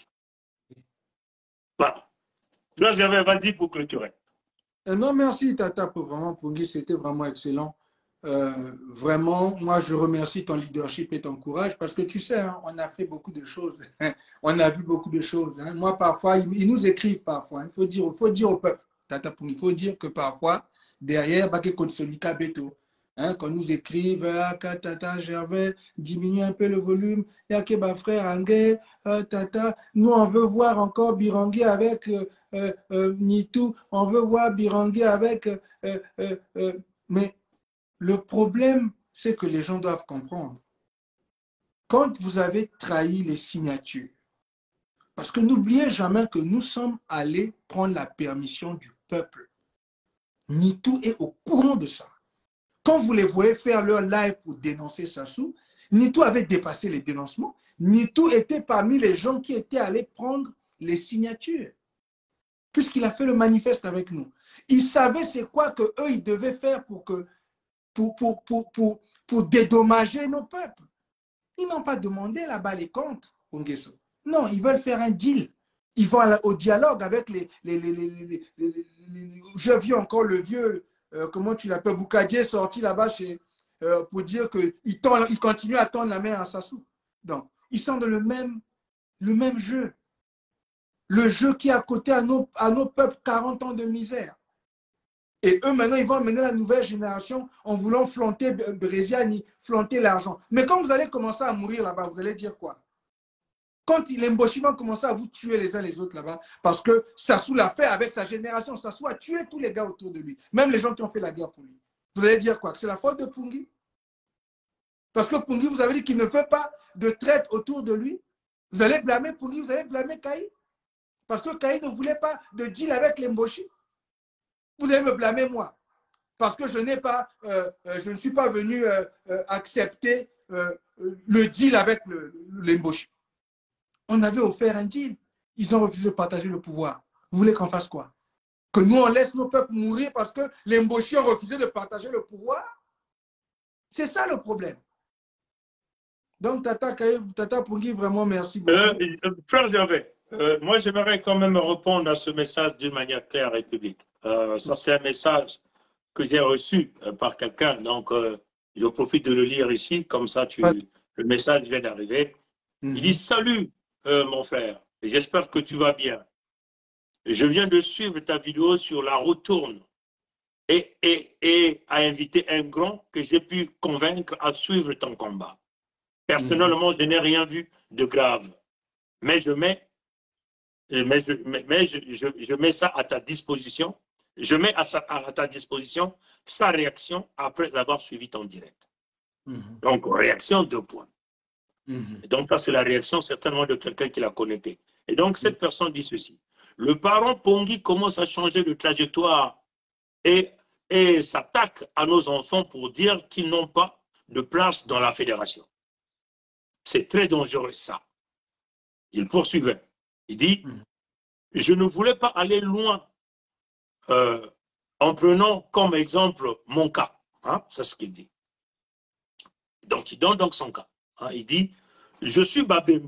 Voilà. Là, j'avais vas-y pour clôturer. Non, merci Tata pour vraiment Pungi, c'était vraiment excellent. Vraiment, moi je remercie ton leadership et ton courage parce que tu sais, hein, on a fait beaucoup de choses. On a vu beaucoup de choses. Hein. Moi, parfois, ils nous écrivent parfois. Hein. Il faut dire au peuple, Tata Pungi, il faut dire que parfois, derrière, celui qui a béto. Hein, qu'on nous écrive, Tata Gervais, diminue un peu le volume, il y a que ma frère Angé, Tata, nous on veut voir encore Birangui avec Nitou, on veut voir Birangui avec... mais le problème, c'est que les gens doivent comprendre. Quand vous avez trahi les signatures, parce que n'oubliez jamais que nous sommes allés prendre la permission du peuple. Nitou est au courant de ça. Quand vous les voyez faire leur live pour dénoncer Sassou, Nitou avait dépassé les dénoncements. Nitou était parmi les gens qui étaient allés prendre les signatures. Puisqu'il a fait le manifeste avec nous. Il savait c'est quoi qu'eux, ils devaient faire pour dédommager nos peuples. Ils n'ont pas demandé là-bas les comptes, Onguesso. Non, ils veulent faire un deal. Ils vont au dialogue avec les je vis encore le vieux... comment tu l'appelles, Boukadje sorti là-bas pour dire qu'il continue à tendre la main à Sassou. Donc, ils sont dans le même jeu. Le jeu qui est à côté à nos peuples 40 ans de misère. Et eux, maintenant, ils vont mener la nouvelle génération en voulant flanter Brésiani, flanter l'argent. Mais quand vous allez commencer à mourir là-bas, vous allez dire quoi? Quand les Mboshi vont commencer à vous tuer les uns les autres là-bas, parce que Sassou l'a fait avec sa génération. Sassou a tué tous les gars autour de lui, même les gens qui ont fait la guerre pour lui. Vous allez dire quoi? Que c'est la faute de Pungi? Parce que Pungi, vous avez dit qu'il ne fait pas de traite autour de lui. Vous allez blâmer Pungi, vous allez blâmer Kaï. Parce que Kaï ne voulait pas de deal avec les Mboshi. Vous allez me blâmer moi. Parce que je ne suis pas venu accepter le deal avec les Mboshi. On avait offert un deal. Ils ont refusé de partager le pouvoir. Vous voulez qu'on fasse quoi? Que nous, on laisse nos peuples mourir parce que les Mboshi ont refusé de partager le pouvoir? C'est ça le problème. Donc, Tata Pungi, vraiment, merci beaucoup. Frère Gervais, moi, j'aimerais quand même répondre à ce message d'une manière claire et publique. Ça, c'est un message que j'ai reçu par quelqu'un. Donc, je profite de le lire ici. Comme ça, le message vient d'arriver. Il dit « Salut, mon frère. J'espère que tu vas bien. Je viens de suivre ta vidéo sur la route tourne et à inviter un grand que j'ai pu convaincre à suivre ton combat. Personnellement, je n'ai rien vu de grave. Mais je mets ça à ta disposition. Je mets à ta disposition sa réaction après avoir suivi ton direct. Donc, réaction 2 points. Et donc, ça, c'est la réaction certainement de quelqu'un qui l'a connecté. Et donc, cette personne dit ceci. Le parent Pungi commence à changer de trajectoire et s'attaque à nos enfants pour dire qu'ils n'ont pas de place dans la fédération. C'est très dangereux, ça. Il poursuivait. Il dit, je ne voulais pas aller loin en prenant comme exemple mon cas. Hein? C'est ce qu'il dit. Donc, il donne donc son cas. Hein? Il dit, je suis Babembe,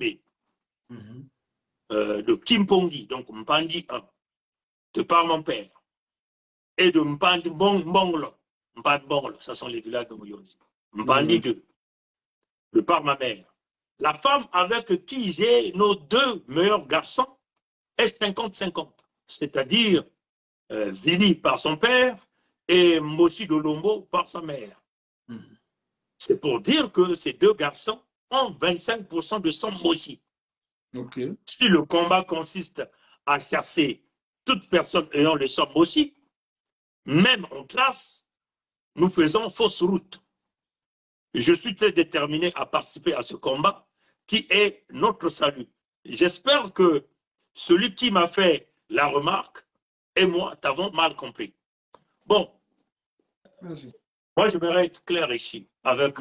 de Kimpongi, donc Mpandi 1, de par mon père, et de Mpandi Bonglo, Mpandi Bonglo, ça sont les villages de Moyosi, Mpandi 2, de par ma mère. La femme avec qui j'ai nos 2 meilleurs garçons est 50-50, c'est-à-dire Vili par son père et Moshi Dolombo par sa mère. C'est pour dire que ces 2 garçons ont 25% de son Moshi. Si le combat consiste à chasser toute personne ayant le sang Moshi, même en classe, nous faisons fausse route. Je suis très déterminé à participer à ce combat qui est notre salut. J'espère que celui qui m'a fait la remarque et moi t'avons mal compris. Bon, moi j'aimerais être clair ici avec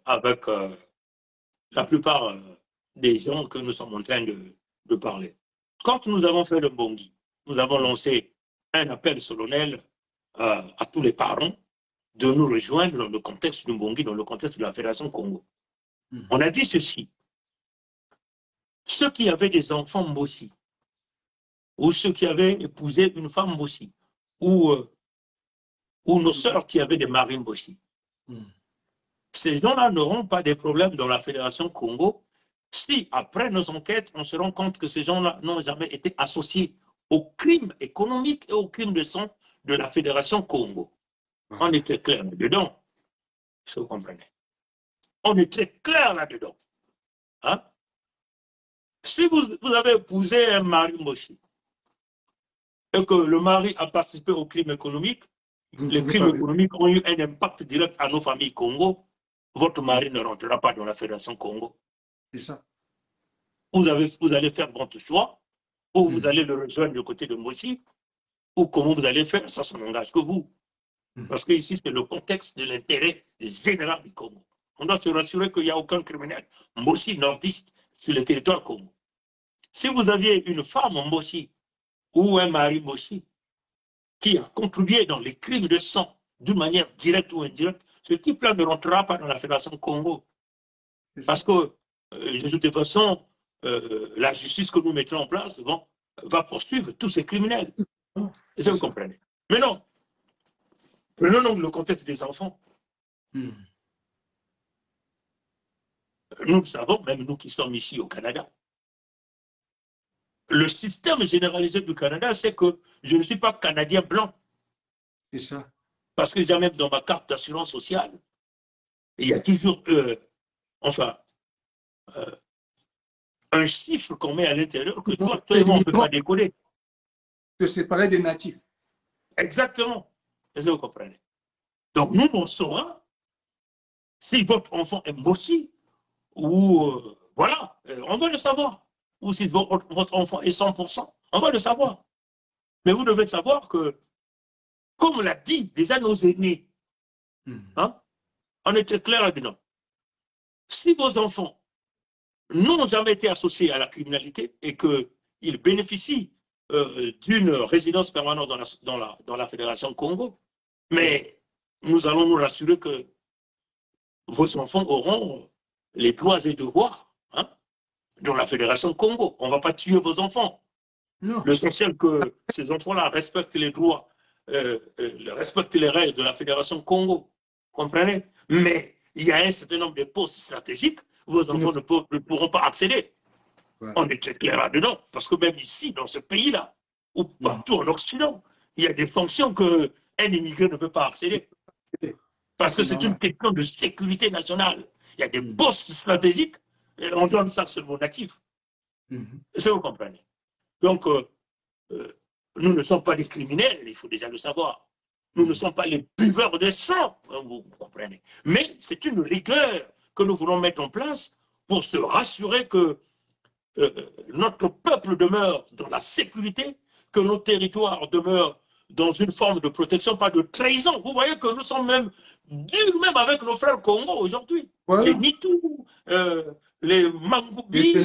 la plupart des gens que nous sommes en train de parler. Quand nous avons fait le Mbongi, nous avons lancé un appel solennel à tous les parents de nous rejoindre dans le contexte du Mbongi, dans le contexte de la Fédération Congo. On a dit ceci. Ceux qui avaient des enfants Mboshi, ou ceux qui avaient épousé une femme Mboshi, ou nos sœurs qui avaient des maris Mboshi, ces gens-là n'auront pas de problèmes dans la Fédération Congo si, après nos enquêtes, on se rend compte que ces gens-là n'ont jamais été associés au crime économique et au crime de sang de la Fédération Congo. On était clair là-dedans, si vous comprenez. On était clair là-dedans. Hein? Si vous avez épousé un mari Mboshi et que le mari a participé au crime économique, les crimes économiques ont eu un impact direct à nos familles Congo, votre mari ne rentrera pas dans la Fédération Congo. C'est ça. Vous allez faire votre choix, ou vous allez le rejoindre du côté de Mboshi, ou comment vous allez faire, ça n'engage que vous. Parce que ici, c'est le contexte de l'intérêt général du Congo. On doit se rassurer qu'il n'y a aucun criminel Mboshi nordiste sur le territoire Congo. Si vous aviez une femme Mboshi ou un mari Mboshi qui a contribué dans les crimes de sang d'une manière directe ou indirecte, ce type-là ne rentrera pas dans la Fédération Congo. Parce que, de toute façon, la justice que nous mettrons en place va poursuivre tous ces criminels. Et vous comprenez. Mais non. Prenons donc le contexte des enfants. Nous savons, même nous qui sommes ici au Canada, le système généralisé du Canada, c'est que je ne suis pas Canadien blanc. C'est ça. Parce que j'ai même dans ma carte d'assurance sociale, il y a toujours, un chiffre qu'on met à l'intérieur que toi et moi, on ne peut pas décoder. Se séparer des natifs. Exactement. Est-ce que vous comprenez? Donc, nous, on saura si votre enfant est Mboshi ou voilà, on va le savoir. Ou si votre enfant est 100%, on va le savoir. Mais vous devez savoir que, comme l'a dit déjà nos aînés, hein, on était clair là-dedans. Si vos enfants n'ont jamais été associés à la criminalité et qu'ils bénéficient d'une résidence permanente dans la Fédération Congo, mais nous allons nous rassurer que vos enfants auront les droits et devoirs dans la Fédération Congo. On ne va pas tuer vos enfants. L'essentiel que ces enfants-là respectent les droits, respectent les règles de la Fédération Congo. Comprenez? Mais il y a un certain nombre de postes stratégiques, vos enfants ne pourront pas accéder. On est très clair là-dedans. Parce que même ici, dans ce pays-là, ou partout en Occident, il y a des fonctions qu'un immigré ne peut pas accéder. Parce que c'est une question de sécurité nationale. Il y a des postes stratégiques, et on donne ça seulement aux natifs. Ça, vous comprenez? Donc, nous ne sommes pas des criminels, il faut déjà le savoir. Nous ne sommes pas les buveurs de sang, vous comprenez. Mais c'est une rigueur que nous voulons mettre en place pour se rassurer que notre peuple demeure dans la sécurité, que nos territoires demeurent dans une forme de protection, pas de trahison. Vous voyez que nous sommes même durs même avec nos frères Congo aujourd'hui. Voilà. Les Nitou, les Mangoubi,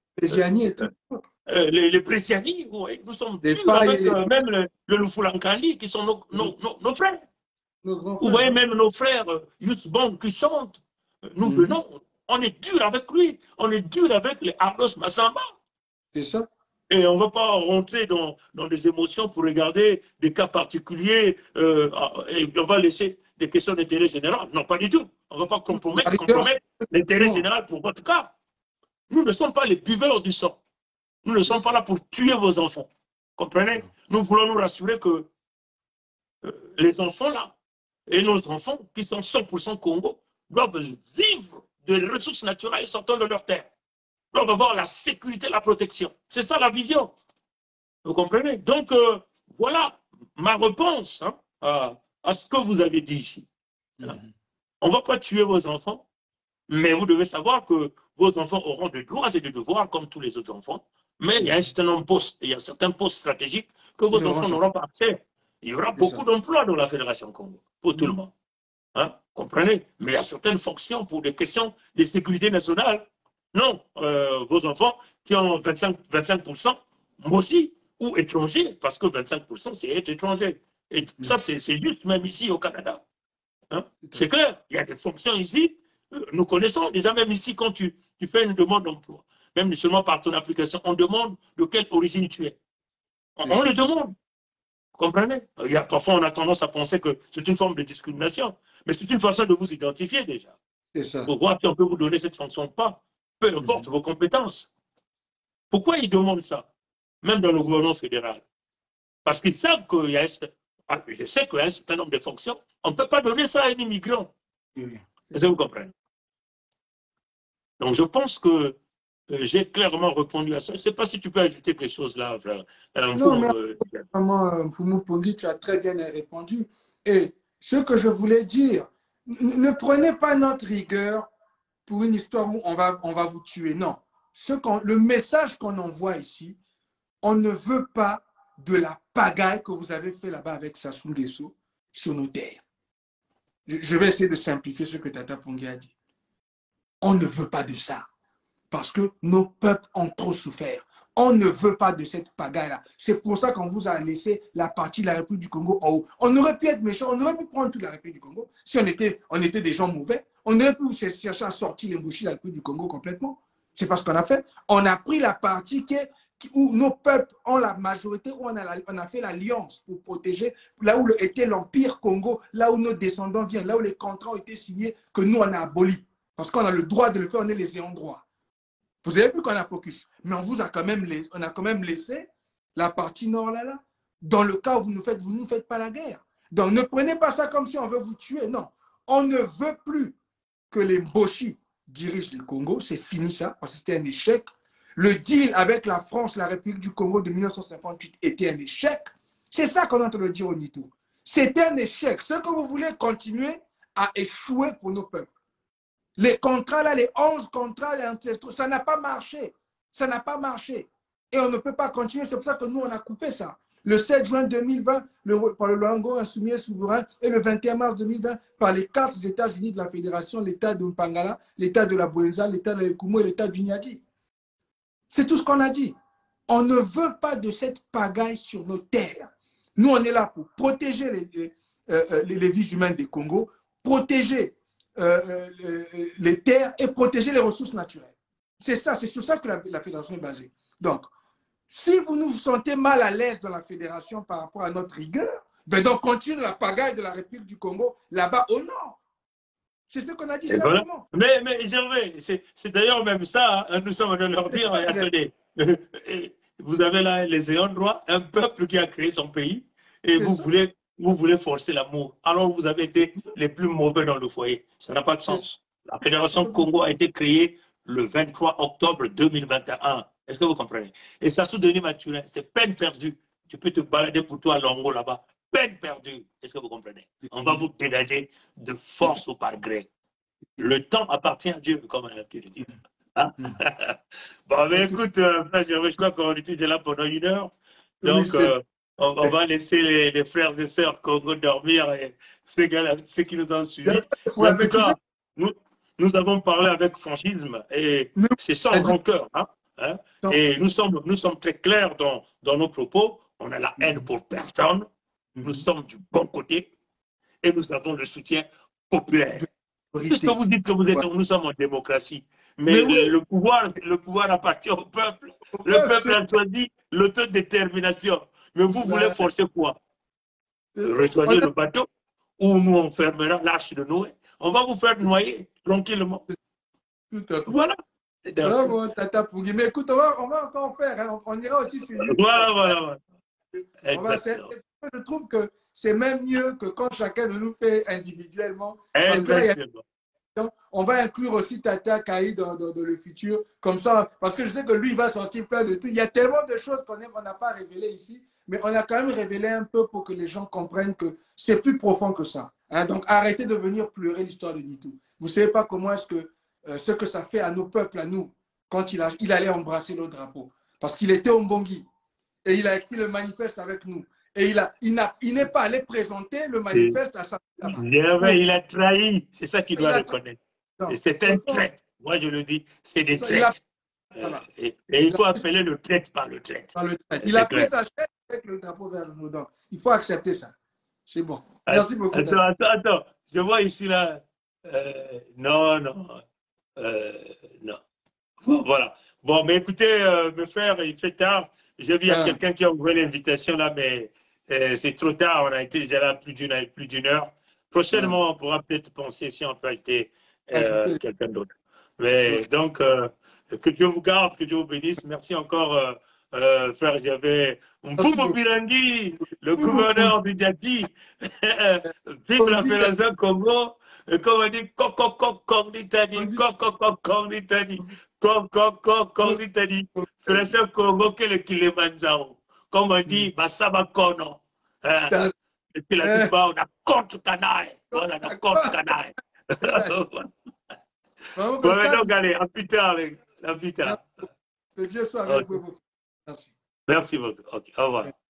les Présiani, vous voyez, nous sommes durs avec même le Lufulankali qui sont nos frères. Vous voyez même nos frères Youth Band qui chantent. Nous venons, on est dur avec lui, on est dur avec les Ardos Massamba. C'est ça. Et on ne va pas rentrer dans des émotions pour regarder des cas particuliers et on va laisser des questions d'intérêt général. Non, pas du tout. On ne va pas compromettre l'intérêt général pour votre cas. Nous ne sommes pas les buveurs du sang. Nous ne sommes pas là pour tuer vos enfants. Comprenez? Nous voulons nous rassurer que les enfants là, et nos enfants qui sont 100% Congo, doivent vivre des ressources naturelles sortant de leur terre. Doivent avoir la sécurité, la protection. C'est ça la vision. Vous comprenez? Donc, voilà ma réponse à ce que vous avez dit ici. On ne va pas tuer vos enfants, mais vous devez savoir que vos enfants auront des droits et des devoirs comme tous les autres enfants. Mais il y a un certain nombre de postes, il y a certains postes stratégiques que vos enfants n'auront pas accès. Il y aura beaucoup d'emplois dans la Fédération Congo, pour tout le monde. Comprenez? Mais il y a certaines fonctions pour des questions de sécurité nationale. Non, vos enfants qui ont 25%, moi aussi, ou étrangers, parce que 25% c'est être étranger. Et ça, c'est juste même ici au Canada. C'est clair, il y a des fonctions ici, nous connaissons déjà même ici quand tu fais une demande d'emploi, même seulement par ton application, on demande de quelle origine tu es. On le demande. Vous comprenez? Parfois, on a tendance à penser que c'est une forme de discrimination, mais c'est une façon de vous identifier déjà. C'est ça. Pour voir si on peut vous donner cette fonction ou pas, peu importe vos compétences. Pourquoi ils demandent ça? Même dans le gouvernement fédéral. Parce qu'ils savent qu'il y a je sais qu'il y a un certain nombre de fonctions, on ne peut pas donner ça à un immigrant. Est-ce que vous comprenez? Donc, je pense que j'ai clairement répondu à ça. Je ne sais pas si tu peux ajouter quelque chose là, frère. Non, mais vraiment, Mfumu Pongi, tu as très bien répondu. Et ce que je voulais dire, ne prenez pas notre rigueur pour une histoire où on va vous tuer. Non. Le message qu'on envoie ici, on ne veut pas de la pagaille que vous avez fait là-bas avec Sassou Nguesso sur nos terres. Je vais essayer de simplifier ce que Tata Pongi a dit. On ne veut pas de ça. Parce que nos peuples ont trop souffert. On ne veut pas de cette pagaille-là. C'est pour ça qu'on vous a laissé la partie de la République du Congo en haut. On aurait pu être méchant, on aurait pu prendre toute la République du Congo. Si on était des gens mauvais, on aurait pu chercher à sortir les bouchis de la République du Congo complètement. C'est parce qu'on a fait. On a pris la partie où nos peuples ont la majorité, où on a fait l'alliance pour protéger, là où était l'Empire Congo, là où nos descendants viennent, là où les contrats ont été signés, que nous, on a abolis. Parce qu'on a le droit de le faire, on est les ayants droit. Vous avez vu qu'on a focus, mais on a quand même laissé la partie nord là. Dans le cas où vous ne faites pas la guerre. Donc ne prenez pas ça comme si on veut vous tuer. Non, on ne veut plus que les Mboshi dirigent le Congo. C'est fini ça, parce que c'était un échec. Le deal avec la France, la République du Congo de 1958 était un échec. C'est ça qu'on est en train de dire au Nito. C'était un échec. Ce que vous voulez continuer à échouer pour nos peuples. Les contrats là, les 11 contrats les ancestraux, ça n'a pas marché. Ça n'a pas marché. Et on ne peut pas continuer. C'est pour ça que nous, on a coupé ça. Le 7 juin 2020, par le Luango insoumis et souverain, et le 21 mars 2020, par les 4 États-Unis de la Fédération, l'État de Mpangala, l'État de la Bouenza, l'État de l'Ekumo et l'État du Niadi. C'est tout ce qu'on a dit. On ne veut pas de cette pagaille sur nos terres. Nous, on est là pour protéger les vies humaines des Congo, protéger les terres et protéger les ressources naturelles. C'est ça, c'est sur ça que la fédération est basée. Donc, si vous nous sentez mal à l'aise dans la fédération par rapport à notre rigueur, ben donc continue la pagaille de la République du Congo là-bas au nord. C'est ce qu'on a dit simplement. Voilà. Mais Gervais, c'est d'ailleurs même ça, nous sommes de leur dire, attendez, vous avez là les ayants droit, un peuple qui a créé son pays, et vous voulez forcer l'amour. Alors vous avez été les plus mauvais dans le foyer. Ça n'a pas de sens. La Fédération Congo a été créée le 23 octobre 2021. Est-ce que vous comprenez? Et Sassou Denis Mathurin, c'est peine perdue. Tu peux te balader pour toi à Longo là-bas. Peine perdue. Est-ce que vous comprenez? On va vous dégager de force ou par gré. Le temps appartient à Dieu, comme on a l'habitude de dire. Hein? Bon, mais écoute, je crois qu'on était déjà là pendant 1 heure. Donc, on va laisser les frères et sœurs Congo dormir et ceux qui nous ont suivis. En tout cas, nous avons parlé avec francisme et c'est sans rancœur. Et nous sommes très clairs dans nos propos. On a la haine pour personne. Nous sommes du bon côté. et nous avons le soutien populaire. Puisque vous dites que nous sommes en démocratie, mais oui, le pouvoir appartient au peuple. Le peuple a choisi l'autodétermination. Mais vous voulez forcer quoi? Rechoisir le bateau ou nous on fermera l'arche de Noé. On va vous faire noyer tranquillement. Voilà. Bravo, Tata Pungui. Mais écoute, on va encore faire. Hein. On ira aussi sur YouTube. Voilà. Je trouve que c'est même mieux que quand chacun de nous fait individuellement. Parce que là, on va inclure aussi Tata Kaï dans le futur. Comme ça, parce que je sais que lui, il va sortir plein de trucs. Il y a tellement de choses qu'on n'a pas révélées ici. Mais on a quand même révélé un peu pour que les gens comprennent que c'est plus profond que ça. Hein. Donc, arrêtez de venir pleurer l'histoire de Nitu. Vous ne savez pas comment est-ce que ce que ça fait à nos peuples, à nous, quand il allait embrasser nos drapeaux. Parce qu'il était au Mbongi et il a écrit le manifeste avec nous. Et il n'est pas allé présenter le manifeste à sa il a trahi, c'est ça qu'il doit reconnaître. C'est un traître. Moi, je le dis, c'est des traîtres. Et il faut appeler le traître par le traître. Il a pris sa chaise avec le drapeau vers le dents. Il faut accepter ça. C'est bon. Merci beaucoup. Attends. Je vois ici là. Non. Bon, voilà. Bon, mais écoutez, mes frères, il fait tard. J'ai vu il y a quelqu'un qui a envoyé l'invitation là, mais c'est trop tard. On a été déjà là plus d'une heure. Prochainement, on pourra peut-être penser si on peut inviter quelqu'un d'autre. Mais donc, que Dieu vous garde, que Dieu vous bénisse. Merci encore, frère. J'avais Mpumo Birangui, le gouverneur du Djadji. Vive la Fédération Congo. Comme on dit, Fédération Congo, que le Kilimanjaro. Comme on dit, Basaba Kono. C'est la Duba, on a contre Canaille. Voilà, on a contre Canaille. Bon, donc allez, à plus tard, à plus tard. Que Dieu soit avec vous. Merci. Merci beaucoup. Okay, au revoir.